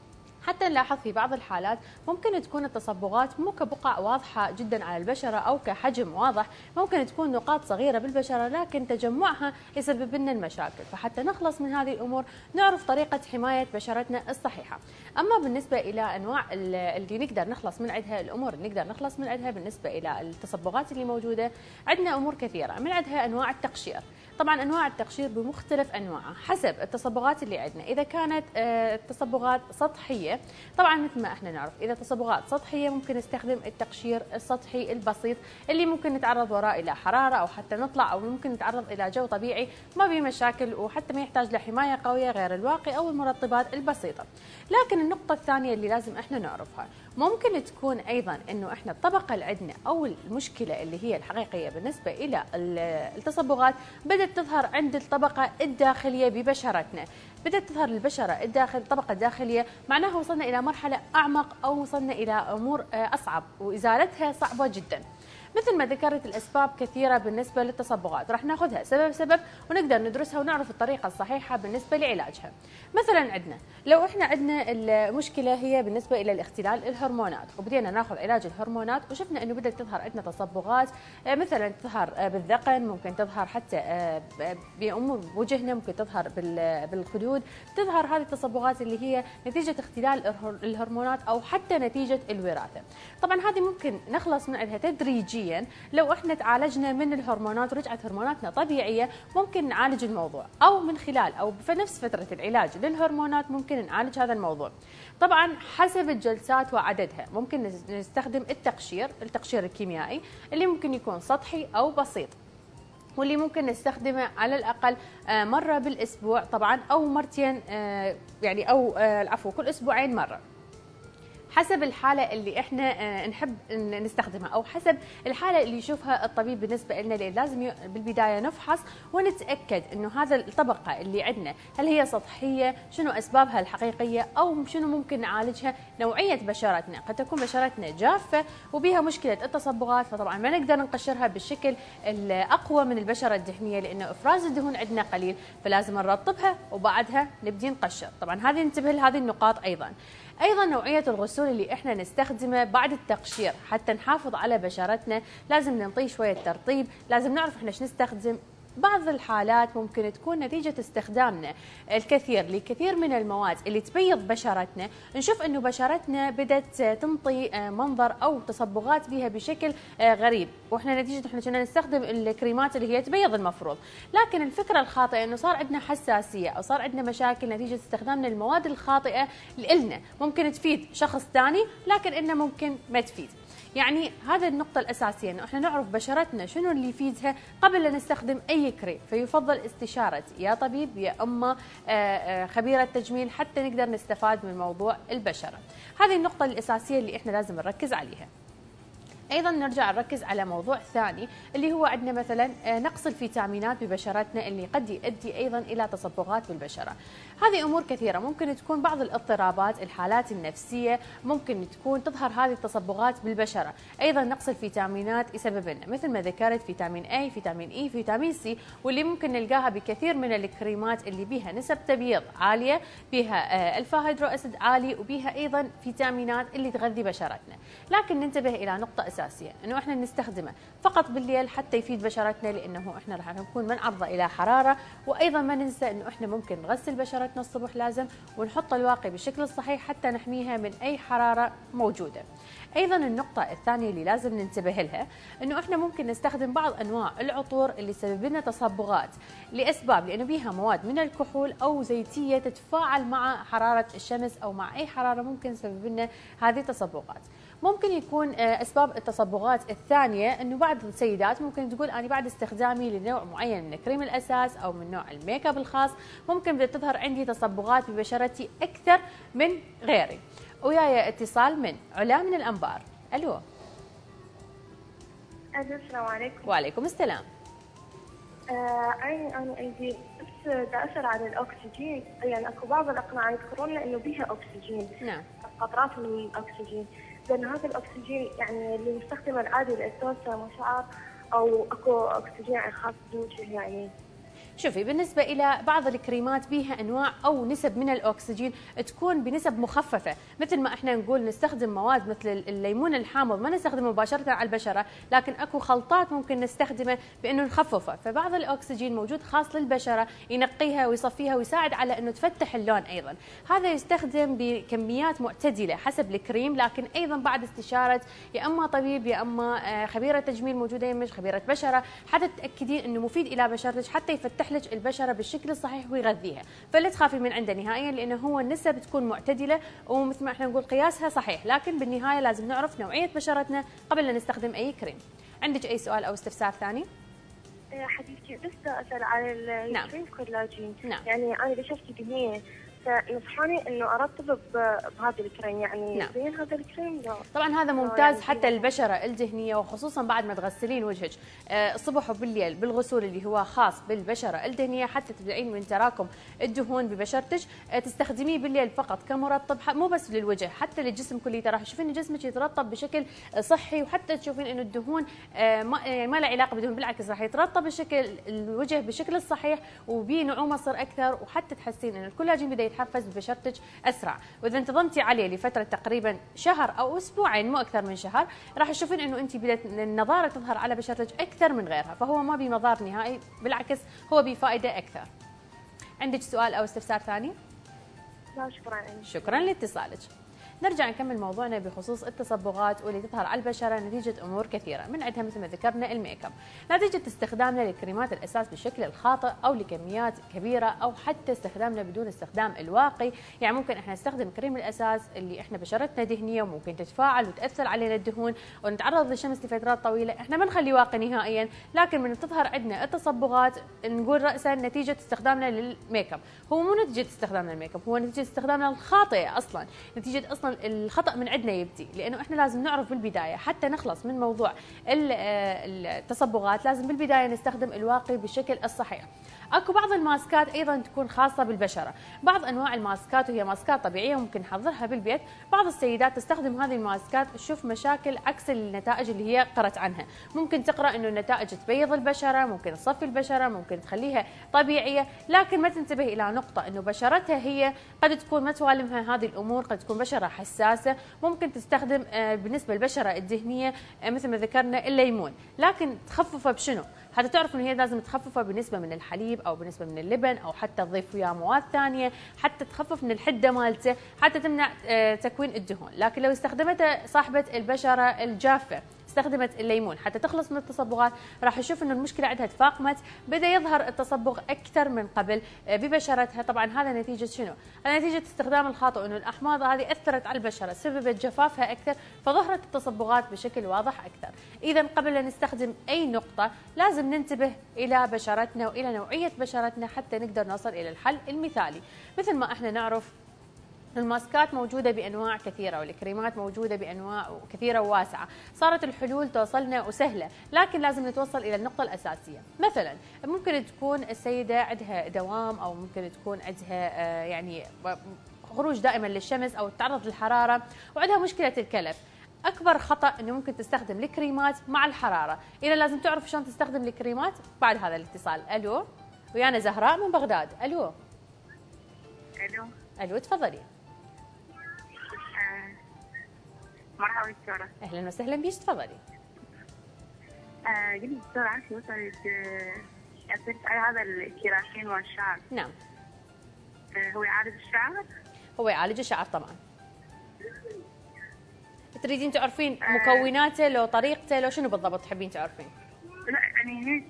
حتى نلاحظ في بعض الحالات ممكن تكون التصبغات مو كبقع واضحة جدا على البشرة أو كحجم واضح، ممكن تكون نقاط صغيرة بالبشرة لكن تجمعها يسبب لنا المشاكل، فحتى نخلص من هذه الأمور نعرف طريقة حماية بشرتنا الصحيحة. أما بالنسبة إلى أنواع اللي نقدر نخلص من عندها، الأمور اللي نقدر نخلص من عندها بالنسبة إلى التصبغات اللي موجودة، عندنا أمور كثيرة. من عندها أنواع التقشير. طبعا انواع التقشير بمختلف انواعها حسب التصبغات اللي عندنا. اذا كانت تصبغات سطحيه، طبعا مثل ما احنا نعرف اذا تصبغات سطحيه ممكن نستخدم التقشير السطحي البسيط اللي ممكن نتعرض وراه الى حراره او حتى نطلع او ممكن نتعرض الى جو طبيعي ما به مشاكل وحتى ما يحتاج لحمايه قويه غير الواقي او المرطبات البسيطه. لكن النقطه الثانيه اللي لازم احنا نعرفها ممكن تكون ايضا انه احنا الطبقه اللي عندنا او المشكله اللي هي الحقيقيه بالنسبه الى التصبغات بدات تظهر عند الطبقه الداخليه ببشرتنا، بدات تظهر البشره الداخل الطبقه الداخليه، معناها وصلنا الى مرحله اعمق او وصلنا الى امور اصعب وازالتها صعبه جدا. مثل ما ذكرت الاسباب كثيره بالنسبه للتصبغات، راح ناخذها سبب سبب ونقدر ندرسها ونعرف الطريقه الصحيحه بالنسبه لعلاجها. مثلا عندنا لو احنا عندنا المشكله هي بالنسبه الى الاختلال الهرمونات، وبدينا ناخذ علاج الهرمونات وشفنا انه بدات تظهر عندنا تصبغات، مثلا تظهر بالذقن، ممكن تظهر حتى بامور بوجهنا، ممكن تظهر بالخدود، تظهر هذه التصبغات اللي هي نتيجه اختلال الهرمونات او حتى نتيجه الوراثه. طبعا هذه ممكن نخلص من عندها تدريجيا لو احنا تعالجنا من الهرمونات ورجعت هرموناتنا طبيعيه، ممكن نعالج الموضوع، او من خلال او في نفس فتره العلاج للهرمونات ممكن نعالج هذا الموضوع. طبعا حسب الجلسات وعددها، ممكن نستخدم التقشير، التقشير الكيميائي اللي ممكن يكون سطحي او بسيط، واللي ممكن نستخدمه على الاقل مره بالاسبوع طبعا، او مرتين يعني او العفو كل اسبوعين مره، حسب الحالة اللي احنا نحب نستخدمها او حسب الحالة اللي يشوفها الطبيب بالنسبة لنا، لأن لازم بالبداية نفحص ونتأكد انه هذا الطبقة اللي عندنا هل هي سطحية، شنو اسبابها الحقيقية، او شنو ممكن نعالجها، نوعية بشرتنا. قد تكون بشرتنا جافة وبها مشكلة التصبغات، فطبعا ما نقدر نقشرها بالشكل الاقوى من البشرة الدهنية لانه افراز الدهون عندنا قليل، فلازم نرطبها وبعدها نبدي نقشر. طبعا هذه ننتبه لهذه النقاط ايضا. ايضا نوعيه الغسول اللي احنا نستخدمه بعد التقشير حتى نحافظ على بشرتنا، لازم نعطيه شويه ترطيب، لازم نعرف احنا شو نستخدم. بعض الحالات ممكن تكون نتيجة استخدامنا الكثير لكثير من المواد اللي تبيض بشرتنا، نشوف انه بشرتنا بدأت تنطي منظر او تصبغات بها بشكل غريب، واحنا نتيجة احنا كنا نستخدم الكريمات اللي هي تبيض المفروض، لكن الفكرة الخاطئة انه صار عندنا حساسية او صار عندنا مشاكل نتيجة استخدامنا المواد الخاطئة لنا، ممكن تفيد شخص ثاني لكن انه ممكن ما تفيد. يعني هذا النقطة الأساسية إنه إحنا نعرف بشرتنا شنو اللي يفيدها قبل لا نستخدم أي كريم، فيفضل استشارة يا طبيب يا أما خبيرة تجميل حتى نقدر نستفاد من موضوع البشرة. هذه النقطة الأساسية اللي إحنا لازم نركز عليها. ايضا نرجع نركز على موضوع ثاني اللي هو عندنا مثلا نقص الفيتامينات ببشرتنا اللي قد يؤدي ايضا الى تصبغات بالبشره. هذه امور كثيره، ممكن تكون بعض الاضطرابات، الحالات النفسيه، ممكن تكون تظهر هذه التصبغات بالبشره. ايضا نقص الفيتامينات يسبب لنا مثل ما ذكرت فيتامين اي، فيتامين اي، فيتامين سي، واللي ممكن نلقاها بكثير من الكريمات اللي بها نسب تبييض عاليه، بها الفا هيدرو اسيد عالي، وبها ايضا فيتامينات اللي تغذي بشرتنا. لكن ننتبه الى نقطه اساسيه انه احنا نستخدمه فقط بالليل حتى يفيد بشرتنا، لانه احنا راح نكون منعرضه الى حراره. وايضا ما ننسى انه احنا ممكن نغسل بشرتنا الصبح لازم، ونحط الواقي بالشكل الصحيح حتى نحميها من اي حراره موجوده. ايضا النقطه الثانيه اللي لازم ننتبه لها انه احنا ممكن نستخدم بعض انواع العطور اللي تسبب لنا تصبغات لاسباب لانه بيها مواد من الكحول او زيتيه تتفاعل مع حراره الشمس او مع اي حراره ممكن تسبب لنا هذه التصبغات. ممكن يكون اسباب التصبغات الثانيه انه بعض السيدات ممكن تقول انا بعد استخدامي لنوع معين من كريم الاساس او من نوع الميك اب الخاص ممكن بدأت تظهر عندي تصبغات ببشرتي اكثر من غيري. وياي اتصال من علا من الانبار. الو. السلام عليكم. وعليكم السلام. آه أنا أنا عندي بس دا أسأل على الأكسجين، يعني أكو بعض الأقنعة يذكرون لنا إنه بيها أكسجين. نعم. قطرات من الأكسجين، لأن هذا الأكسجين يعني اللي مستخدمه العادي للتوسع مشعر أو أكو أكسجين خاص بوجه يعني. شوفي بالنسبة إلى بعض الكريمات بيها أنواع أو نسب من الأكسجين تكون بنسب مخففة، مثل ما إحنا نقول نستخدم مواد مثل الليمون الحامض ما نستخدمه مباشرة على البشرة، لكن أكو خلطات ممكن نستخدمه بأنه نخففه، فبعض الأكسجين موجود خاص للبشرة ينقيها ويصفيها ويساعد على أنه تفتح اللون أيضا. هذا يستخدم بكميات معتدلة حسب الكريم، لكن أيضا بعد استشارة يا أما طبيب يا أما خبيرة تجميل موجودة يمش خبيرة بشرة، حتى تتأكدين أنه مفيد إلى بشرتك حتى يفتح لك البشره بالشكل الصحيح ويغذيها، فلا تخافي من عنده نهائيا لانه هو النسب تكون معتدله ومثل ما احنا نقول قياسها صحيح، لكن بالنهايه لازم نعرف نوعيه بشرتنا قبل لا نستخدم اي كريم. عندك اي سؤال او استفسار ثاني؟ حبيبتي بس اسال على الكريم كولاجين. نعم. يعني انا بشرتي دهنيه فنصحاني انه ارطب بهذا الكريم، يعني نعم. زين هذا الكريم؟ لا. طبعا هذا ممتاز يعني حتى البشره الدهنيه، وخصوصا بعد ما تغسلين وجهك الصبح وبالليل بالغسول اللي هو خاص بالبشره الدهنيه، حتى تبدعين من تراكم الدهون ببشرتك تستخدميه بالليل فقط كمرطب، مو بس للوجه حتى للجسم كله، راح تشوفين جسمك يترطب بشكل صحي، وحتى تشوفين انه الدهون ما يعني ما له علاقه بالدهون، بالعكس راح يترطب بشكل الوجه بشكل الصحيح وبيه نعومه تصير اكثر، وحتى تحسين ان الكولاجين بدا يتحفز ببشرتك اسرع. واذا انتظمتي عليه لفتره تقريبا شهر او اسبوعين مو اكثر من شهر، راح تشوفين انه انت بدات النضاره تظهر على بشرتك اكثر من غيرها، فهو ما بي مضار نهائي، بالعكس هو بفائده اكثر. عندك سؤال او استفسار ثاني؟ لا شكرا. شكرا لاتصالك. نرجع نكمل موضوعنا بخصوص التصبغات واللي تظهر على البشره نتيجه امور كثيره، من عندها مثل ما ذكرنا الميك اب، نتيجه استخدامنا لكريمات الاساس بالشكل الخاطئ او لكميات كبيره، او حتى استخدامنا بدون استخدام الواقي، يعني ممكن احنا نستخدم كريم الاساس اللي احنا بشرتنا دهنيه وممكن تتفاعل وتاثر علينا الدهون ونتعرض للشمس لفترات طويله، احنا ما نخلي واقي نهائيا، لكن من تظهر عندنا التصبغات نقول راسا نتيجه استخدامنا للميك اب، هو مو نتيجه استخدامنا للميك اب، هو نتيجه استخدامنا الخاطئه اصلا، نتيجه اصلا الخطأ من عندنا يبدي، لأنه إحنا لازم نعرف بالبداية حتى نخلص من موضوع التصبغات، لازم بالبداية نستخدم الواقي بالشكل الصحيح. اكو بعض الماسكات ايضا تكون خاصه بالبشره، بعض انواع الماسكات وهي ماسكات طبيعيه ممكن نحضرها بالبيت، بعض السيدات تستخدم هذه الماسكات تشوف مشاكل عكس النتائج اللي هي قرت عنها، ممكن تقرا انه النتائج تبيض البشره، ممكن تصفي البشره، ممكن تخليها طبيعيه، لكن ما تنتبه الى نقطه انه بشرتها هي قد تكون ما توالمها هذه الامور، قد تكون بشره حساسه، ممكن تستخدم بالنسبه للبشره الدهنيه مثل ما ذكرنا الليمون، لكن تخففه بشنو؟ حتى تعرف انه هي لازم تخففها بنسبه من الحليب او بنسبه من اللبن، او حتى تضيف وياه مواد ثانيه حتى تخفف من الحده مالته، حتى تمنع تكوين الدهون، لكن لو استخدمتها صاحبه البشره الجافه استخدمت الليمون حتى تخلص من التصبغات، راح نشوف انه المشكله عندها تفاقمت، بدا يظهر التصبغ اكثر من قبل ببشرتها، طبعا هذا نتيجه شنو؟ هذا نتيجه استخدام الخاطئ، انه الاحماض هذه اثرت على البشره، سببت جفافها اكثر، فظهرت التصبغات بشكل واضح اكثر. اذا قبل لا نستخدم اي نقطه لازم ننتبه الى بشرتنا والى نوعيه بشرتنا حتى نقدر نوصل الى الحل المثالي. مثل ما احنا نعرف الماسكات موجودة بأنواع كثيرة والكريمات موجودة بأنواع كثيرة وواسعة، صارت الحلول توصلنا وسهلة، لكن لازم نتوصل إلى النقطة الأساسية. مثلا ممكن تكون السيدة عندها دوام، أو ممكن تكون عندها يعني خروج دائما للشمس أو تتعرض للحرارة وعندها مشكلة الكلف. أكبر خطأ أنه ممكن تستخدم الكريمات مع الحرارة، إذا لازم تعرف شلون تستخدم الكريمات بعد هذا الاتصال. ألو، ويانا زهراء من بغداد. ألو. ألو. ألو تفضلي. مرحبا دكتورة. أهلا وسهلا بيش، تفضلي. آه قلت دكتورة عارفة مثلا أثرت على هذا الكراشين والشعر. نعم. آه هو يعالج الشعر؟ هو يعالج الشعر طبعا. تريدين تعرفين آه مكوناته لو طريقته لو شنو بالضبط تحبين تعرفين؟ لا يعني هيك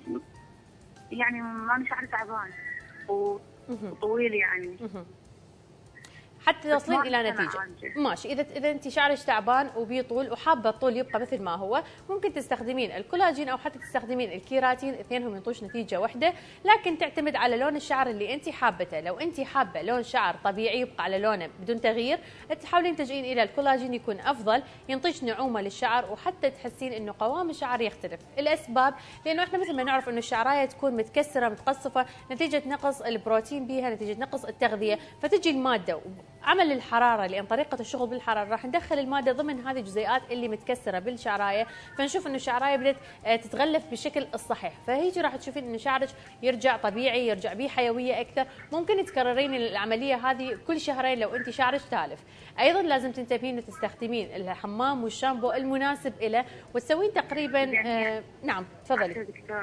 يعني ما شعري تعبان وطويل يعني. حتى توصلين الى نتيجه. ماشي، اذا اذا انت شعرك تعبان وبيه طول وحابه الطول يبقى مثل ما هو، ممكن تستخدمين الكولاجين او حتى تستخدمين الكيراتين، اثنينهم ينطوش نتيجه واحده، لكن تعتمد على لون الشعر اللي انت حابته. لو انت حابه لون شعر طبيعي يبقى على لونه بدون تغيير، تحاولين تلجئين الى الكولاجين يكون افضل، ينطيش نعومه للشعر وحتى تحسين انه قوام الشعر يختلف. الاسباب لانه احنا مثل ما نعرف انه الشعرايه تكون متكسره متقصفه نتيجه نقص البروتين بها، نتيجه نقص التغذيه، فتجي الماده عمل الحراره لان طريقه الشغل بالحراره راح ندخل الماده ضمن هذه الجزيئات اللي متكسره بالشعرايه، فنشوف انه الشعرايه بدات تتغلف بالشكل الصحيح، فهيجي راح تشوفين انه شعرك يرجع طبيعي، يرجع به حيويه اكثر. ممكن تكررين العمليه هذه كل شهرين لو انت شعرك تالف. ايضا لازم تنتبهين انه تستخدمين الحمام والشامبو المناسب له وتسوين تقريبا آه نعم تفضلي.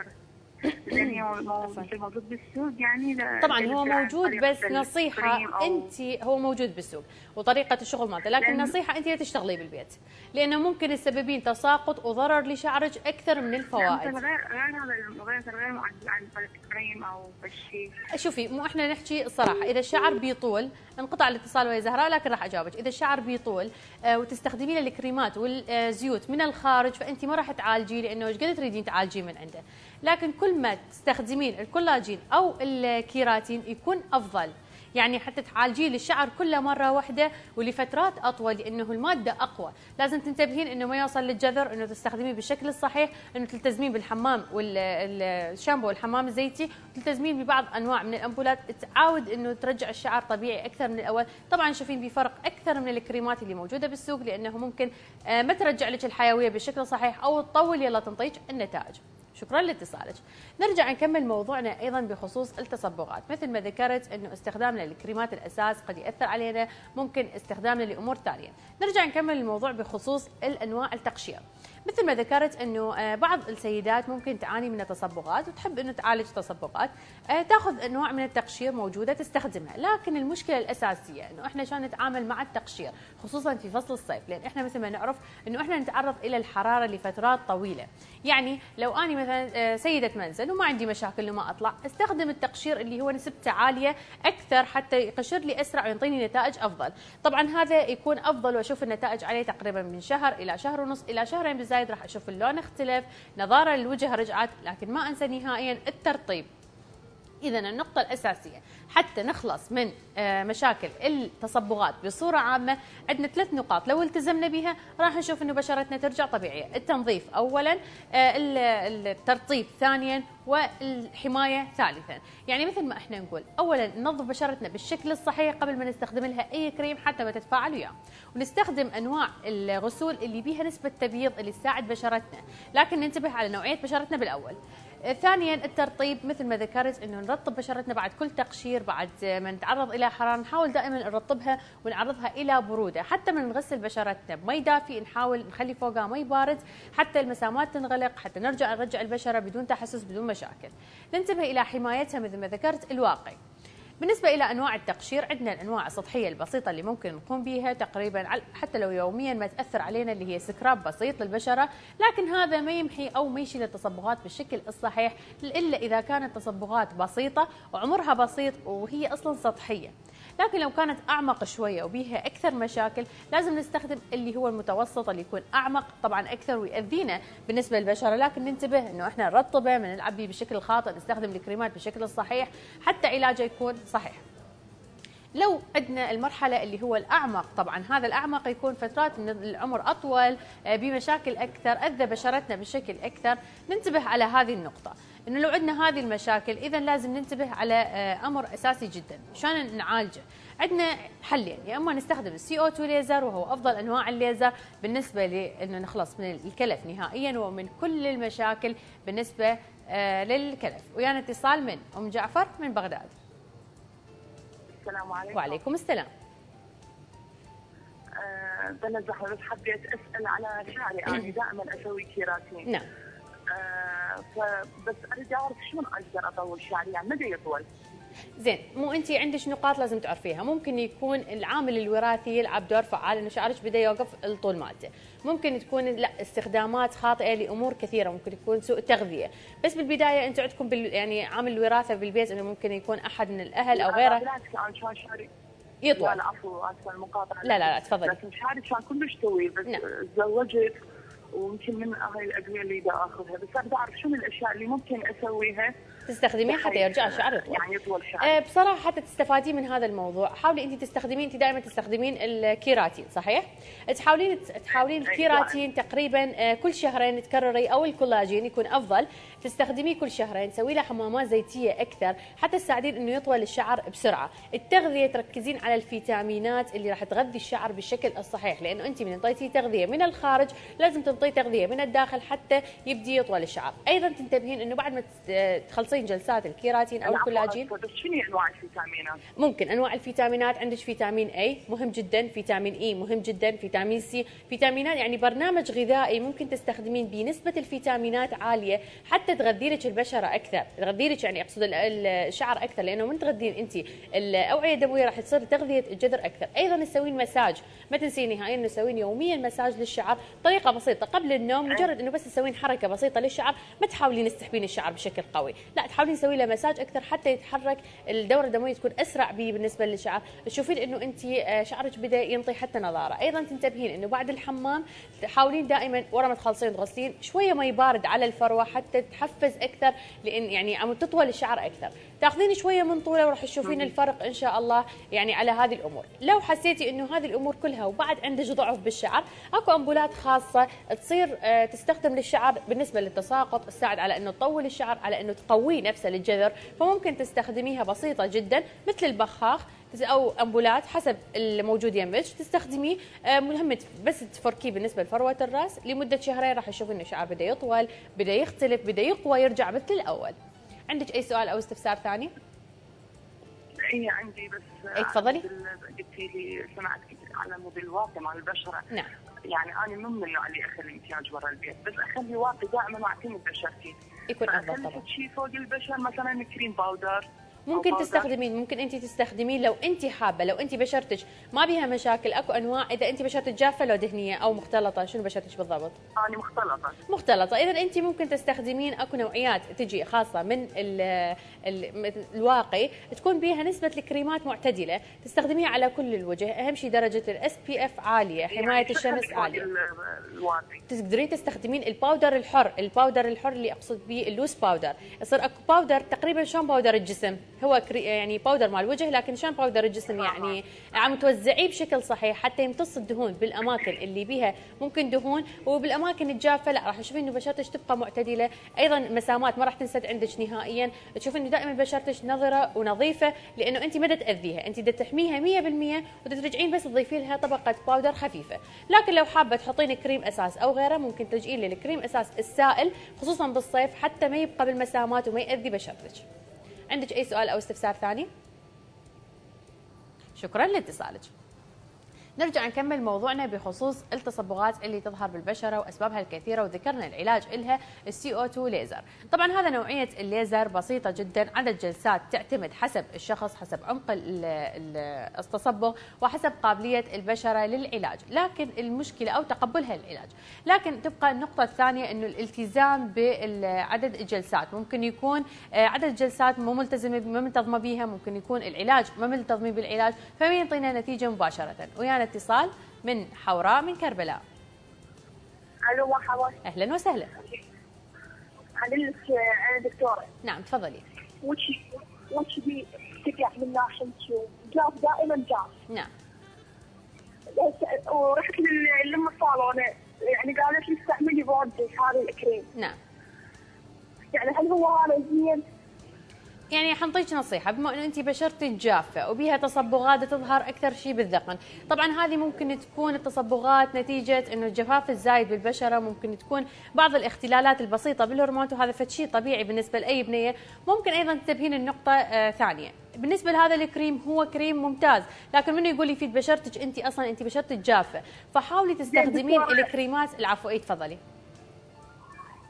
يعني هو موجود بالسوق يعني؟ طبعا هو موجود بس نصيحه انت هو موجود بالسوق وطريقه الشغل مالته، لكن نصيحه انت لا تشتغلي بالبيت لانه ممكن تسببين تساقط وضرر لشعرك اكثر من الفوائد. غير غير هذا الغير غير معدل عن الكريم او بالشيء. شوفي مو احنا نحكي الصراحه، اذا الشعر بيطول انقطع الاتصال ويا زهراء لكن راح اجاوبك. اذا الشعر بيطول آه وتستخدمين الكريمات والزيوت من الخارج فانت ما راح تعالجيه لانه ايش قد تريدين تعالجيه من عنده، لكن كل ما تستخدمين الكولاجين او الكيراتين يكون افضل، يعني حتى تعالجيه للشعر كله مره واحده ولفترات اطول لانه الماده اقوى. لازم تنتبهين انه ما يوصل للجذر، انه تستخدميه بالشكل الصحيح، انه تلتزمين بالحمام والشامبو والحمام الزيتي، تلتزمين ببعض انواع من الامبولات تعاود انه ترجع الشعر طبيعي اكثر من الاول. طبعا شوفين بفرق اكثر من الكريمات اللي موجوده بالسوق لانه ممكن ما ترجع لك الحيويه بالشكل صحيح او تطول يلا تنطيك النتائج. شكرا لاتصالك. نرجع نكمل موضوعنا ايضا بخصوص التصبغات، مثل ما ذكرت انه استخدامنا للكريمات الاساس قد ياثر علينا، ممكن استخدامنا لامور ثانيه. نرجع نكمل الموضوع بخصوص الانواع التقشير. مثل ما ذكرت انه بعض السيدات ممكن تعاني من التصبغات وتحب انه تعالج تصبغات، تاخذ انواع من التقشير موجوده تستخدمها، لكن المشكله الاساسيه انه احنا شلون نتعامل مع التقشير خصوصا في فصل الصيف، لان احنا مثل ما نعرف انه احنا نتعرض الى الحراره لفترات طويله. يعني لو اني مثلا سيده منزل وما عندي مشاكل وما اطلع، استخدم التقشير اللي هو نسبته عاليه اكثر حتى يقشر لي اسرع ويعطيني نتائج افضل. طبعا هذا يكون افضل واشوف النتائج عليه تقريبا من شهر الى شهر ونص الى شهرين بالزايد، راح اشوف اللون اختلف، نظاره للوجه رجعت، لكن ما انسى نهائيا الترطيب. إذا النقطة الأساسية حتى نخلص من مشاكل التصبغات بصورة عامة عندنا ثلاث نقاط لو التزمنا بها راح نشوف إنه بشرتنا ترجع طبيعية. التنظيف أولا، الترطيب ثانيا، والحماية ثالثا. يعني مثل ما احنا نقول أولا ننظف بشرتنا بالشكل الصحيح قبل ما نستخدم لها أي كريم حتى ما تتفاعل وياه، ونستخدم أنواع الغسول اللي بيها نسبة تبييض اللي تساعد بشرتنا، لكن ننتبه على نوعية بشرتنا بالأول. ثانيا الترطيب، مثل ما ذكرت انه نرطب بشرتنا بعد كل تقشير، بعد ما نتعرض الى حراره نحاول دائما نرطبها ونعرضها الى بروده، حتى من نغسل بشرتنا بمي دافي نحاول نخلي فوقها مي بارد حتى المسامات تنغلق، حتى نرجع نرجع البشره بدون تحسس بدون مشاكل. ننتبه الى حمايتها مثل ما ذكرت الواقي. بالنسبة إلى أنواع التقشير عندنا الأنواع السطحية البسيطة اللي ممكن نقوم بها تقريبا حتى لو يوميا ما تأثر علينا، اللي هي سكراب بسيط للبشرة، لكن هذا ما يمحي أو ما يشيل التصبغات بالشكل الصحيح إلا إذا كانت تصبغات بسيطة وعمرها بسيط وهي أصلا سطحية. لكن لو كانت أعمق شوية وبيها أكثر مشاكل لازم نستخدم اللي هو المتوسط اللي يكون أعمق طبعا أكثر ويأذينا بالنسبة للبشرة، لكن ننتبه إنه إحنا نرطبه، ما نلعب به بالشكل الخاطئ، نستخدم الكريمات بالشكل الصحيح حتى علاجه يكون صحيح. لو عندنا المرحلة اللي هو الأعمق، طبعا هذا الأعمق يكون فترات من العمر أطول بمشاكل أكثر، أذى بشرتنا بشكل أكثر، ننتبه على هذه النقطة. إنه لو عندنا هذه المشاكل إذا لازم ننتبه على أمر أساسي جدا، شلون نعالجه؟ عندنا حلين، يا إما نستخدم السي او اثنين ليزر وهو أفضل أنواع الليزر بالنسبة لإنه نخلص من الكلف نهائيا ومن كل المشاكل بالنسبة للكلف. ويانا اتصال من أم جعفر من بغداد. السلام عليكم. وعليكم السلام. أه بنزح بس حبيت اسال على شعري، انا دائما اسوي كيراتين. نعم. أه فبس اريد اعرف شلون اقدر اطول شعري، يعني متى يطول؟ زين، مو انت عندك نقاط لازم تعرفيها، ممكن يكون العامل الوراثي يلعب دور فعال انه شعرك بدا يوقف الطول مالته، ممكن تكون لا استخدامات خاطئه لامور كثيره، ممكن يكون سوء تغذيه، بس بالبدايه انتم عندكم بال يعني عامل الوراثه بالبيت انه ممكن يكون احد من الاهل او غيره. بالعكس انا كان شعري يطول. لا لا عفوا اسفه المقاطعه. لا لا لا تفضلي. بس شعري كان كلش طويل بس نعم. تزوجت ويمكن من هاي الادويه اللي دا اخذها، بس ابي اعرف شنو الاشياء اللي ممكن اسويها تستخدميه حتى يرجع الشعر يطول. يعني يطول شعري. أه بصراحه حتى تستفادين من هذا الموضوع، حاولي انت تستخدمين، انت دائما تستخدمين الكيراتين صحيح؟ تحاولين تحاولين الكيراتين تقريبا أه كل شهرين تكرري، او الكولاجين يكون افضل تستخدميه كل شهرين، تسوي له حمامات زيتيه اكثر حتى تساعدين انه يطول الشعر بسرعه. التغذيه تركزين على الفيتامينات اللي راح تغذي الشعر بالشكل الصحيح، لانه انت من انطيتي تغذيه من الخارج لازم تنطي تغذيه من الداخل حتى يبدي يطول الشعر. ايضا تنتبهين انه بعد ما تخلصين جلسات الكيراتين او الكولاجين، بس شنو انواع الفيتامينات؟ ممكن انواع الفيتامينات عندك فيتامين اي مهم جدا، فيتامين اي مهم جدا، فيتامين سي، فيتامينات يعني برنامج غذائي ممكن تستخدمين بنسبه الفيتامينات عاليه حتى تغذي لك البشره اكثر، تغذي لك يعني اقصد الشعر اكثر، لانه من تغذين انت الاوعيه الدمويه راح تصير تغذيه الجذر اكثر. ايضا تسوين مساج، ما تنسين نهائيا انه تسوين يوميا مساج للشعر، طريقه بسيطه قبل النوم، مجرد انه بس تسوين حركه بسيطه للشعر، ما تحاولين تسحبين الشعر بشكل قوي، لا تحاولين تسوي له مساج اكثر حتى يتحرك الدوره الدمويه تكون اسرع به بالنسبه للشعر، تشوفين انه انت شعرك بدا ينطي حتى نضاره. ايضا تنتبهين انه بعد الحمام تحاولين دائما ورا ما تخلصين تغسلين شويه مي بارد على الفروه حتى تحفز اكثر، لان يعني عم تطول الشعر اكثر. تاخذين شويه من طوله وراح تشوفين الفرق ان شاء الله يعني على هذه الامور. لو حسيتي انه هذه الامور كلها وبعد عندك ضعف بالشعر، اكو امبولات خاصه تصير تستخدم للشعر بالنسبه للتساقط، تساعد على انه تطول الشعر، على انه تقويه نفسه للجذر، فممكن تستخدميها بسيطه جدا مثل البخاخ او امبولات حسب الموجود يمك تستخدميه. مهم بس تفركيه بالنسبه لفروه الراس لمده شهرين، راح تشوفين انه الشعر بدا يطول، بدا يختلف، بدا يقوى، يرجع مثل الاول. عندك اي سؤال او استفسار ثاني؟ اي عندي بس. اي تفضلي. قلتي لي سمعت على مود الواقي مال البشره. نعم. يعني انا من النوع اللي اخلي المكياج برا البيت، بس اخلي واقي دائما واعتمد بشرتي. يكون افضل طبعا. شيء فوق البشر مثلا كريم باودر. ممكن تستخدمين، ممكن انت تستخدمين لو انت حابه، لو انت بشرتك ما بها مشاكل، اكو انواع، اذا انت بشرتك جافه لو دهنيه او مختلطه، شنو بشرتك بالضبط؟ انا مختلطه. مختلطه، اذا انت ممكن تستخدمين اكو نوعيات تجي خاصه من ال ال الواقي تكون بها نسبه الكريمات معتدله، تستخدميها على كل الوجه، اهم شيء درجه الاس بي اف عاليه، حمايه يعني الشمس عاليه. الواقي. تقدرين تستخدمين الباودر الحر، الباودر الحر اللي اقصد به اللوس باودر، يصير اكو باودر تقريبا شلون باودر الجسم، هو يعني باودر مال الوجه لكن شلون باودر الجسم، يعني عم توزعيه بشكل صحيح حتى يمتص الدهون بالاماكن اللي بها ممكن دهون، وبالاماكن الجافه لا راح تشوفين انه بشرتك تبقى معتدله. ايضا مسامات ما راح تنسد عندك نهائيا، تشوفين انه دائما بشرتك نظره ونظيفه، لانه انت ما تاذيها، انت تحميها مية بالمية وترجعين بس تضيفي لها طبقه باودر خفيفه. لكن لو حابه تحطين كريم اساس او غيره ممكن تلجئين للكريم اساس السائل خصوصا بالصيف حتى ما يبقى بالمسامات وما ياذي بشرتك. عندك أي سؤال أو استفسار ثاني؟ شكرا لاتصالك. نرجع نكمل موضوعنا بخصوص التصبغات اللي تظهر بالبشره واسبابها الكثيره، وذكرنا العلاج لها السي او اثنين ليزر. طبعا هذا نوعيه الليزر بسيطه جدا، عدد جلسات تعتمد حسب الشخص، حسب عمق التصبغ وحسب قابليه البشره للعلاج، لكن المشكله او تقبلها للعلاج. لكن تبقى النقطه الثانيه انه الالتزام بعدد الجلسات، ممكن يكون عدد جلسات مو ملتزمه ما منتظمه بها، ممكن يكون العلاج ما ملتزمين بالعلاج، فما يعطينا نتيجه مباشره. ويانا اتصال من حوراء من كربلاء. الو مرحبا. اهلا وسهلا. اقول لك انا دكتوره. نعم تفضلي. وشي وشي بي تقع من ناحيتي جاف دائما جاف. نعم. ورحت للم الصالون يعني قالت لي استعملي بودك هذا الكريم. نعم. يعني هل هو هذا زين؟ يعني حنطيك نصيحه، بما انه انت بشرتك جافه وبيها تصبغات تظهر اكثر شيء بالذقن، طبعا هذه ممكن تكون التصبغات نتيجه انه الجفاف الزايد بالبشره، ممكن تكون بعض الاختلالات البسيطه بالهرمونات، وهذا فد شيء طبيعي بالنسبه لاي بنيه. ممكن ايضا تنتبهين النقطه آه ثانيه بالنسبه لهذا الكريم، هو كريم ممتاز، لكن منه يقول يفيد بشرتك انت اصلا انت بشرتك جافه، فحاولي تستخدمين الكريمات. العفو اي تفضلي.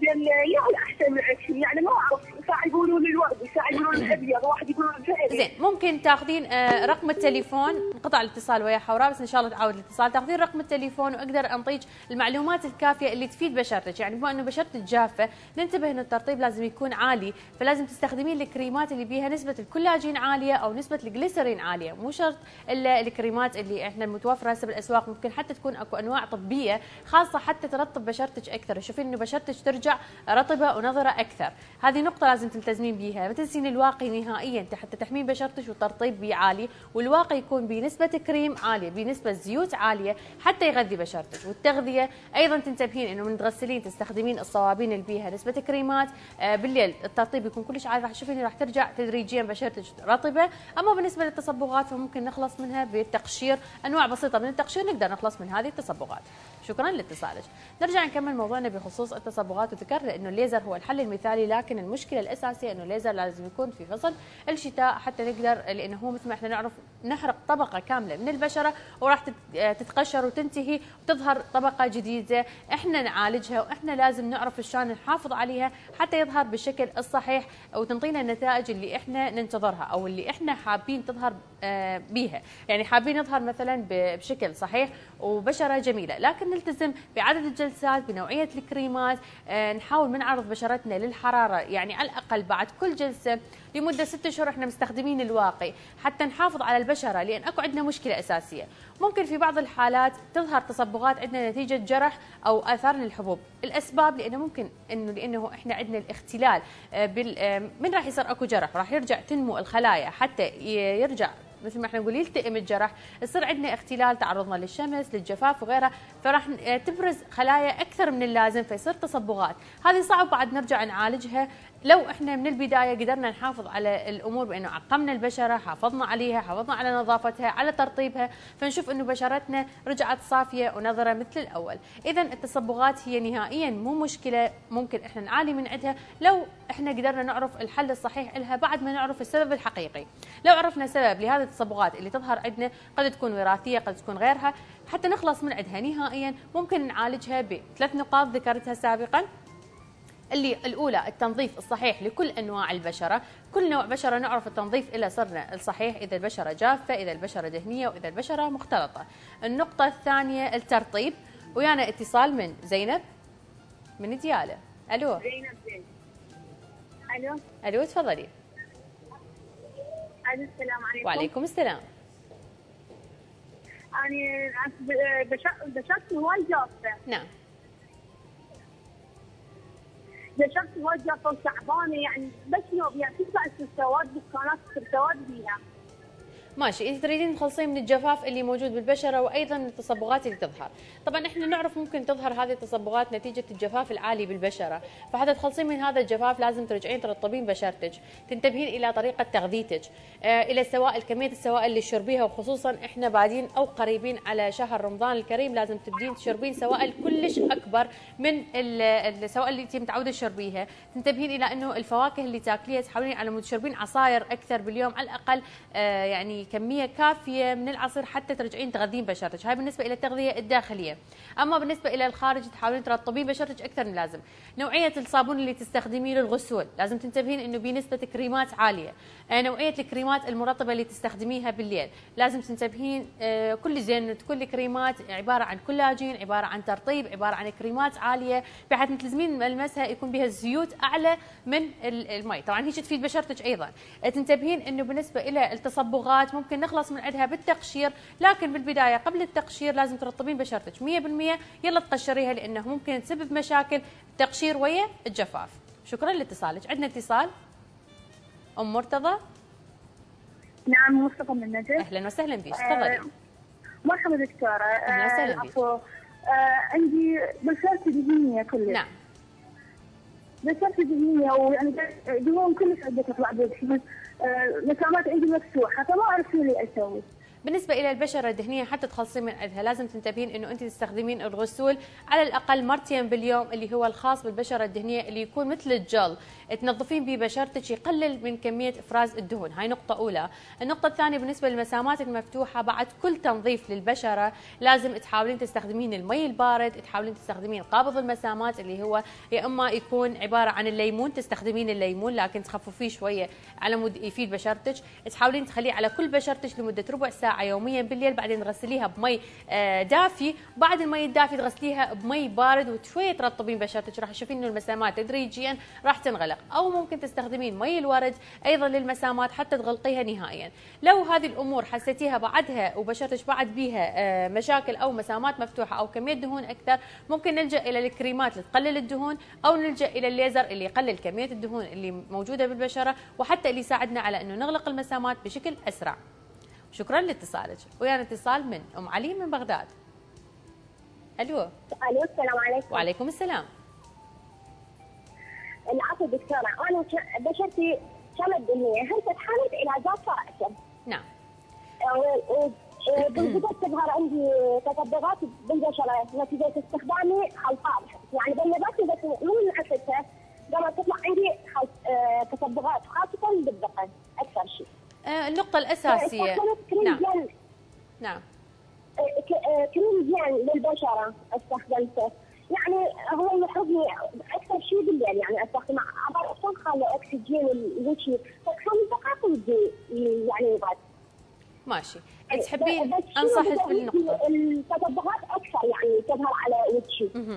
زين يا الاحسن العكسي يعني ما اعرف، ساعه يقولون لي الورد، ساعه يقولون لي الابيض، واحد يقولون الفهري. زين ممكن تاخذين آه، رقم التليفون، انقطع الاتصال ويا حوراء بس ان شاء الله تعاود الاتصال، تاخذين رقم التليفون واقدر انطيك المعلومات الكافيه اللي تفيد بشرتك، يعني بما انه بشرتك جافه ننتبه انه الترطيب لازم يكون عالي، فلازم تستخدمين الكريمات اللي بيها نسبه الكولاجين عاليه او نسبه الجليسرين عاليه، مو شرط الا الكريمات اللي احنا المتوفره هسه بالاسواق، ممكن حتى تكون اكو انواع طبيه خاصه حتى ترطب بشرتك اكثر، شوفين انه بشرتك ترجع رطبه ونضره اكثر، هذه نقطه لازم تلتزمين بيها، ما تنسين الواقي نهائيا حتى تحمين بشرتك والترطيب بيه عالي، والواقي يكون بنسبه كريم عاليه، بنسبه زيوت عاليه حتى يغذي بشرتك، والتغذيه ايضا تنتبهين انه من تغسلين تستخدمين الصوابين اللي بيها نسبه كريمات، آه بالليل الترطيب يكون كلش عالي، راح تشوفين راح ترجع تدريجيا بشرتك رطبه، اما بالنسبه للتصبغات فممكن نخلص منها بالتقشير، انواع بسيطه من التقشير نقدر نخلص من هذه التصبغات. شكرا لاتصالك. نرجع نكمل موضوعنا بخصوص التصبغات، وذكرنا انه الليزر هو الحل المثالي، لكن المشكله الاساسيه انه الليزر لازم يكون في فصل الشتاء حتى نقدر، لانه هو مثل ما احنا نعرف نحرق طبقه كامله من البشره وراح تتقشر وتنتهي وتظهر طبقه جديده، احنا نعالجها واحنا لازم نعرف شلون نحافظ عليها حتى يظهر بالشكل الصحيح وتنطينا النتائج اللي احنا ننتظرها او اللي احنا حابين تظهر بيها، يعني حابين نظهر مثلا بشكل صحيح وبشره جميله، لكن نلتزم بعدد الجلسات، بنوعيه الكريمات، نحاول ما نعرض بشرتنا للحراره، يعني على الاقل بعد كل جلسه لمده ست اشهر احنا مستخدمين الواقي حتى نحافظ على البشره، لان اكو عندنا مشكله اساسيه، ممكن في بعض الحالات تظهر تصبغات عندنا نتيجه جرح او اثار للحبوب، الاسباب لانه ممكن انه لانه احنا عندنا الاختلال من راح يصير اكو جرح راح يرجع تنمو الخلايا حتى يرجع مثل ما احنا نقول يلتئم الجرح، يصير عندنا اختلال، تعرضنا للشمس للجفاف وغيرها، فراح تبرز خلايا اكثر من اللازم فيصير تصبغات، هذه صعب بعد نرجع نعالجها لو احنا من البدايه قدرنا نحافظ على الامور بانه عقمنا البشره، حافظنا عليها، حافظنا على نظافتها، على ترطيبها، فنشوف انه بشرتنا رجعت صافيه ونظره مثل الاول، اذا التصبغات هي نهائيا مو مشكله ممكن احنا نعاني من عندها لو احنا قدرنا نعرف الحل الصحيح لها بعد ما نعرف السبب الحقيقي، لو عرفنا سبب لهذه التصبغات اللي تظهر عندنا قد تكون وراثيه قد تكون غيرها، حتى نخلص من عندها نهائيا ممكن نعالجها بثلاث نقاط ذكرتها سابقا، اللي الاولى التنظيف الصحيح لكل انواع البشره، كل نوع بشره نعرف التنظيف الى صرنا الصحيح، اذا البشره جافه، اذا البشره دهنيه، واذا البشره مختلطه. النقطه الثانيه الترطيب، ويانا اتصال من زينب من دياله. الو زينب زين. الو الو تفضلي. الو السلام عليكم. وعليكم السلام. أنا بشرتي وايد جافة. نعم. بشرتي وايد جافة وتعبانة، يعني بس يوم يعني تطلع السواد بالقناة السواد بيها. ماشي، انت تريدين تخلصين من الجفاف اللي موجود بالبشره وايضا التصبغات اللي تظهر، طبعا احنا نعرف ممكن تظهر هذه التصبغات نتيجه الجفاف العالي بالبشره، فحتى تخلصين من هذا الجفاف لازم ترجعين ترطبين بشرتك، تنتبهين الى طريقه تغذيتك، آه الى السوائل، كميه السوائل اللي تشربيها، وخصوصا احنا بادين او قريبين على شهر رمضان الكريم لازم تبدين تشربين سوائل كلش اكبر من السوائل اللي انت متعوده تشربيها، تنتبهين الى انه الفواكه اللي تاكليها تحاولين على مود تشربين عصاير اكثر باليوم على الاقل، آه يعني كميه كافيه من العصير حتى ترجعين تغذين بشرتك، هاي بالنسبه الى التغذيه الداخليه، اما بالنسبه الى الخارج تحاولين ترطبين بشرتك اكثر من اللازم، نوعيه الصابون اللي تستخدميه للغسول لازم تنتبهين انه بنسبه كريمات عاليه، نوعيه الكريمات المرطبه اللي تستخدميها بالليل لازم تنتبهين، كل زين كل كريمات عباره عن كولاجين، عباره عن ترطيب، عباره عن كريمات عاليه بحيث تلزمين ملمسها يكون بها زيوت اعلى من المي، طبعا هيك تفيد بشرتك ايضا، تنتبهين انه بالنسبه الى التصبغات ممكن نخلص من عندها بالتقشير، لكن بالبدايه قبل التقشير لازم ترطبين بشرتك مية بالمية، يلا تقشريها لانه ممكن تسبب مشاكل التقشير ويا الجفاف. شكرا لاتصالك. عندنا اتصال ام مرتضى. نعم مصطفى من النجف. اهلا وسهلا بك، تفضلي. آه مرحبا دكتوره. اهلا وسهلا بك. آه عندي بشرتي دهنيه كلش. نعم. بشرتي دهنيه ويعني دهون كلش عندها تطلع بوجهي، مسامات عندي مفتوحه فما اعرف شو اللي اسوي. بالنسبه الى البشره الدهنيه حتى تخلصين من عندها لازم تنتبهين انه انت تستخدمين الغسول على الاقل مرتين باليوم اللي هو الخاص بالبشره الدهنيه اللي يكون مثل الجل تنظفين به بشرتك يقلل من كميه افراز الدهون. هاي نقطه اولى. النقطه الثانيه بالنسبه للمسامات المفتوحه بعد كل تنظيف للبشره لازم تحاولين تستخدمين المي البارد، تحاولين تستخدمين قابض المسامات اللي هو يا اما يكون عباره عن الليمون، تستخدمين الليمون لكن تخففيه شويه على مود يفيد بشرتك، تحاولين تخليه على كل بشرتك لمده ربع ساعه يوميا بالليل، بعدين تغسليها بمي دافي، بعد المي الدافي تغسليها بمي بارد وشويه ترطبين بشرتك، راح تشوفين انه المسامات تدريجيا راح تنغلق. او ممكن تستخدمين مي الورد ايضا للمسامات حتى تغلقيها نهائيا. لو هذه الامور حسيتيها بعدها وبشرتك بعد بيها مشاكل او مسامات مفتوحه او كميه دهون اكثر، ممكن نلجا الى الكريمات اللي تقلل الدهون او نلجا الى الليزر اللي يقلل كميه الدهون اللي موجوده بالبشره وحتى اللي يساعدنا على انه نغلق المسامات بشكل اسرع. شكرا لاتصالك. ويانا اتصال من ام علي من بغداد. الو. الو السلام عليكم. وعليكم السلام. العفو دكتوره، انا بشرتي شمت دهنيه، هل تتحمل علاجات راسا؟ نعم. بالضبط تظهر عندي تطبقات بالبشره نتيجه استخدامي خلطات، يعني بلغتني بس مو من حسيتها قامت تطلع عندي تطبقات خاصه بالذقن اكثر شيء. النقطة الأساسية. نعم. نعم. كريم زين للبشرة استخدمته، يعني هو يحبني أكثر شيء بالليل، يعني استخدمه عبارة عن خالي أكسجين الوجه، فكان فقط ودي يعني يبعد. ماشي. تحبين أنصحك بالنقطة. التطبقات أكثر يعني تظهر على وجهي.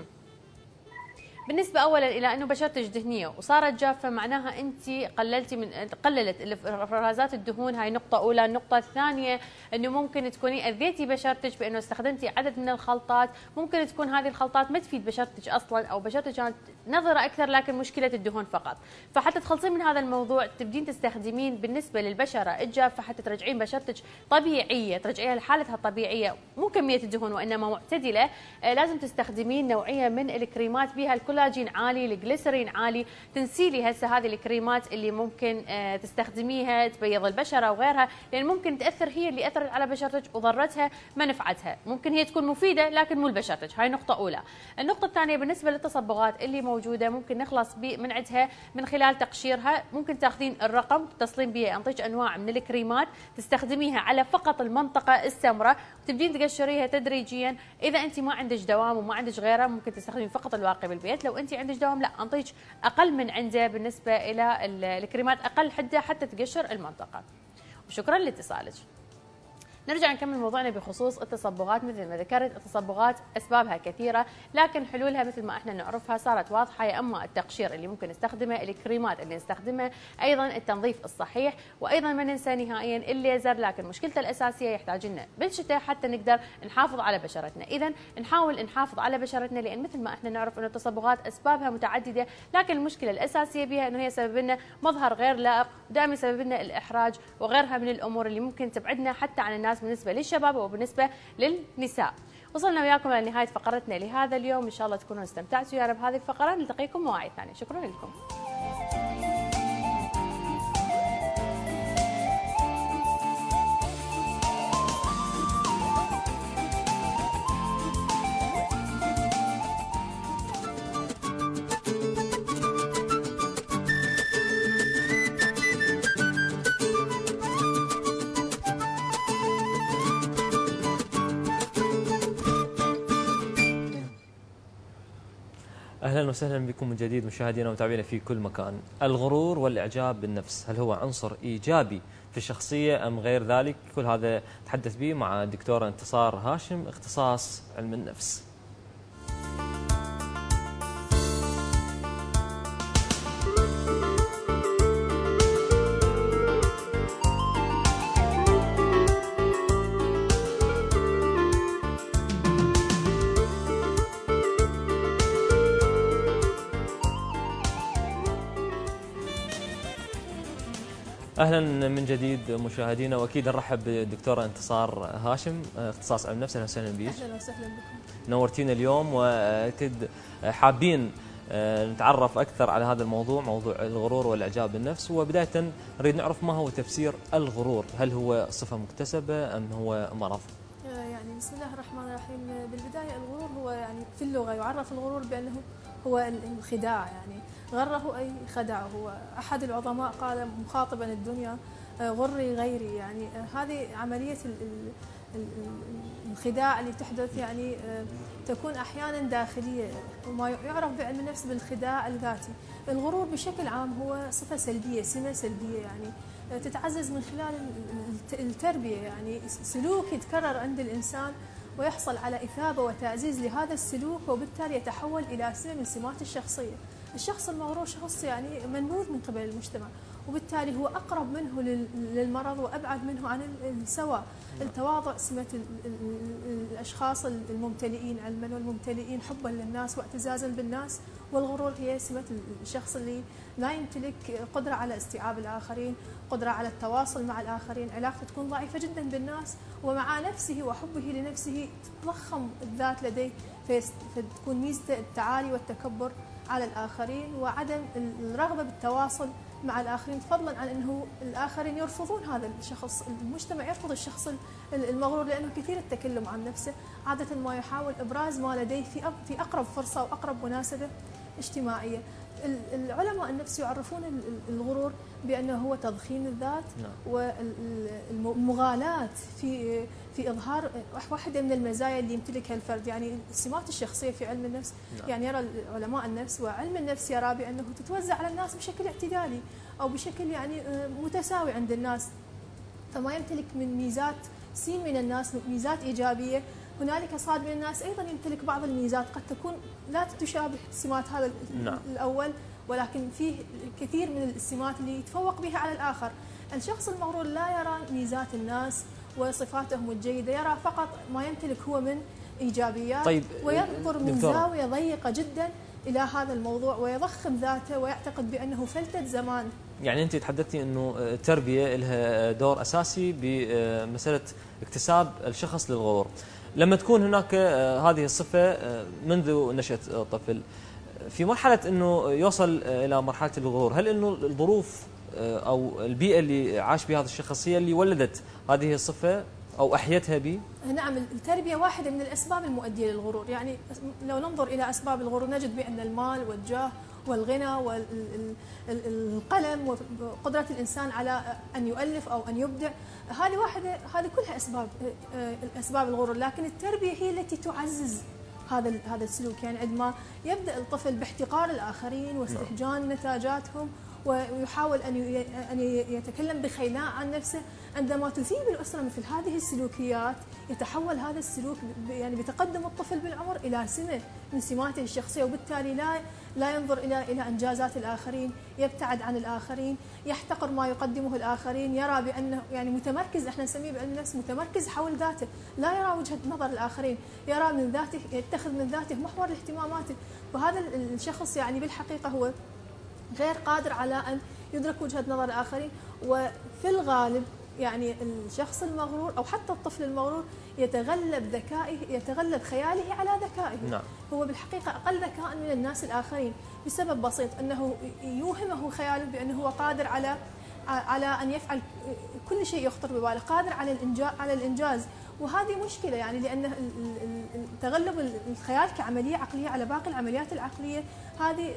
بالنسبة أولا إلى أنه بشرتك دهنية وصارت جافة معناها أنت قللتي من قللت افرازات الدهون، هاي نقطة أولى. النقطة الثانية أنه ممكن تكوني أذيتي بشرتك بأنه استخدمتي عدد من الخلطات، ممكن تكون هذه الخلطات ما تفيد بشرتك أصلا أو بشرتك كانت نظرة أكثر لكن مشكلة الدهون فقط. فحتى تخلصين من هذا الموضوع تبدين تستخدمين بالنسبة للبشرة الجافة حتى ترجعين بشرتك طبيعية، ترجعيها لحالتها الطبيعية، مو كمية الدهون وإنما معتدلة. لازم تستخدمين نوعية من الكريمات بها الكولاجين عالي، الجليسرين عالي. تنسيلي هسه هذه الكريمات اللي ممكن تستخدميها تبيض البشره وغيرها، لان ممكن تاثر هي اللي اثرت على بشرتك وضرتها ما نفعتها، ممكن هي تكون مفيده لكن مو لبشرتك. هاي نقطه اولى. النقطه الثانيه بالنسبه للتصبغات اللي موجوده ممكن نخلص من عندها من خلال تقشيرها. ممكن تاخذين الرقم تتصلين به، انطيك انواع من الكريمات تستخدميها على فقط المنطقه السمراء وتبدين تقشريها تدريجيا. اذا انت ما عندك دوام وما عندك غيره ممكن تستخدمين فقط الواقي بالبيت. لو انت عندك دوام لا انطيك اقل من عنده بالنسبه الى الكريمات اقل حده حتى تقشر المنطقه. وشكرا لاتصالك. نرجع نكمل موضوعنا بخصوص التصبغات. مثل ما ذكرت التصبغات اسبابها كثيره لكن حلولها مثل ما احنا نعرفها صارت واضحه، يا اما التقشير اللي ممكن نستخدمه، الكريمات اللي نستخدمها، ايضا التنظيف الصحيح، وايضا ما ننسى نهائيا الليزر. لكن مشكلته الاساسيه يحتاج لنا بالشتاء حتى نقدر نحافظ على بشرتنا. اذا نحاول نحافظ على بشرتنا لان مثل ما احنا نعرف انه التصبغات اسبابها متعدده، لكن المشكله الاساسيه بها انه هي سبب لنا مظهر غير لائق ودائما يسبب لنا الاحراج وغيرها من الامور اللي ممكن تبعدنا حتى عن الناس بالنسبه للشباب وبالنسبه للنساء. وصلنا وياكم لنهايه فقرتنا لهذا اليوم، ان شاء الله تكونوا استمتعتوا ويا رب بهذه الفقره. نلتقيكم مواعيد ثانيه، شكرا لكم. أهلا وسهلا بكم من جديد مشاهدينا ومتابعينا في كل مكان. الغرور والإعجاب بالنفس هل هو عنصر إيجابي في الشخصية أم غير ذلك؟ كل هذا تحدث به مع الدكتورة انتصار هاشم اختصاص علم النفس. اهلا من جديد مشاهدينا، واكيد نرحب بالدكتوره انتصار هاشم اختصاص علم النفس. اهلا وسهلا بك. اهلا وسهلا بكم. نورتينا اليوم، واكيد حابين نتعرف أكثر على هذا الموضوع، موضوع الغرور والإعجاب بالنفس. وبداية نريد نعرف ما هو تفسير الغرور، هل هو صفة مكتسبة أم هو مرض؟ يعني بسم الله الرحمن الرحيم. بالبداية الغرور هو يعني في اللغة يعرف الغرور بأنه هو الخداع، يعني غره أي خدعه. هو أحد العظماء قال مخاطبا الدنيا غري غيري، يعني هذه عملية الخداع اللي تحدث يعني تكون أحيانا داخلية، وما يعرف بعلم النفس بالخداع الذاتي. الغرور بشكل عام هو صفة سلبية، سمة سلبية، يعني تتعزز من خلال التربية، يعني سلوك يتكرر عند الإنسان ويحصل على إثابة وتعزيز لهذا السلوك، وبالتالي يتحول إلى سمة من سمات الشخصية. الشخص المغرور شخص يعني منبوذ من قبل المجتمع، وبالتالي هو أقرب منه للمرض وأبعد منه عن السواء. التواضع سمة الأشخاص الممتلئين علما والممتلئين حبا للناس واعتزازا بالناس، والغرور هي سمة الشخص اللي لا يمتلك قدرة على استيعاب الآخرين، قدرة على التواصل مع الآخرين، علاقته تكون ضعيفة جدا بالناس، ومع نفسه وحبه لنفسه تتضخم الذات لديه، فتكون ميزته التعالي والتكبر على الآخرين وعدم الرغبة بالتواصل مع الآخرين، فضلا عن أنه الآخرين يرفضون هذا الشخص. المجتمع يرفض الشخص المغرور لأنه كثير التكلم عن نفسه، عادة ما يحاول إبراز ما لديه في في أقرب فرصة وأقرب مناسبة اجتماعية. العلماء النفس يعرفون الغرور بأنه هو تضخيم الذات والمغالاة في في إظهار واحدة من المزايا اللي يمتلكها الفرد، يعني السمات الشخصية في علم النفس. يعني يرى علماء النفس وعلم النفس يرى بأنه تتوزع على الناس بشكل اعتدالي أو بشكل يعني متساوي عند الناس، فما يمتلك من ميزات سين من الناس ميزات إيجابية، هنالك صاد من الناس أيضا يمتلك بعض الميزات قد تكون لا تشابه سمات هذا نعم. الأول، ولكن فيه كثير من السمات اللي يتفوق بها على الآخر. الشخص المغرور لا يرى ميزات الناس وصفاتهم الجيدة، يرى فقط ما يمتلك هو من إيجابيات. طيب وينظر من زاوية ضيقة جدا إلى هذا الموضوع ويضخم ذاته ويعتقد بأنه فلتة زمان. يعني أنت تحدثتي أنه التربية لها دور أساسي بمسألة اكتساب الشخص للغرور. لما تكون هناك هذه الصفة منذ نشأة الطفل، في مرحلة أنه يوصل إلى مرحلة الغرور، هل أنه الظروف أو البيئة اللي عاش بها هذا الشخص هي اللي ولدت هذه الصفة أو أحيتها به؟ نعم، التربية واحدة من الأسباب المؤدية للغرور. يعني لو ننظر إلى أسباب الغرور نجد بأن المال والجاه والغنى والقلم وقدرة الإنسان على أن يؤلف أو أن يبدع، هذه واحدة، هذه كلها أسباب أسباب الغرور. لكن التربية هي التي تعزز هذا هذا السلوك. يعني عندما يبدأ الطفل باحتقار الآخرين واستهجان نتاجاتهم ويحاول أن أن يتكلم بخيلاء عن نفسه، عندما تثيب الأسرة مثل هذه السلوكيات يتحول هذا السلوك يعني بتقدم الطفل بالعمر إلى سمة من سماته الشخصية، وبالتالي لا لا ينظر إلى إلى إنجازات الآخرين، يبتعد عن الآخرين، يحتقر ما يقدمه الآخرين، يرى بأنه يعني متمركز، احنا نسميه بعلم النفس متمركز حول ذاته، لا يرى وجهة نظر الآخرين، يرى من ذاته، يتخذ من ذاته محور لاهتماماته. وهذا الشخص يعني بالحقيقة هو غير قادر على أن يدرك وجهة نظر الآخرين. وفي الغالب يعني الشخص المغرور أو حتى الطفل المغرور يتغلب ذكائه، يتغلب خياله على ذكائه. نعم. هو بالحقيقة أقل ذكاء من الناس الآخرين بسبب بسيط، أنه يوهمه خياله بأنه هو قادر على على أن يفعل كل شيء يخطر بباله، قادر على الإنجاز على الإنجاز وهذه مشكلة يعني، لأن تغلب الخيال كعملية عقلية على باقي العمليات العقلية هذه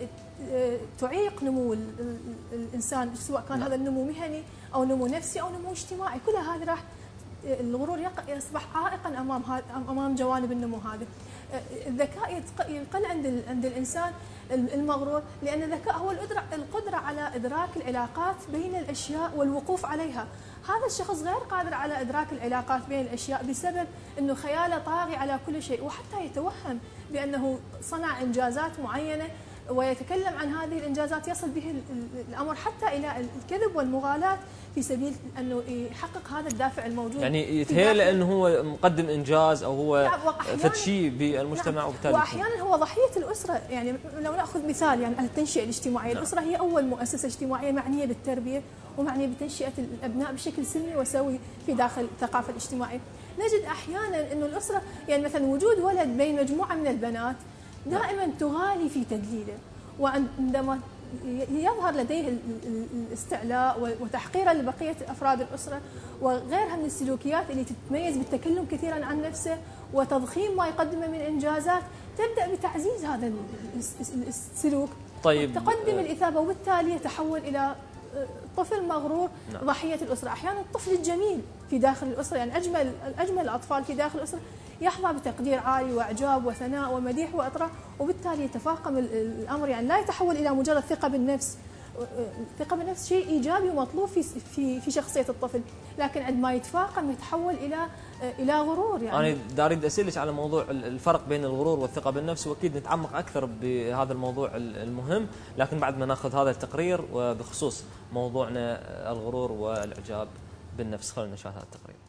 تعيق نمو الإنسان، سواء كان هذا النمو مهني أو نمو نفسي أو نمو اجتماعي، كلها هذه راح الغرور يصبح عائقا أمام أمام جوانب النمو هذا. الذكاء يقل عند عند الإنسان المغرور، لأن الذكاء هو القدرة على إدراك العلاقات بين الأشياء والوقوف عليها. هذا الشخص غير قادر على إدراك العلاقات بين الأشياء بسبب أنه خياله طاغي على كل شيء، وحتى يتوهم بأنه صنع إنجازات معينة ويتكلم عن هذه الإنجازات، يصل به الأمر حتى إلى الكذب والمغالاة في سبيل أنه يحقق هذا الدافع الموجود. يعني يتهيأ أنه هو مقدم إنجاز أو هو فتشي بالمجتمع. نعم. وبالتالي وأحيانا هو ضحية الأسرة. يعني لو نأخذ مثال يعني على التنشئة الاجتماعية. نعم. الأسرة هي أول مؤسسة اجتماعية معنية بالتربية ومعنية بتنشئة الأبناء بشكل سلمي وسوي في داخل الثقافة الاجتماعية. نجد أحيانا أنه الأسرة يعني مثلا وجود ولد بين مجموعة من البنات دائما تغالي في تدليله وعندما يظهر لديه الاستعلاء وتحقيره لبقيه افراد الاسره وغيرها من السلوكيات اللي تتميز بالتكلم كثيرا عن نفسه وتضخيم ما يقدمه من انجازات، تبدا بتعزيز هذا السلوك. طيب تقدم الاثابه وبالتالي يتحول الى طفل مغرور. نعم. ضحيه الاسره، احيانا الطفل الجميل في داخل الاسره، يعني اجمل اجمل الاطفال في داخل الاسره يحظى بتقدير عالي واعجاب وثناء ومديح واطراء، وبالتالي يتفاقم الامر، يعني لا يتحول الى مجرد ثقه بالنفس. الثقه بالنفس شيء ايجابي ومطلوب في في في شخصيه الطفل، لكن عندما يتفاقم يتحول الى الى غرور. يعني انا اريد اسالك على موضوع الفرق بين الغرور والثقه بالنفس، واكيد نتعمق اكثر بهذا الموضوع المهم، لكن بعد ما ناخذ هذا التقرير وبخصوص موضوعنا الغرور والاعجاب بالنفس. خلينا نشاهد هذا التقرير.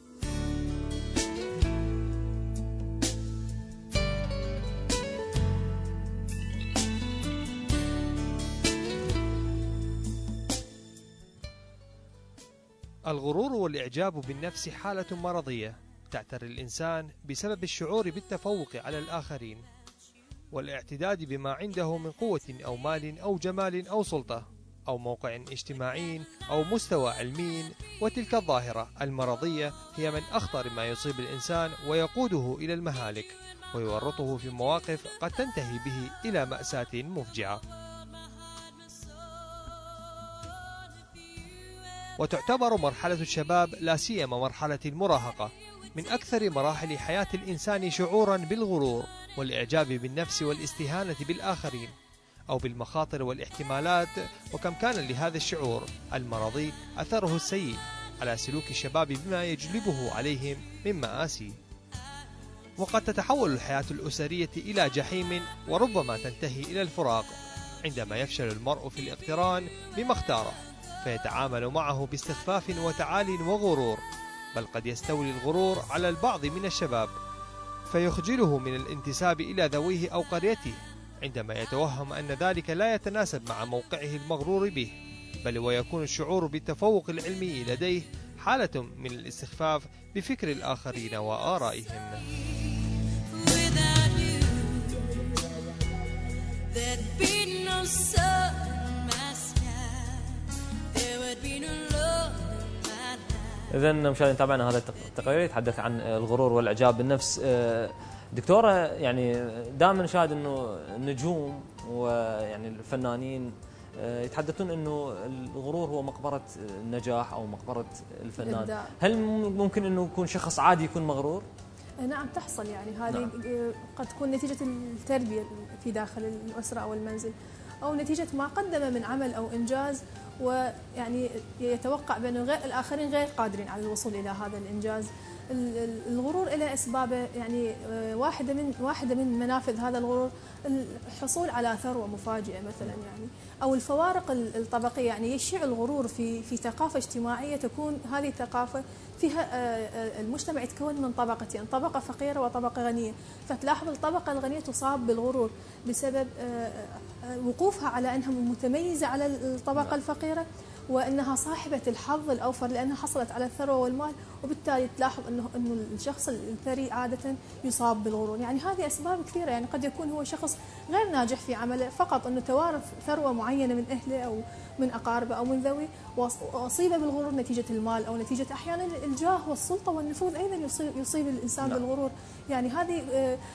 الغرور والإعجاب بالنفس حالة مرضية تعتري الإنسان بسبب الشعور بالتفوق على الآخرين والاعتداد بما عنده من قوة أو مال أو جمال أو سلطة أو موقع اجتماعي أو مستوى علمي. وتلك الظاهرة المرضية هي من أخطر ما يصيب الإنسان ويقوده إلى المهالك ويورطه في مواقف قد تنتهي به إلى مأساة مفجعة. وتعتبر مرحلة الشباب لا سيما مرحلة المراهقة من أكثر مراحل حياة الإنسان شعورا بالغرور والإعجاب بالنفس والاستهانة بالآخرين أو بالمخاطر والاحتمالات، وكم كان لهذا الشعور المرضي أثره السيء على سلوك الشباب بما يجلبه عليهم من مآسي. وقد تتحول الحياة الأسرية إلى جحيم وربما تنتهي إلى الفراق عندما يفشل المرء في الاقتران بما اختاره فيتعامل معه باستخفاف وتعالي وغرور، بل قد يستولي الغرور على البعض من الشباب فيخجله من الانتساب إلى ذويه أو قريته عندما يتوهم أن ذلك لا يتناسب مع موقعه المغرور به، بل ويكون الشعور بالتفوق العلمي لديه حالة من الاستخفاف بفكر الآخرين وآرائهم. إذا مشاهدينا تابعنا هذا التقرير يتحدث عن الغرور والإعجاب بالنفس. دكتورة، يعني دائما نشاهد انه النجوم ويعني الفنانين يتحدثون انه الغرور هو مقبرة النجاح او مقبرة الفنان. هل ممكن انه يكون شخص عادي يكون مغرور؟ نعم تحصل، يعني هذه نعم. قد تكون نتيجة التربية في داخل الأسرة أو المنزل، أو نتيجة ما قدم من عمل أو إنجاز، ويعني يتوقع بأن الآخرين غير قادرين على الوصول إلى هذا الإنجاز. الغرور له أسبابه، يعني واحدة من واحدة من منافذ هذا الغرور الحصول على ثروة مفاجئة مثلا، يعني أو الفوارق الطبقية، يعني يشيع الغرور في في ثقافة اجتماعية تكون هذه الثقافة فيها المجتمع يتكون من طبقتين، طبقة فقيرة وطبقة غنية، فتلاحظ الطبقة الغنية تصاب بالغرور بسبب وقوفها على أنها متميزة على الطبقة الفقيرة وأنها صاحبة الحظ الأوفر لأنها حصلت على الثروة والمال، وبالتالي تلاحظ أنه أنه الشخص الثري عادة يصاب بالغرور. يعني هذه أسباب كثيرة، يعني قد يكون هو شخص غير ناجح في عمله، فقط أنه توارث ثروة معينة من أهله أو من أقاربه أو من ذويه وأصيب بالغرور نتيجة المال أو نتيجة أحيانا الجاه والسلطة والنفوذ أيضا يصيب, يصيب الإنسان لا. بالغرور. يعني هذه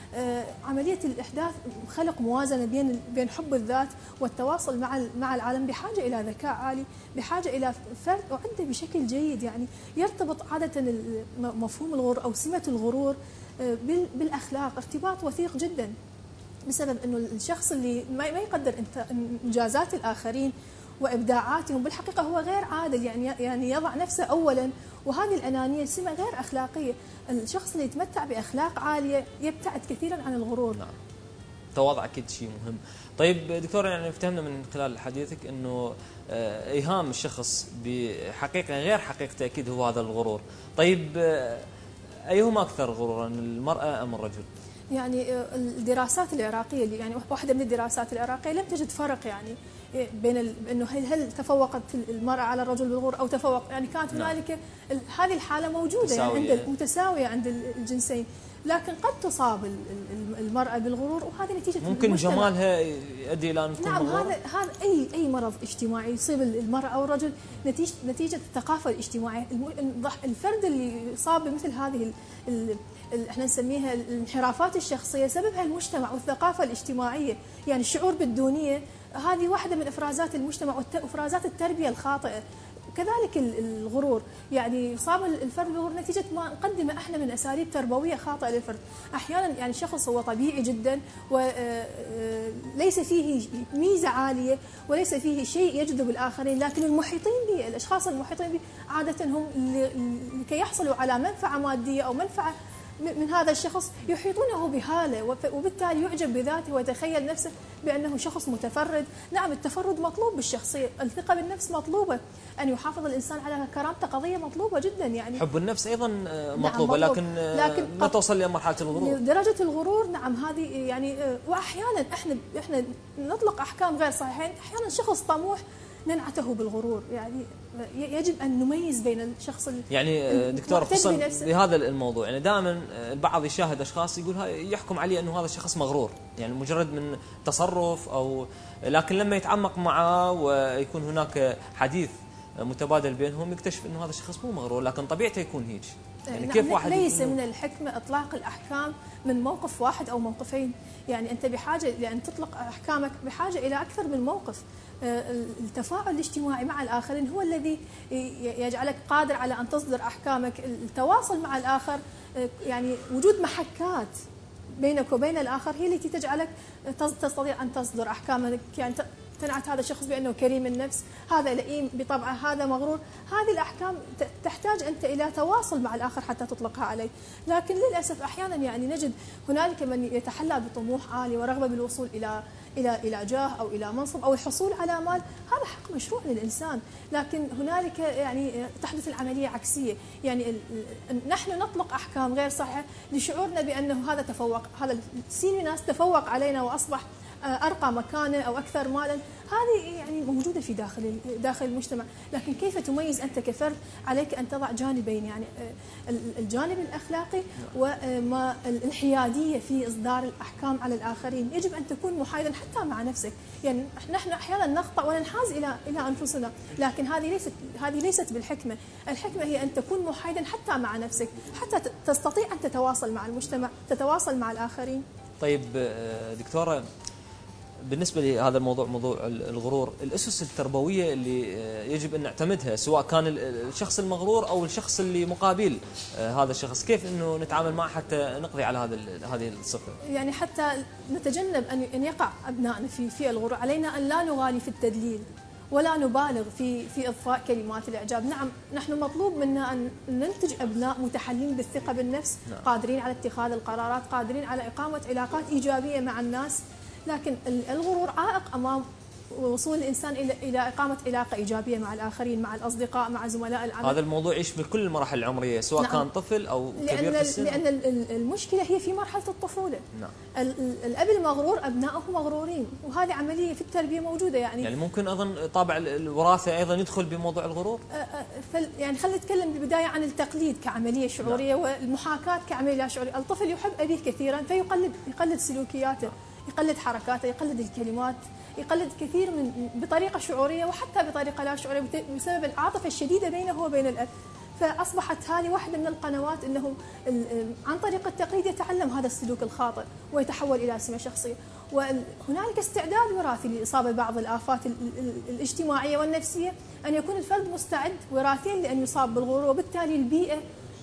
عملية الإحداث خلق موازنة بين بين حب الذات والتواصل مع مع العالم، بحاجة إلى ذكاء عالي، بحاجة إلى فرد أعد بشكل جيد، يعني يرتبط عادة مفهوم الغرور أو سمة الغرور بالأخلاق ارتباط وثيق جدا، بسبب أنه الشخص اللي ما يقدر إنجازات الآخرين وإبداعاتهم بالحقيقة هو غير عادل، يعني يعني يضع نفسه أولا، وهذه الأنانية سمة غير أخلاقية. الشخص اللي يتمتع بأخلاق عالية يبتعد كثيرا عن الغرور. نعم. التواضع أكيد شيء مهم. طيب دكتور، يعني افتهمنا من خلال حديثك أنه إيهام الشخص بحقيقة غير حقيقته أكيد هو هذا الغرور. طيب أيهما أكثر غرورا، المرأة أم الرجل؟ يعني الدراسات العراقية اللي يعني واحدة من الدراسات العراقية لم تجد فرق يعني بين ال... انه هل هل تفوقت المرأة على الرجل بالغرور او تفوق، يعني كانت هنالك ال... هذه الحالة موجودة يعني عند متساوية عند الجنسين، لكن قد تصاب المرأة بالغرور، وهذه نتيجة ممكن المجتمع. جمالها يؤدي الى ان تكون نعم مغرورة؟ هذا هذا اي اي مرض اجتماعي يصيب المرأة او الرجل نتيجة نتيجة الثقافة الاجتماعية. الفرد اللي يصاب بمثل هذه ال ال احنا نسميها الانحرافات الشخصية سببها المجتمع والثقافة الاجتماعية، يعني الشعور بالدونية هذه واحدة من افرازات المجتمع وافرازات التربية الخاطئة. كذلك الغرور، يعني يصاب الفرد بالغرور نتيجة ما نقدمه احنا من اساليب تربوية خاطئة للفرد. احيانا يعني شخص هو طبيعي جدا وليس فيه ميزة عالية وليس فيه شيء يجذب الاخرين، لكن المحيطين به، الاشخاص المحيطين به عادة هم لكي يحصلوا على منفعة مادية او منفعة من هذا الشخص يحيطونه بهاله، وبالتالي يعجب بذاته ويتخيل نفسه بأنه شخص متفرد. نعم التفرد مطلوب بالشخصية، الثقة بالنفس مطلوبة، أن يحافظ الإنسان على كرامته قضية مطلوبة جدا. يعني حب النفس أيضا مطلوبة، نعم مطلوب. لكن, لكن ما توصل لمرحلة الغرور. درجة الغرور نعم هذه يعني، وأحيانا إحنا إحنا نطلق أحكام غير صحيحين. أحيانا شخص طموح ننعته بالغرور، يعني يجب أن نميز بين الشخص يعني دكتور خصوصا بهذا الموضوع، يعني دائما البعض يشاهد أشخاص يقول يحكم عليه أنه هذا الشخص مغرور، يعني مجرد من تصرف أو، لكن لما يتعمق معه ويكون هناك حديث متبادل بينهم يكتشف أنه هذا الشخص مو مغرور، لكن طبيعته يكون هيك. يعني كيف واحد ليس من الحكمة إطلاق الأحكام من موقف واحد أو موقفين، يعني أنت بحاجة لأن تطلق أحكامك بحاجة إلى أكثر من موقف. التفاعل الاجتماعي مع الآخرين هو الذي يجعلك قادر على أن تصدر أحكامك. التواصل مع الآخر، يعني وجود محكات بينك وبين الآخر هي التي تجعلك تستطيع أن تصدر أحكامك، يعني تنعت هذا الشخص بأنه كريم النفس، هذا لئيم بطبعه، هذا مغرور. هذه الأحكام تحتاج أنت إلى تواصل مع الآخر حتى تطلقها عليه. لكن للأسف أحيانا يعني نجد هنالك من يتحلى بطموح عالي ورغبة بالوصول إلى إلى إلى جاه أو إلى منصب أو الحصول على مال، هذا حق مشروع للإنسان، لكن هنالك يعني تحدث العملية عكسية. يعني نحن نطلق أحكام غير صحيحة لشعورنا بأنه هذا تفوق، هذا سين ناس تفوق علينا وأصبح أرقى مكانة أو أكثر مالا. هذه يعني موجودة في داخل داخل المجتمع، لكن كيف تميز أنت كفرد؟ عليك أن تضع جانبين، يعني الجانب الأخلاقي وما الحيادية في إصدار الأحكام على الآخرين. يجب أن تكون محايدا حتى مع نفسك، يعني نحن أحيانا نخطأ وننحاز إلى إلى أنفسنا، لكن هذه ليست هذه ليست بالحكمة. الحكمة هي أن تكون محايدا حتى مع نفسك حتى تستطيع أن تتواصل مع المجتمع، تتواصل مع الآخرين. طيب دكتورة، بالنسبة لهذا الموضوع، موضوع الغرور، الأسس التربوية اللي يجب أن نعتمدها سواء كان الشخص المغرور أو الشخص اللي مقابل هذا الشخص، كيف أنه نتعامل معه حتى نقضي على هذا هذه الصفة؟ يعني حتى نتجنب أن أن يقع أبنائنا في في الغرور، علينا أن لا نغالي في التدليل ولا نبالغ في في إضفاء كلمات الإعجاب. نعم نحن مطلوب منا أن ننتج أبناء متحلين بالثقة بالنفس، نعم. قادرين على اتخاذ القرارات، قادرين على إقامة علاقات إيجابية مع الناس، لكن الغرور عائق أمام وصول الإنسان إلى إلى إقامة علاقة إيجابية مع الآخرين، مع الأصدقاء، مع زملاء العمل. هذا الموضوع يعيش بكل المراحل العمرية سواء نعم. كان طفل أو كبير في السن. لأن المشكلة هي في مرحلة الطفولة. نعم. الأب المغرور أبنائه مغرورين، وهذه عملية في التربية موجودة. يعني يعني ممكن أيضا طابع الوراثة أيضا يدخل بموضوع الغرور. يعني خلينا نتكلم بالبداية عن التقليد كعملية شعورية، نعم. والمحاكاة كعملية شعورية. الطفل يحب أبيه كثيرا فيقلد يقلد سلوكياته، يقلد حركاته، يقلد الكلمات، يقلد كثير من بطريقة شعورية وحتى بطريقة لا شعورية بسبب العاطفة الشديدة بينه وبين الأب. فأصبحت هذه واحدة من القنوات أنه عن طريق التقليد يتعلم هذا السلوك الخاطئ ويتحول إلى سمة شخصية. وهنالك استعداد وراثي لإصابة بعض الآفات الاجتماعية والنفسية، أن يكون الفرد مستعد وراثيا لأن يصاب بالغرور، وبالتالي البيئة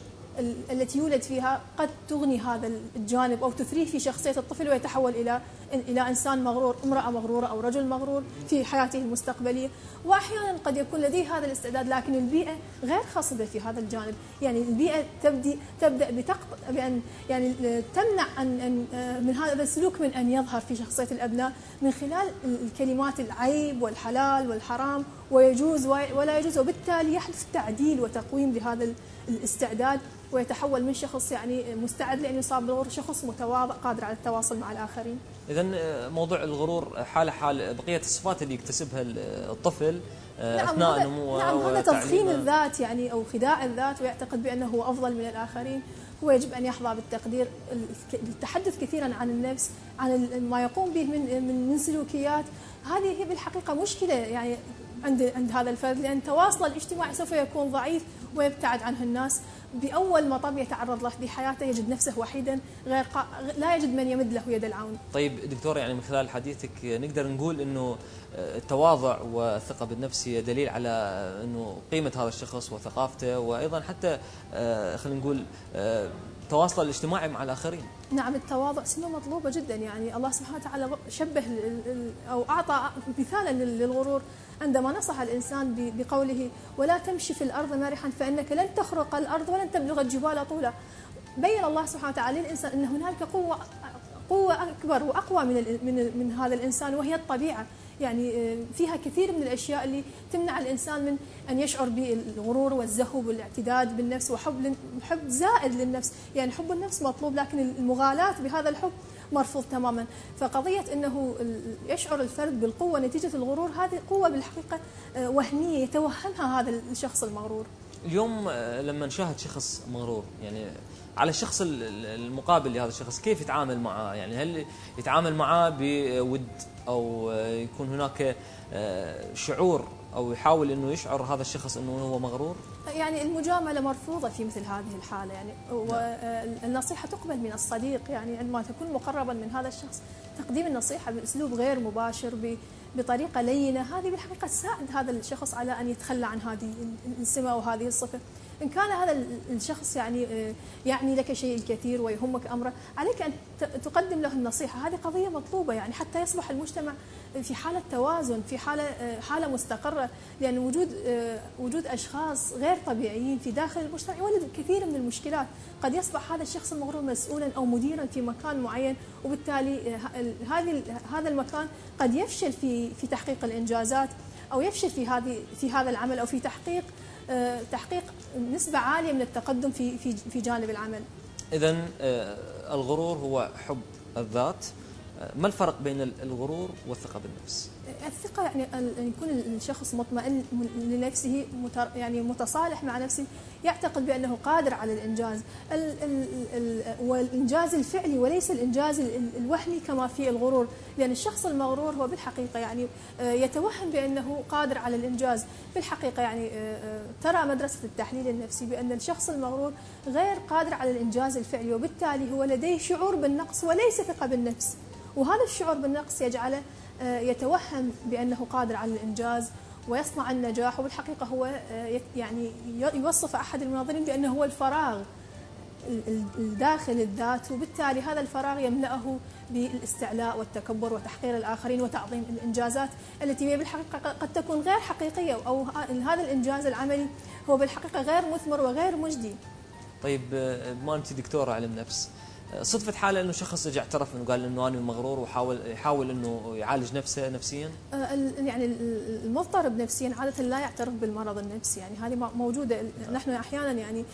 التي يولد فيها قد تغني هذا الجانب أو تثريه في شخصية الطفل ويتحول إلى إلى إنسان مغرور، امرأة مغرورة أو رجل مغرور في حياته المستقبلية. وأحيانا قد يكون لديه هذا الاستعداد لكن البيئة غير خصبة في هذا الجانب. يعني البيئة تبدي تبدأ بتقط بأن يعني تمنع أن من هذا السلوك من أن يظهر في شخصية الأبناء من خلال الكلمات العيب والحلال والحرام ويجوز ولا يجوز، وبالتالي يحدث تعديل وتقويم لهذا الاستعداد ويتحول من شخص يعني مستعد لأن يصاب بالغرور شخص متواضع قادر على التواصل مع الآخرين. إذن موضوع الغرور حالة حال بقية الصفات اللي يكتسبها الطفل نعم أثناء هذا نموه. نعم هذا تضخيم الذات يعني أو خداع الذات ويعتقد بأنه هو أفضل من الآخرين. هو يجب أن يحظى بالتقدير، التحدث كثيرا عن النفس، عن ما يقوم به من من من سلوكيات. هذه هي بالحقيقة مشكلة يعني عند عند هذا الفرد، لأن تواصله الاجتماعي سوف يكون ضعيف ويبتعد عنه الناس. بأول مطب يتعرض له بحياته يجد نفسه وحيدا، غير قا... لا يجد من يمد له يد العون. طيب دكتور، يعني من خلال حديثك نقدر نقول انه التواضع والثقة بالنفس هي دليل على انه قيمة هذا الشخص وثقافته، وايضا حتى خلينا نقول تواصله الاجتماعي مع الاخرين. نعم، التواضع سمة مطلوبة جدا. يعني الله سبحانه وتعالى شبه او اعطى مثالا للغرور عندما نصح الانسان بقوله ولا تمشي في الارض مرحا فانك لن تخرق الارض ولن تبلغ الجبال طولا. بين الله سبحانه وتعالى للانسان ان هنالك قوه قوه اكبر واقوى من من من هذا الانسان، وهي الطبيعه. يعني فيها كثير من الاشياء اللي تمنع الانسان من ان يشعر بالغرور والزهو والاعتداد بالنفس وحب حب زائد للنفس. يعني حب النفس مطلوب، لكن المغالاة بهذا الحب مرفوض تماما. فقضية انه يشعر الفرد بالقوة نتيجة الغرور، هذه قوة بالحقيقة وهمية يتوهمها هذا الشخص المغرور. اليوم لما نشاهد شخص مغرور، يعني على الشخص المقابل لهذا الشخص كيف يتعامل معه؟ يعني هل يتعامل معه بود أو يكون هناك شعور أو يحاول أنه يشعر هذا الشخص أنه هو مغرور؟ يعني المجاملة مرفوضة في مثل هذه الحالة. يعني والنصيحة تقبل من الصديق، يعني عندما تكون مقربا من هذا الشخص تقديم النصيحة بأسلوب غير مباشر بطريقة لينة، هذه بالحقيقة تساعد هذا الشخص على أن يتخلى عن هذه السمة وهذه الصفة. إن كان هذا الشخص يعني يعني لك شيء الكثير ويهمك أمره، عليك أن تقدم له النصيحة. هذه قضية مطلوبة يعني حتى يصبح المجتمع في حالة توازن، في حالة حالة مستقرة. لأن وجود وجود أشخاص غير طبيعيين في داخل المجتمع يولد كثير من المشكلات. قد يصبح هذا الشخص المغرور مسؤولا أو مديرا في مكان معين، وبالتالي هذه هذا المكان قد يفشل في في تحقيق الإنجازات، أو يفشل في هذه في هذا العمل، أو في تحقيق تحقيق نسبة عالية من التقدم في في في جانب العمل. إذن الغرور هو حب الذات. ما الفرق بين الغرور والثقة بالنفس؟ الثقة يعني أن يكون الشخص مطمئن لنفسه، يعني متصالح مع نفسه، يعتقد بأنه قادر على الإنجاز، والإنجاز الفعلي وليس الإنجاز الوهمي كما في الغرور. لأن الشخص المغرور هو بالحقيقة يعني يتوهم بأنه قادر على الإنجاز. بالحقيقة يعني ترى مدرسة التحليل النفسي بأن الشخص المغرور غير قادر على الإنجاز الفعلي، وبالتالي هو لديه شعور بالنقص وليس ثقة بالنفس. وهذا الشعور بالنقص يجعله يتوهم بأنه قادر على الإنجاز ويصنع النجاح، وبالحقيقة هو يعني يوصف أحد المناظرين بأنه هو الفراغ الداخل الذات، وبالتالي هذا الفراغ يملأه بالاستعلاء والتكبر وتحقير الآخرين وتعظيم الإنجازات التي هي بالحقيقة قد تكون غير حقيقية، أو هذا الإنجاز العملي هو بالحقيقة غير مثمر وغير مجدي. طيب بما أنت دكتورة علم نفس، صدفة حالة انه شخص اجى اعترف انه قال انه انا مغرور وحاول يحاول انه يعالج نفسه نفسيا؟ يعني المضطرب نفسيا عادة لا يعترف بالمرض النفسي، يعني هذه موجودة. نحن احيانا يعني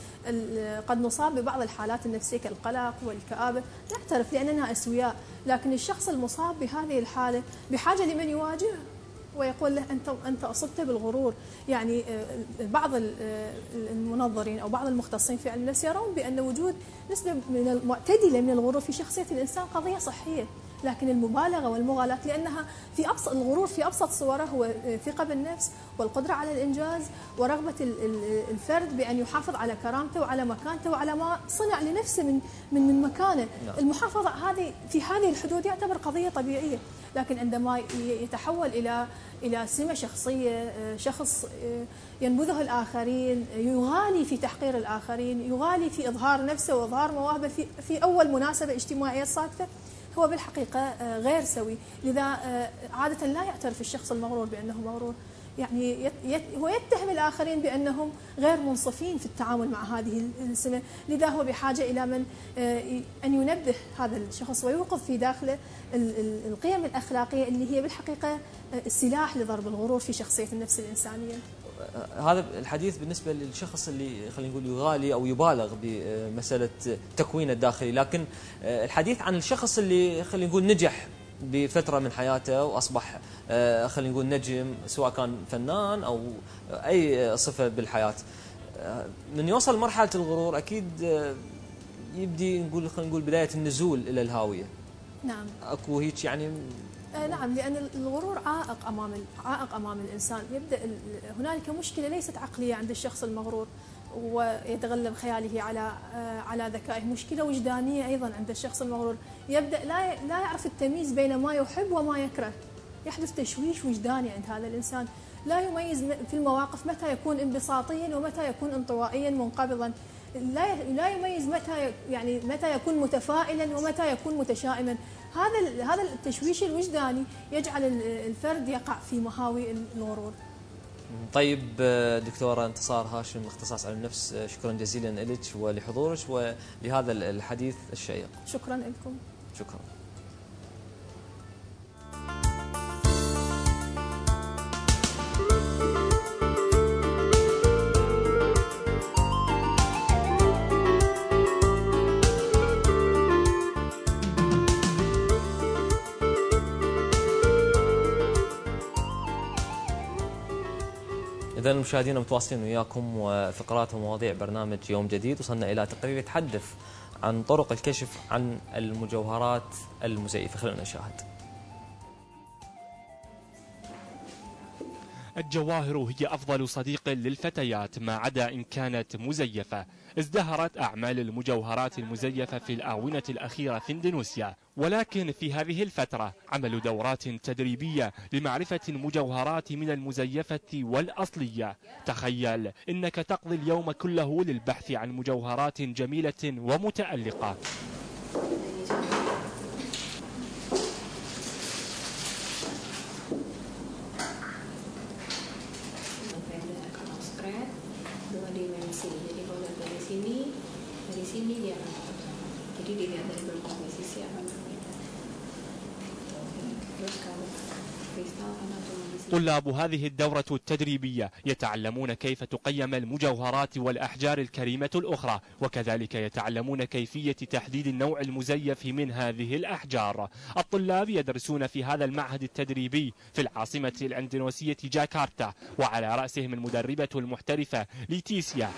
قد نصاب ببعض الحالات النفسية كالقلق والكآبة نعترف لاننا اسوياء، لكن الشخص المصاب بهذه الحالة بحاجة لمن يواجهه ويقول له أنت أنت أصبت بالغرور. يعني بعض المنظرين أو بعض المختصين في علم النفس يرون بأن وجود نسبة من المعتدلة من الغرور في شخصية الإنسان قضية صحية، لكن المبالغة والمغالاة لأنها في أبسط الغرور في أبسط صوره هو ثقة بالنفس والقدرة على الإنجاز ورغبة الفرد بأن يحافظ على كرامته وعلى مكانته وعلى ما صنع لنفسه من من من مكانه. المحافظة هذه في هذه الحدود يعتبر قضية طبيعية، لكن عندما يتحول إلى إلى سمة شخصية، شخص ينبذه الآخرين، يغالي في تحقير الآخرين، يغالي في إظهار نفسه وإظهار مواهبه في في أول مناسبة اجتماعية صادفة، هو بالحقيقة غير سوي. لذا عادة لا يعترف الشخص المغرور بأنه مغرور، يعني هو يتهم الآخرين بأنهم غير منصفين في التعامل مع هذه السمة. لذا هو بحاجة إلى من أن ينبه هذا الشخص ويوقظ في داخله القيم الأخلاقية اللي هي بالحقيقة سلاح لضرب الغرور في شخصية النفس الإنسانية. هذا الحديث بالنسبة للشخص اللي خلينا نقول يغالي أو يبالغ بمسألة تكوينه الداخلي، لكن الحديث عن الشخص اللي خلينا نقول نجح بفترة من حياته وأصبح خلينا نقول نجم، سواء كان فنان أو أي صفة بالحياة، من يوصل مرحلة الغرور أكيد يبدي نقول خلينا نقول بدايه النزول الى الهاويه. نعم. اكو هيك يعني آه نعم، لأن الغرور عائق أمام عائق أمام الإنسان. يبدأ هنالك مشكلة ليست عقلية عند الشخص المغرور ويتغلب خياله على آه على ذكائه، مشكلة وجدانية أيضا عند الشخص المغرور. يبدأ لا لا يعرف التمييز بين ما يحب وما يكره، يحدث تشويش وجداني عند هذا الإنسان، لا يميز في المواقف متى يكون انبساطيا ومتى يكون انطوائيا منقبضا، لا لا يميز متى يعني متى يكون متفائلا ومتى يكون متشائما. هذا هذا التشويش الوجداني يجعل الفرد يقع في مهاوي الغرور. طيب دكتورة انتصار هاشم، اختصاص علم النفس، شكرا جزيلا لك ولحضورك ولهذا الحديث الشيق. شكرا لكم. شكرا. إذا مشاهدينا متواصلين وياكم وفقرات ومواضيع برنامج يوم جديد. وصلنا إلى تقرير يتحدث عن طرق الكشف عن المجوهرات المزيفة. خلونا نشاهد. الجواهر هي أفضل صديق للفتيات ما عدا إن كانت مزيفة. ازدهرت أعمال المجوهرات المزيفة في الآونة الأخيرة في إندونيسيا، ولكن في هذه الفترة عملوا دورات تدريبية لمعرفة المجوهرات من المزيفة والأصلية. تخيل إنك تقضي اليوم كله للبحث عن مجوهرات جميلة ومتألقة. طلاب هذه الدورة التدريبية يتعلمون كيف تقيم المجوهرات والأحجار الكريمة الأخرى، وكذلك يتعلمون كيفية تحديد النوع المزيف من هذه الأحجار. الطلاب يدرسون في هذا المعهد التدريبي في العاصمة الإندونيسية جاكرتا، وعلى رأسهم المدربة المحترفة ليتيسيا.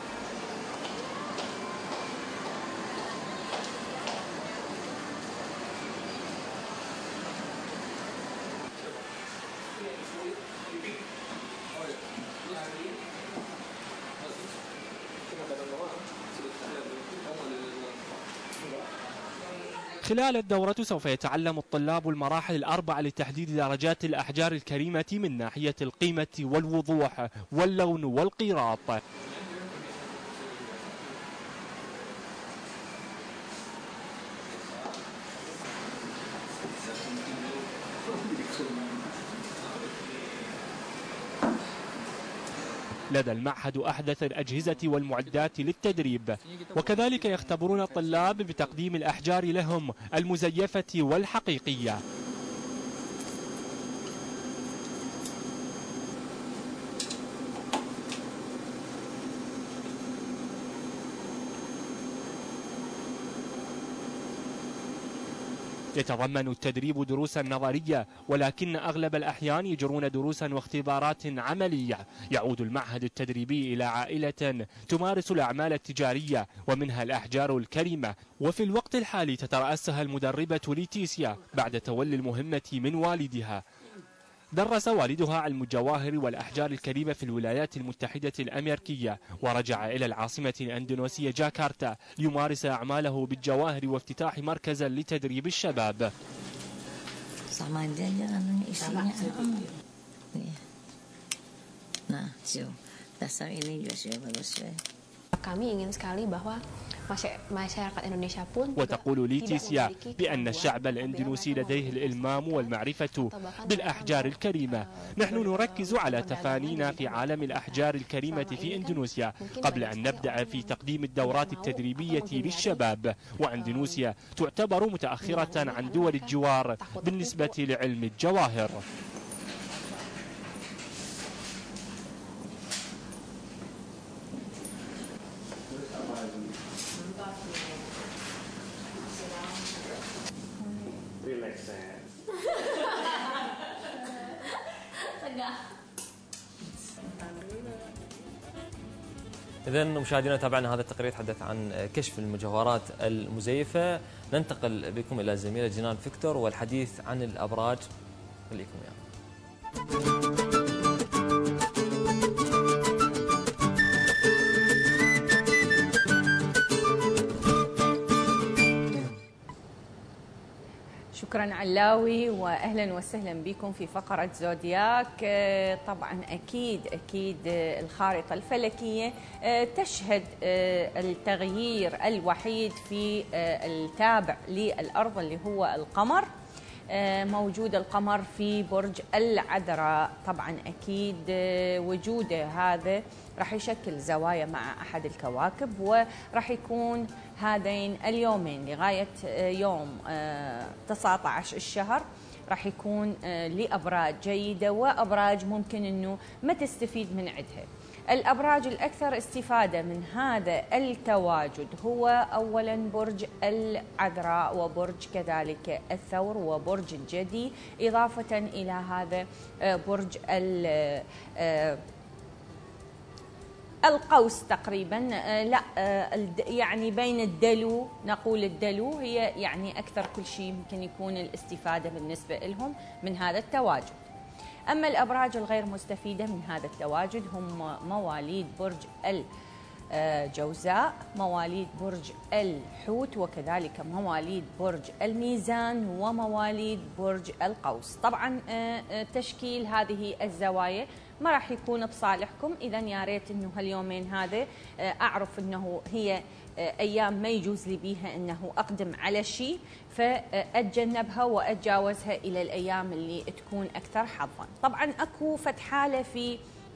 خلال الدورة سوف يتعلم الطلاب المراحل الأربعة لتحديد درجات الأحجار الكريمة من ناحية القيمة والوضوح واللون والقيراط. لدى المعهد أحدث الأجهزة والمعدات للتدريب، وكذلك يختبرون الطلاب بتقديم الأحجار لهم المزيفة والحقيقية. يتضمن التدريب دروسا نظرية، ولكن أغلب الأحيان يجرون دروسا واختبارات عملية. يعود المعهد التدريبي إلى عائلة تمارس الأعمال التجارية ومنها الأحجار الكريمة، وفي الوقت الحالي تترأسها المدربة ليتيسيا بعد تولي المهمة من والدها. درس والدها علم الجواهر والأحجار الكريمة في الولايات المتحدة الأمريكية، ورجع إلى العاصمة الإندونيسية جاكرتا ليمارس أعماله بالجواهر وافتتاح مركزا لتدريب الشباب. وتقول ليتيسيا بأن الشعب الإندونيسي لديه الإلمام والمعرفة بالأحجار الكريمة. نحن نركز على تفانينا في عالم الأحجار الكريمة في إندونيسيا قبل أن نبدأ في تقديم الدورات التدريبية للشباب، وإندونيسيا تعتبر متأخرة عن دول الجوار بالنسبة لعلم الجواهر. إذا مشاهدينا تابعنا هذا التقرير يتحدث عن كشف المجوهرات المزيفة. ننتقل بكم إلى زميلة جنان فيكتور والحديث عن الأبراج. خليكم ويانا. شكرا علاوي، واهلا وسهلا بكم في فقره زودياك. طبعا اكيد اكيد الخارطه الفلكيه تشهد التغيير الوحيد في التابع للارض اللي هو القمر. موجود القمر في برج العذراء. طبعا اكيد وجوده هذا راح يشكل زوايا مع احد الكواكب، وراح يكون هذين اليومين لغايه يوم تسعة عشر الشهر راح يكون لابراج جيده وابراج ممكن انه ما تستفيد من عندها. الابراج الاكثر استفاده من هذا التواجد هو اولا برج العذراء وبرج كذلك الثور وبرج الجدي، اضافه الى هذا برج القوس تقريبا. لا يعني بين الدلو، نقول الدلو هي يعني اكثر كل شيء يمكن يكون الاستفاده بالنسبه لهم من هذا التواجد. اما الابراج الغير مستفيده من هذا التواجد هم مواليد برج الجوزاء، مواليد برج الحوت، وكذلك مواليد برج الميزان ومواليد برج القوس. طبعا تشكيل هذه الزوايا ما راح يكون بصالحكم، اذا يا ريت انه هاليومين هذا اعرف انه هي ايام ما يجوز لي بيها انه اقدم على شيء، فاتجنبها واتجاوزها الى الايام اللي تكون اكثر حظا. طبعا اكو فد حاله في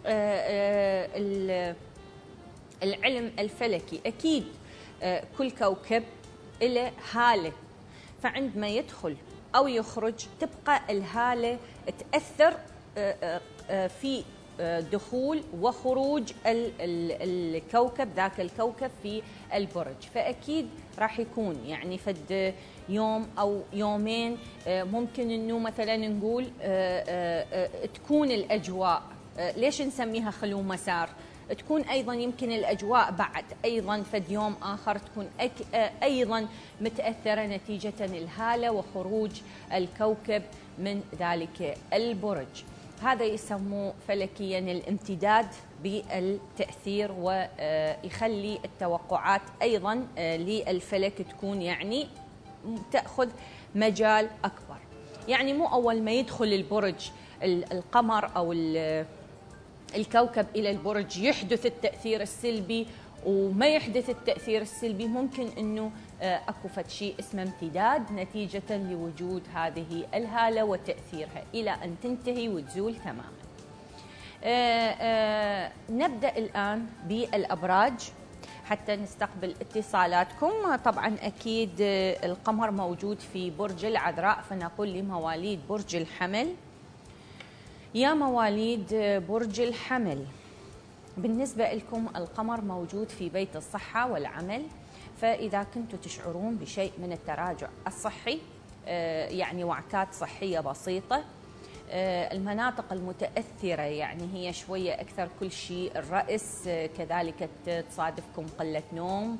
العلم الفلكي، اكيد كل كوكب له هاله، فعندما يدخل او يخرج تبقى الهاله تاثر في دخول وخروج الكوكب ذاك الكوكب في البرج. فأكيد راح يكون يعني فد يوم أو يومين ممكن أنه مثلا نقول تكون الأجواء، ليش نسميها خلو مسار، تكون أيضا يمكن الأجواء بعد أيضا فد يوم آخر تكون أيضا متأثرة نتيجة الهالة وخروج الكوكب من ذلك البرج. هذا يسموه فلكيا الامتداد بالتأثير، ويخلي التوقعات أيضا للفلك تكون يعني تأخذ مجال أكبر. يعني مو أول ما يدخل البرج القمر أو الكوكب إلى البرج يحدث التأثير السلبي وما يحدث التأثير السلبي، ممكن أنه أكو فد شيء اسمه امتداد نتيجة لوجود هذه الهالة وتأثيرها إلى أن تنتهي وتزول تماما. آآ آآ نبدأ الآن بالأبراج حتى نستقبل اتصالاتكم. طبعا أكيد القمر موجود في برج العذراء، فنقول لمواليد برج الحمل. يا مواليد برج الحمل، بالنسبة لكم القمر موجود في بيت الصحة والعمل، فإذا كنتم تشعرون بشيء من التراجع الصحي، يعني وعكات صحية بسيطة، المناطق المتأثرة يعني هي شوية أكثر كل شيء الرأس، كذلك تصادفكم قلة نوم،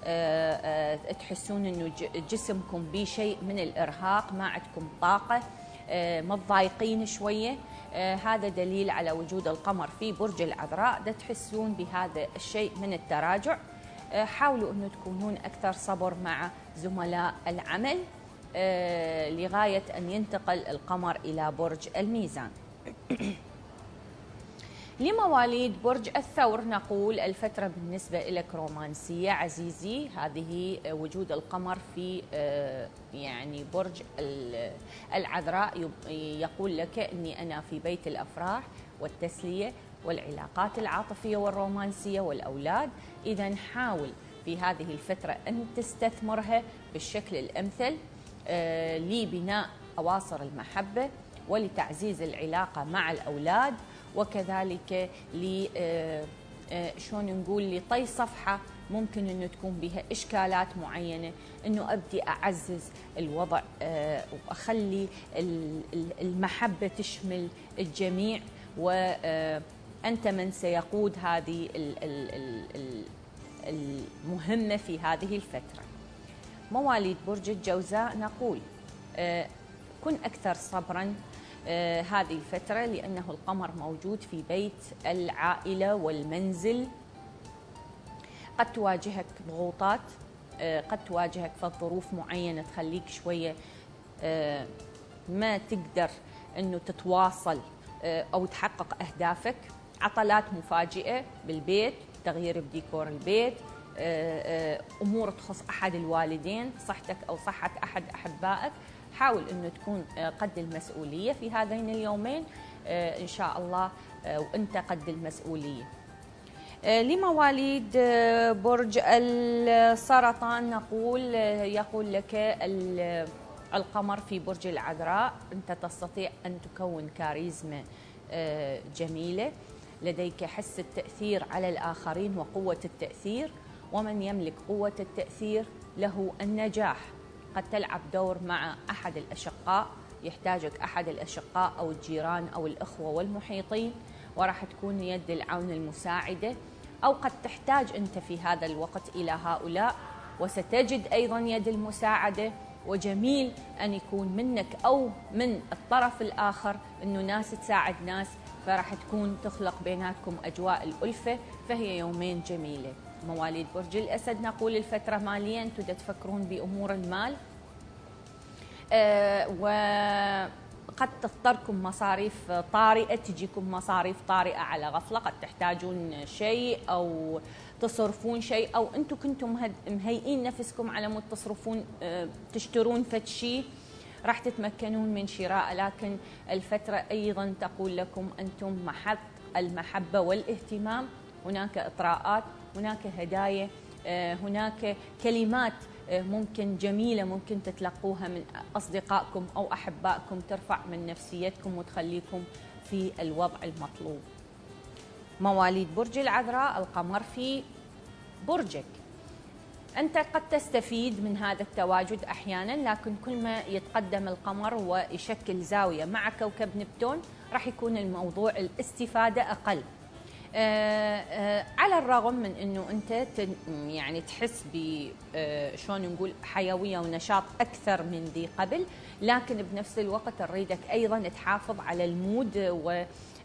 تحسون أنه جسمكم بشيء من الإرهاق، ما عندكم طاقة، متضايقين شوية، هذا دليل على وجود القمر في برج العذراء. دا تحسون بهذا الشيء من التراجع. حاولوا أن تكونون أكثر صبر مع زملاء العمل لغاية أن ينتقل القمر إلى برج الميزان. لمواليد برج الثور نقول الفترة بالنسبة لك رومانسية عزيزي. هذه وجود القمر في يعني برج العذراء يقول لك أني أنا في بيت الأفراح والتسلية والعلاقات العاطفية والرومانسية والأولاد. إذا حاول في هذه الفترة أن تستثمرها بالشكل الأمثل لبناء أواصر المحبة ولتعزيز العلاقة مع الأولاد، وكذلك ل شلون نقول لطي صفحة ممكن أنه تكون بها إشكالات معينة، أنه أبدي أعزز الوضع وأخلي المحبة تشمل الجميع، و أنت من سيقود هذه المهمة في هذه الفترة. مواليد برج الجوزاء نقول كن أكثر صبراً هذه الفترة، لأنه القمر موجود في بيت العائلة والمنزل. قد تواجهك ضغوطات، قد تواجهك في ظروف معينة تخليك شوية ما تقدر أنه تتواصل أو تحقق أهدافك. عطلات مفاجئة بالبيت، تغيير بديكور البيت، أمور تخص أحد الوالدين، صحتك أو صحة أحد أحبائك. حاول أنه تكون قد المسؤولية في هذين اليومين إن شاء الله، وأنت قد المسؤولية. لمواليد برج السرطان نقول يقول لك القمر في برج العذراء أنت تستطيع أن تكون كاريزما جميلة، لديك حس التأثير على الآخرين وقوة التأثير، ومن يملك قوة التأثير له النجاح. قد تلعب دور مع أحد الأشقاء، يحتاجك أحد الأشقاء أو الجيران أو الأخوة والمحيطين، وراح تكون يد العون المساعدة، أو قد تحتاج أنت في هذا الوقت إلى هؤلاء وستجد أيضا يد المساعدة. وجميل أن يكون منك أو من الطرف الآخر أنه ناس تساعد ناس، فراح تكون تخلق بيناتكم أجواء الألفة، فهي يومين جميلة. مواليد برج الأسد نقول الفترة ماليا أنتم تفكرون بأمور المال، أه وقد تضطركم مصاريف طارئة، تجيكم مصاريف طارئة على غفلة، قد تحتاجون شيء أو تصرفون شيء، أو أنتم كنتم مهيئين نفسكم على مود تصرفون أه تشترون فد شيء، راح تتمكنون من شراء. لكن الفترة أيضا تقول لكم أنتم محط المحبة والاهتمام، هناك إطراءات، هناك هدايا، هناك كلمات ممكن جميلة ممكن تتلقوها من أصدقائكم أو أحبائكم، ترفع من نفسيتكم وتخليكم في الوضع المطلوب. مواليد برج العذراء القمر في برجك، أنت قد تستفيد من هذا التواجد أحيانا، لكن كل ما يتقدم القمر ويشكل زاوية مع كوكب نبتون راح يكون الموضوع الاستفادة أقل. آه آه على الرغم من أنه أنت يعني تحس ب آه شلون نقول حيوية ونشاط أكثر من ذي قبل، لكن بنفس الوقت نريدك أيضا تحافظ على المود و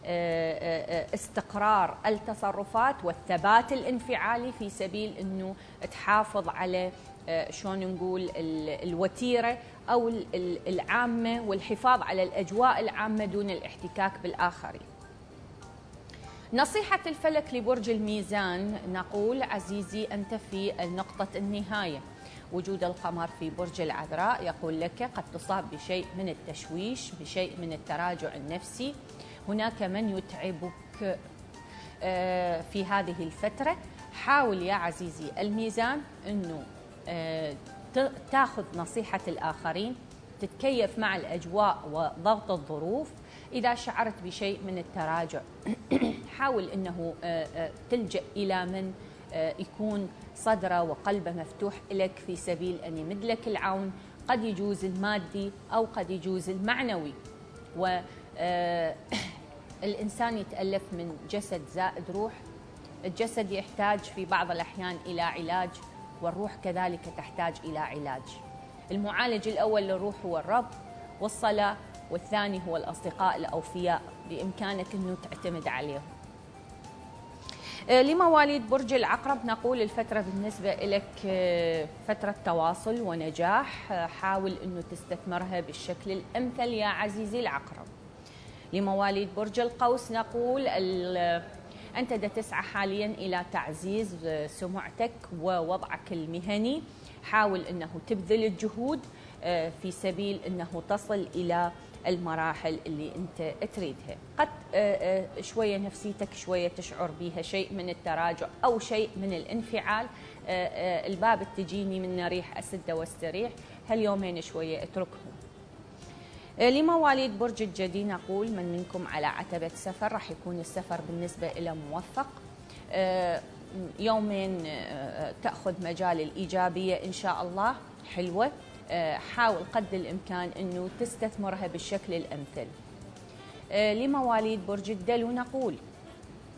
استقرار التصرفات والثبات الانفعالي، في سبيل أنه تحافظ على شلون نقول الوتيرة أو العامة، والحفاظ على الأجواء العامة دون الاحتكاك بالآخرين. نصيحة الفلك لبرج الميزان نقول عزيزي أنت في نقطة النهاية. وجود القمر في برج العذراء يقول لك قد تصاب بشيء من التشويش، بشيء من التراجع النفسي، هناك من يتعبك في هذه الفترة. حاول يا عزيزي الميزان أنه تأخذ نصيحة الآخرين، تتكيف مع الأجواء وضغط الظروف. إذا شعرت بشيء من التراجع حاول أنه تلجأ إلى من يكون صدره وقلبه مفتوح لك في سبيل أن يمد لك العون، قد يجوز المادي أو قد يجوز المعنوي. و الإنسان يتألف من جسد زائد روح، الجسد يحتاج في بعض الأحيان إلى علاج، والروح كذلك تحتاج إلى علاج. المعالج الأول للروح هو الرب والصلاة، والثاني هو الأصدقاء الأوفياء، بإمكانك أنه تعتمد عليهم. لمواليد برج العقرب نقول الفترة بالنسبة لك فترة تواصل ونجاح، حاول أنه تستثمرها بالشكل الأمثل يا عزيزي العقرب. لمواليد برج القوس نقول أنت دا تسعى حاليا إلى تعزيز سمعتك ووضعك المهني، حاول أنه تبذل الجهود في سبيل أنه تصل إلى المراحل اللي أنت تريدها. قد شوية نفسيتك شوية تشعر بها شيء من التراجع أو شيء من الانفعال، الباب تجيني من ريح أسد واستريح، هاليومين شوية اتركهم. لمواليد برج الجدي نقول من منكم على عتبة سفر، راح يكون السفر بالنسبة إلى موفق، يومين تأخذ مجال الإيجابية إن شاء الله حلوة، حاول قدر الإمكان أنه تستثمرها بالشكل الأمثل. لمواليد برج الدلو نقول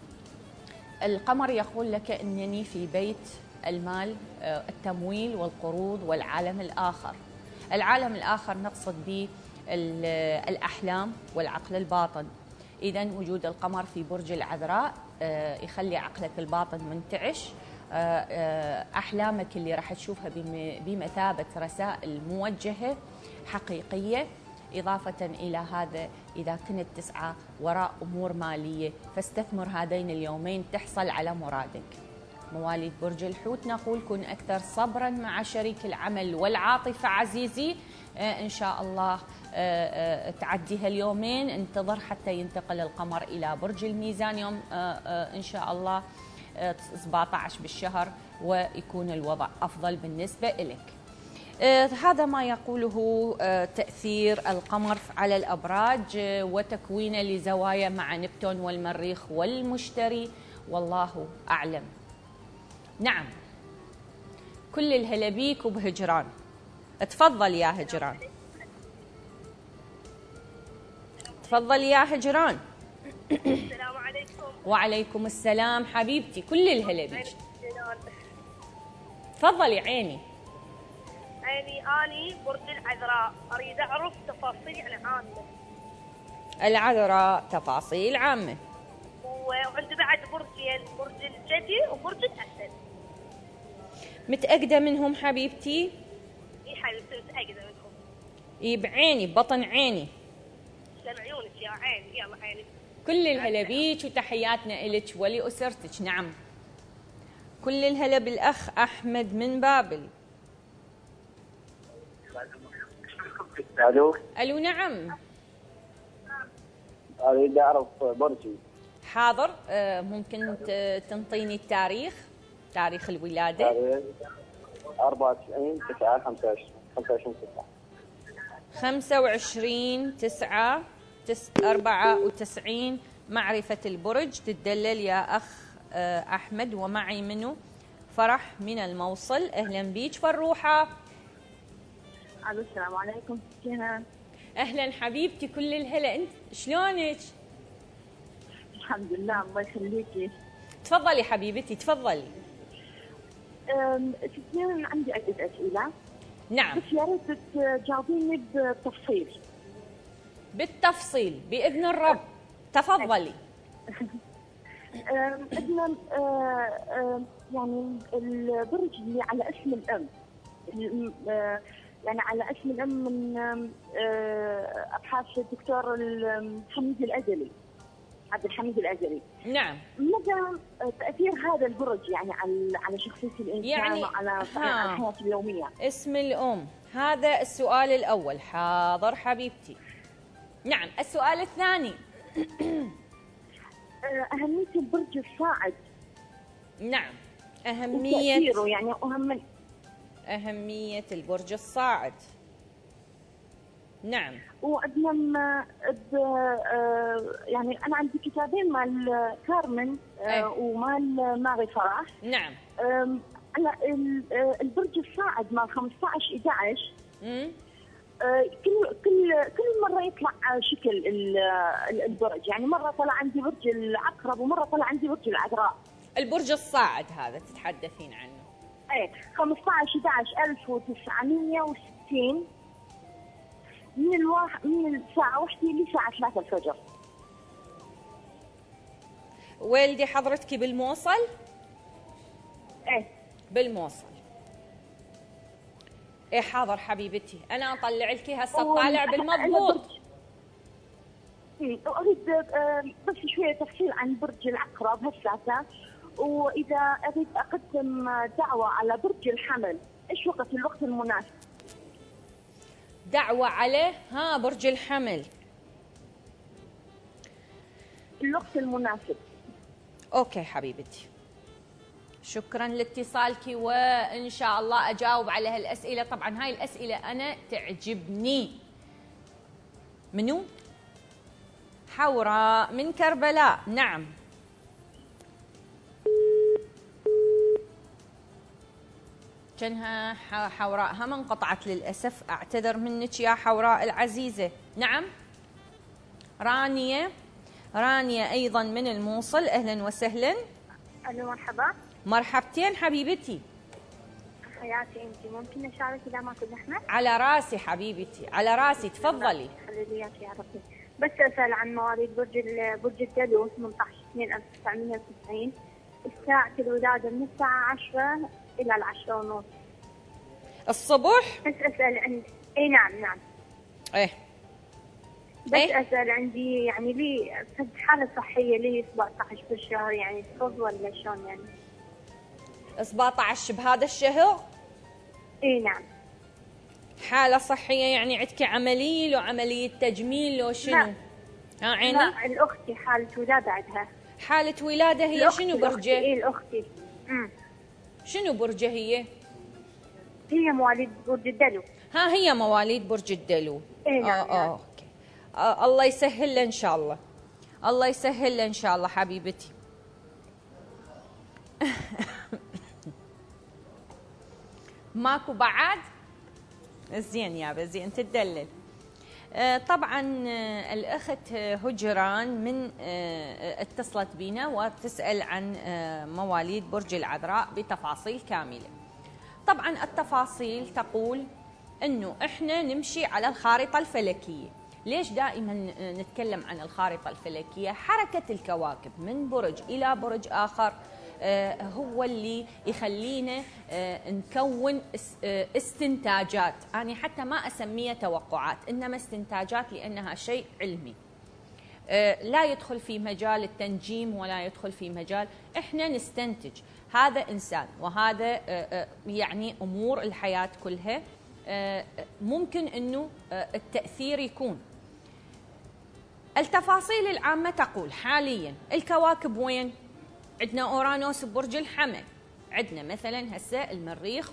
القمر يقول لك أنني في بيت المال، التمويل والقروض والعالم الآخر. العالم الآخر نقصد به الأحلام والعقل الباطن. إذن وجود القمر في برج العذراء يخلي عقلك الباطن منتعش، أحلامك اللي راح تشوفها بمثابة رسائل موجهة حقيقية. إضافة إلى هذا، إذا كنت تسعى وراء أمور مالية فاستثمر هذين اليومين تحصل على مرادك. مواليد برج الحوت نقول كن أكثر صبرا مع شريك العمل والعاطفة عزيزي، إن شاء الله تعدي هاليومين. انتظر حتى ينتقل القمر إلى برج الميزان يوم إن شاء الله سبعة عشر بالشهر، ويكون الوضع أفضل بالنسبة إليك. هذا ما يقوله تأثير القمر على الأبراج وتكوينه لزوايا مع نبتون والمريخ والمشتري، والله أعلم. نعم، كل الهلا بيك وبهجران. تفضل يا هجران، تفضل يا هجران. السلام عليكم. وعليكم السلام حبيبتي، كل الهلا بيك. تفضلي عيني. عيني أني برج العذراء، أريد أعرف تفاصيل يعني عامة. العذراء تفاصيل عامة. وعندي بعد برجين، برج الجدي وبرج الأسد. متأكدة منهم حبيبتي؟ إي حبيبتي متأكدة منهم. إي بعيني ببطن عيني. تسلم عيونك يا عيني، يلا عيني. كل الهلا بيك وتحياتنا إلك ولأسرتك. نعم، كل الهلا بالأخ أحمد من بابل. الو الو نعم. اريد اعرف برجي. حاضر، ممكن تنطيني التاريخ، تاريخ الولاده؟ تاريخ أربعة وتسعين تسعة خمسة وعشرين خمسة وعشرين تسعة خمسة وعشرين تسعة أربعة وتسعين. معرفة البرج تدلل يا أخ أحمد، ومعي منه فرح من الموصل. أهلا بيك فروحة. الو السلام عليكم. كيفك؟ اهلا حبيبتي، كل الهلا. انت شلونك؟ الحمد لله، الله يخليكي. تفضلي حبيبتي تفضلي. تسمعين عندي عدة أسئلة. نعم. بس يا ريت تجاوبيني بالتفصيل. بالتفصيل بإذن الرب. تفضلي. عندنا يعني البرج اللي على اسم الأم، يعني على اسم الأم من أبحاث الدكتور الحميد الأزلي، عبد الحميد الأزلي. نعم. مدى تأثير هذا البرج يعني على على شخصية الإنسان يعني وعلى الحياة اليومية؟ اسم الأم، هذا السؤال الأول. حاضر حبيبتي. نعم، السؤال الثاني. أهمية البرج الصاعد. نعم، أهمية تأثيره يعني أهم أهمية البرج الصاعد. نعم. وعندنا يعني أنا عندي كتابين مال كارمن ومال ماغي فرح. نعم. على البرج الصاعد مال خمسة عشر إحدى عشر. امم كل كل كل مرة يطلع شكل البرج، يعني مرة طلع عندي برج العقرب ومرة طلع عندي برج العذراء. البرج الصاعد هذا تتحدثين عنه؟ ايه خمسة عشر إحدى عشر ألف وتسعمية وستين من الواحد من الساعة واحدة لساعة ثلاثة الفجر. والدي حضرتك بالموصل؟ ايه بالموصل. ايه حاضر حبيبتي، انا اطلع لك هسه طالع بالمضبوط. اريد بس شويه تفصيل عن برج العقرب هسه، واذا اريد اقدم دعوه على برج الحمل، ايش وقت الوقت المناسب؟ دعوه عليه ها برج الحمل، الوقت المناسب. اوكي حبيبتي، شكرا لاتصالك، وان شاء الله اجاوب على هالاسئله. طبعا هاي الاسئله انا تعجبني. منو؟ حوراء من كربلاء. نعم. كانها حوراء هم انقطعت للاسف، اعتذر منك يا حوراء العزيزه. نعم. رانيا، رانيا ايضا من الموصل. اهلا وسهلا. الو مرحبا. مرحبتين حبيبتي. حياتي انت، ممكن اشارك اذا ماكو زحمه؟ على راسي حبيبتي، على راسي، تفضلي. خلي لي اياك يا ربي. بس اسال عن مواليد برج برج الدلو ثمانية عشر اثنين ألف وتسعمئة وتسعين، ساعة الولادة من الساعة عشرة إلى العشرة ونص الصبح. بس اسال عن اي نعم نعم. ايه بس ايه اسال عندي يعني لي حالة صحية لي سبعة عشر بالشهر، يعني تفضل ولا شلون يعني؟ سبعة عشر بهذا الشهر؟ اي نعم. حالة صحية يعني عندك عملية لو عملية تجميل لو شنو؟ لا. ها عيني؟ لا الأختي حالة ولادة عندها. حالة ولادة هي شنو برجة؟ اي الأختي. امم شنو برجة هي؟ هي مواليد برج الدلو. ها هي مواليد برج الدلو. اي نعم. اه اه اوكي. آه الله يسهل له ان شاء الله. الله يسهل له ان شاء الله حبيبتي. ماكو بعد؟ زين يابا زين تدلل. آه طبعا آه الاخت هجران من آه اتصلت بينا وتسال عن آه مواليد برج العذراء بتفاصيل كامله. طبعا التفاصيل تقول انه احنا نمشي على الخارطه الفلكيه. ليش دائما نتكلم عن الخارطه الفلكيه؟ حركه الكواكب من برج الى برج اخر هو اللي يخلينا نكون استنتاجات، أنا حتى ما أسميها توقعات إنما استنتاجات لأنها شيء علمي لا يدخل في مجال التنجيم ولا يدخل في مجال، إحنا نستنتج هذا إنسان وهذا يعني أمور الحياة كلها ممكن أنه التأثير يكون. التفاصيل العامة تقول حاليا الكواكب وين؟ عندنا أورانوس ببرج الحمل، عندنا مثلا هسه المريخ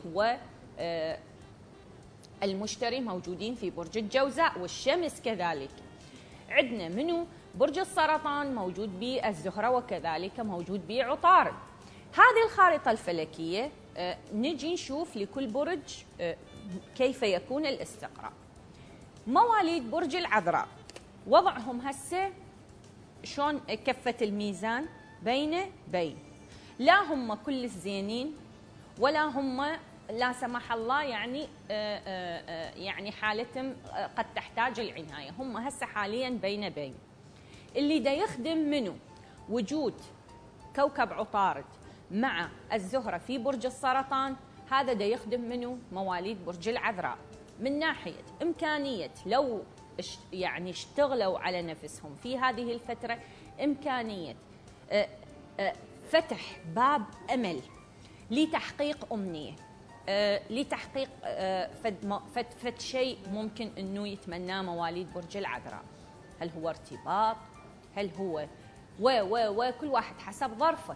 والمشتري موجودين في برج الجوزاء والشمس كذلك. عندنا منو؟ برج السرطان موجود به الزهرة وكذلك موجود به عطارد. هذه الخارطة الفلكية نجي نشوف لكل برج كيف يكون الاستقراء. مواليد برج العذراء وضعهم هسه شلون كفة الميزان؟ بين بين، لا هم كل الزينين ولا هم لا سمح الله يعني آآ آآ يعني حالتهم قد تحتاج العناية، هم هسه حاليا بين بين. اللي دا يخدم منه وجود كوكب عطارد مع الزهرة في برج السرطان، هذا دا يخدم منه مواليد برج العذراء من ناحية إمكانية لو يعني اشتغلوا على نفسهم في هذه الفترة، إمكانية فتح باب أمل لتحقيق أمنية، لتحقيق فد, فد, فد شيء ممكن أنه يتمناه مواليد برج العذراء. هل هو ارتباط؟ هل هو و و و كل واحد حسب ظرفه.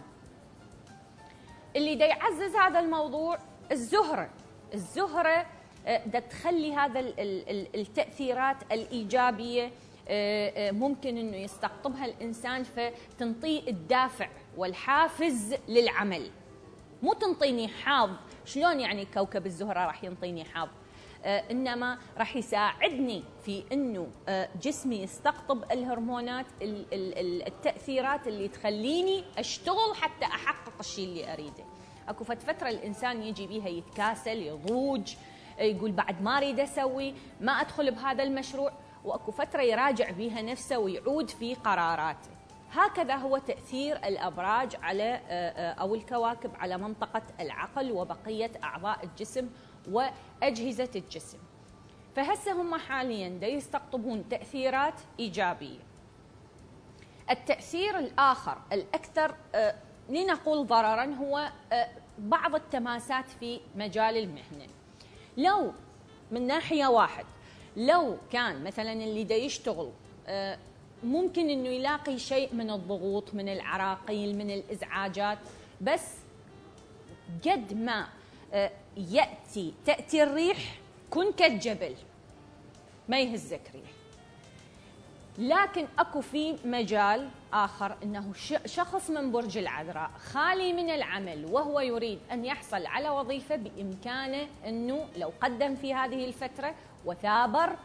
اللي دا يعزز هذا الموضوع الزهرة. الزهرة دا تخلي هذا التأثيرات الإيجابية ممكن أنه يستقطبها الإنسان فتنطيه الدافع والحافز للعمل، مو تنطيني حظ. شلون يعني كوكب الزهرة راح ينطيني حظ؟ آه إنما راح يساعدني في أنه آه جسمي يستقطب الهرمونات التأثيرات اللي تخليني أشتغل حتى أحقق الشيء اللي أريده. أكو فترة الإنسان يجي بيها يتكاسل يضوج يقول بعد ما أريد أسوي، ما أدخل بهذا المشروع، وأكو فترة يراجع بيها نفسه ويعود في قراراته. هكذا هو تأثير الأبراج على أو الكواكب على منطقة العقل وبقية أعضاء الجسم وأجهزة الجسم. فهسه هم حاليا دا يستقطبون تأثيرات إيجابية. التأثير الآخر الأكثر لنقول ضررا هو بعض التماسات في مجال المهنة. لو من ناحية واحد لو كان مثلا اللي دا يشتغل ممكن انه يلاقي شيء من الضغوط من العراقيل من الازعاجات، بس قد ما ياتي تاتي الريح كن كالجبل ما يهزك ريح. لكن اكو في مجال اخر انه شخص من برج العذراء خالي من العمل وهو يريد ان يحصل على وظيفه، بامكانه انه لو قدم في هذه الفتره وثابر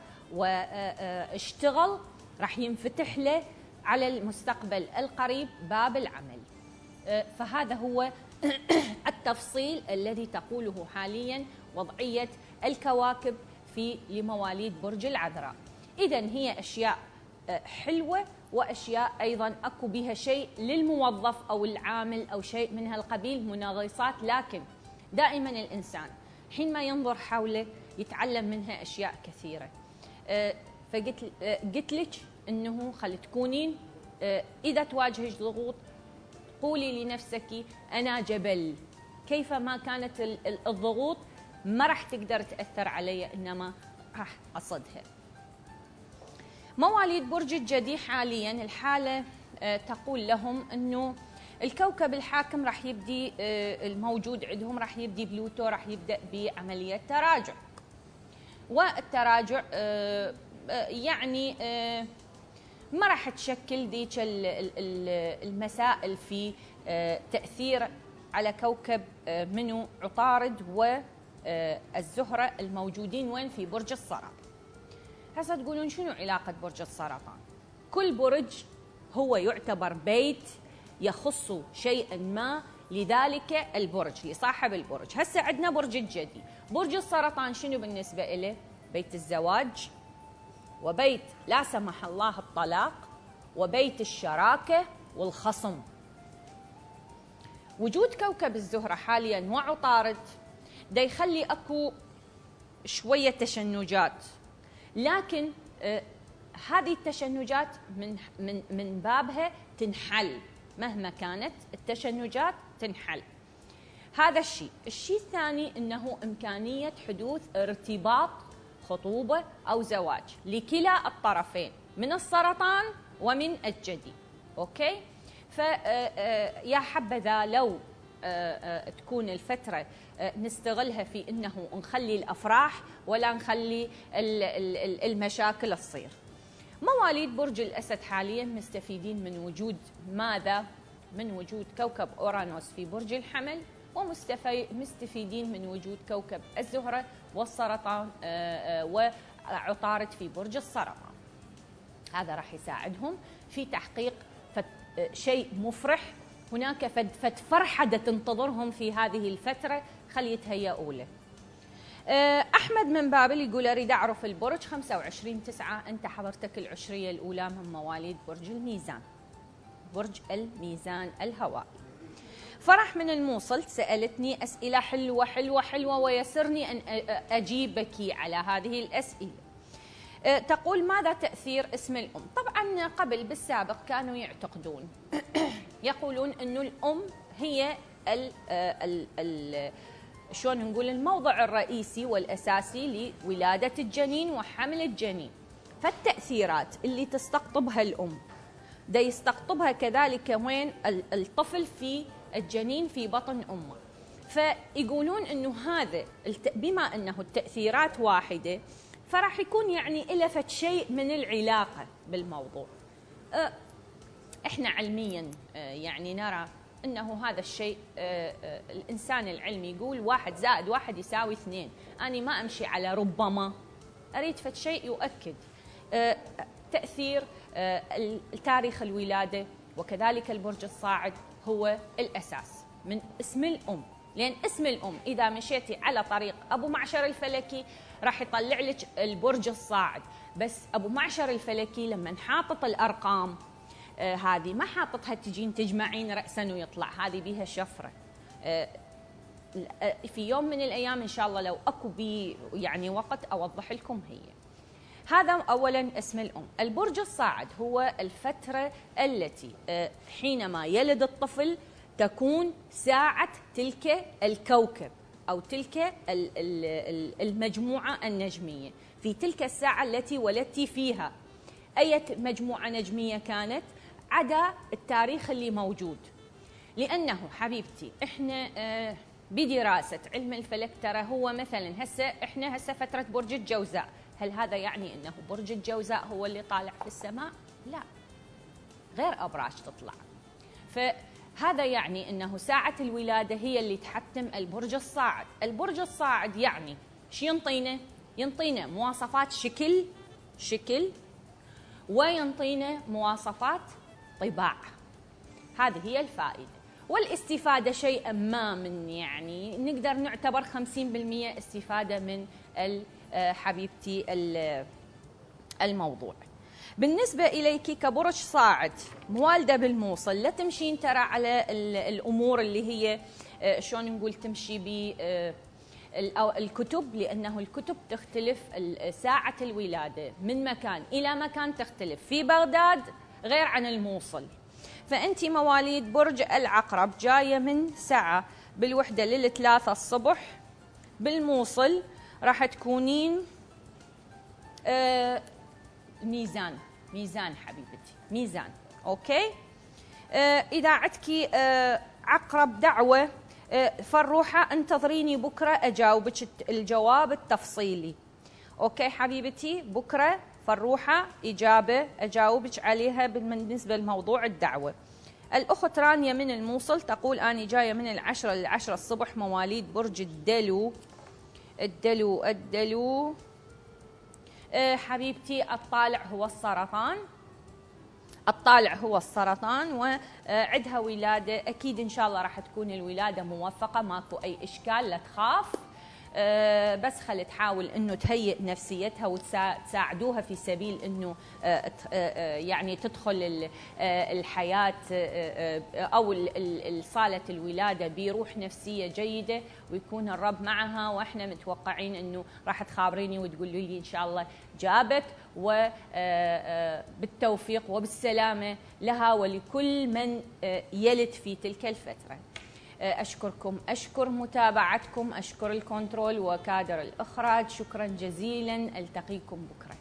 واشتغل راح ينفتح له على المستقبل القريب باب العمل. فهذا هو التفصيل الذي تقوله حاليا وضعية الكواكب في لمواليد برج العذراء. إذا هي أشياء حلوة وأشياء أيضا أكو بها شيء للموظف أو العامل أو شيء من هالقبيل منغصات، لكن دائما الإنسان حينما ينظر حوله يتعلم منها أشياء كثيرة. فقلت قلت لك أنه خلي تكونين إذا تواجهك ضغوط قولي لنفسك أنا جبل، كيفما كانت الضغوط ما راح تقدر تأثر علي، إنما راح أصدها. مواليد برج الجدي حاليا الحالة تقول لهم أنه الكوكب الحاكم راح يبدي الموجود عندهم راح يبدي بلوتو، راح يبدأ بعملية تراجع، والتراجع يعني ما راح تشكل ذيك المسائل في تأثير على كوكب منو عطارد والزهرة الموجودين وين في برج السرطان. هسه تقولون شنو علاقة برج السرطان؟ كل برج هو يعتبر بيت يخص شيئا ما لذلك البرج لصاحب البرج. هسه عندنا برج الجدي، برج السرطان شنو بالنسبة إليه؟ بيت الزواج، وبيت لا سمح الله الطلاق، وبيت الشراكة والخصم. وجود كوكب الزهرة حاليا وعطارد دا يخلي اكو شوية تشنجات، لكن آه هذه التشنجات من من من بابها تنحل، مهما كانت التشنجات تنحل. هذا الشيء. الشيء الثاني انه امكانية حدوث ارتباط خطوبة او زواج لكلا الطرفين من السرطان ومن الجدي. اوكي؟ فيا حبذا لو تكون الفترة نستغلها في انه نخلي الافراح ولا نخلي المشاكل تصير. مواليد برج الاسد حاليا مستفيدين من وجود ماذا؟ من وجود كوكب اورانوس في برج الحمل، ومستفيدين من وجود كوكب الزهرة والسرطان وعطارد في برج السرطان. هذا راح يساعدهم في تحقيق شيء مفرح. هناك فد فرحة تنتظرهم في هذه الفترة، خلي يتهيئوا له. أحمد من بابل يقول أريد أعرف البرج خمسة وعشرين تسعة، أنت حضرتك العشرية الأولى من مواليد برج الميزان، برج الميزان الهوائي. فرح من الموصل سألتني أسئلة حلوة حلوة حلوة ويسرني أن أجيبك على هذه الأسئلة. تقول ماذا تأثير اسم الأم؟ طبعا قبل بالسابق كانوا يعتقدون يقولون أنه الأم هي ال ال ال شلون نقول الموضع الرئيسي والأساسي لولادة الجنين وحمل الجنين، فالتأثيرات اللي تستقطبها الأم دا يستقطبها كذلك وين الطفل في الجنين في بطن أمه. فيقولون أنه هذا بما أنه التأثيرات واحدة فراح يكون يعني إلى فد شيء من العلاقة بالموضوع. أه احنا علميا أه يعني نرى انه هذا الشيء أه أه الانسان العلمي يقول واحد زائد واحد يساوي اثنين، أنا ما امشي على ربما، اريد فد شيء يؤكد أه تأثير أه تاريخ الولادة وكذلك البرج الصاعد هو الأساس من اسم الأم، لأن اسم الأم إذا مشيتي على طريق أبو معشر الفلكي راح يطلع لك البرج الصاعد، بس أبو معشر الفلكي لما حاطط الأرقام آه هذه ما حاططها تجين تجمعين رأسا ويطلع، هذه بيها شفرة. آه في يوم من الأيام إن شاء الله لو أكو بي يعني وقت أوضح لكم هي. هذا أولا اسم الأم. البرج الصاعد هو الفترة التي آه حينما يلد الطفل تكون ساعة تلك الكوكب أو تلك المجموعة النجمية، في تلك الساعة التي ولدتي فيها أي مجموعة نجمية كانت عدا التاريخ اللي موجود. لأنه حبيبتي إحنا بدراسة علم الفلك ترى هو مثلا هسه إحنا هسه فترة برج الجوزاء، هل هذا يعني أنه برج الجوزاء هو اللي طالع في السماء؟ لا، غير أبراج تطلع. ف هذا يعني أنه ساعة الولادة هي اللي تحتم البرج الصاعد. البرج الصاعد يعني شو ينطينا؟ ينطينا مواصفات شكل شكل وينطينا مواصفات طباع، هذه هي الفائدة. والاستفادة شيئا ما من، يعني نقدر نعتبر خمسين بالمئة استفادة من حبيبتي الموضوع. بالنسبة إليك كبرج صاعد موالدة بالموصل، لا تمشين ترى على الأمور اللي هي شلون نقول تمشي ب الكتب، لأنه الكتب تختلف، ساعة الولادة من مكان إلى مكان تختلف، في بغداد غير عن الموصل. فأنت مواليد برج العقرب جاية من ساعة بالوحدة للثلاثة الصبح بالموصل، راح تكونين آه ميزان ميزان حبيبتي، ميزان. أوكي. آه إذا عندك آه عقرب دعوة آه فروحة، انتظريني بكرة أجاوبك الجواب التفصيلي. أوكي حبيبتي، بكرة فروحة إجابة أجاوبك عليها بالنسبة لموضوع الدعوة. الأخت رانيا من الموصل تقول أنا جاية من العشرة للعشرة الصبح، مواليد برج الدلو. الدلو الدلو أه حبيبتي، الطالع هو السرطان، الطالع هو السرطان وعدها ولادة، أكيد إن شاء الله راح تكون الولادة موفقة، ماكو أي إشكال، لا تخاف. أه بس خلي تحاول انه تهيئ نفسيتها وتساعدوها في سبيل انه أه أه يعني تدخل الحياه او صاله الولاده بروح نفسيه جيده، ويكون الرب معها، واحنا متوقعين انه راح تخابريني وتقولوا لي ان شاء الله جابت، وبالتوفيق وبالسلامه لها ولكل من يلد في تلك الفتره. أشكركم، أشكر متابعتكم، أشكر الكنترول وكادر الإخراج، شكرا جزيلا، ألتقيكم بكرة.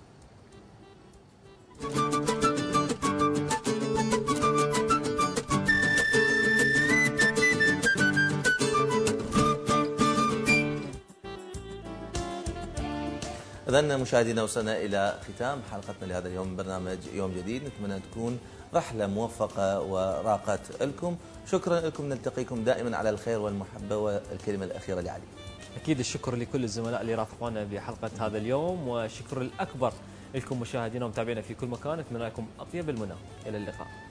إذن مشاهدينا وصلنا إلى ختام حلقتنا لهذا اليوم من برنامج يوم جديد، نتمنى أن تكون رحلة موفقة وراقت لكم. شكرا لكم، نلتقيكم دائما على الخير والمحبة. والكلمة الأخيرة لعلي. أكيد الشكر لكل الزملاء اللي رافقونا بحلقة هذا اليوم، والشكر الأكبر لكم مشاهدينا ومتابعينا في كل مكان، نتمنى لكم أطيب المنى. إلى اللقاء.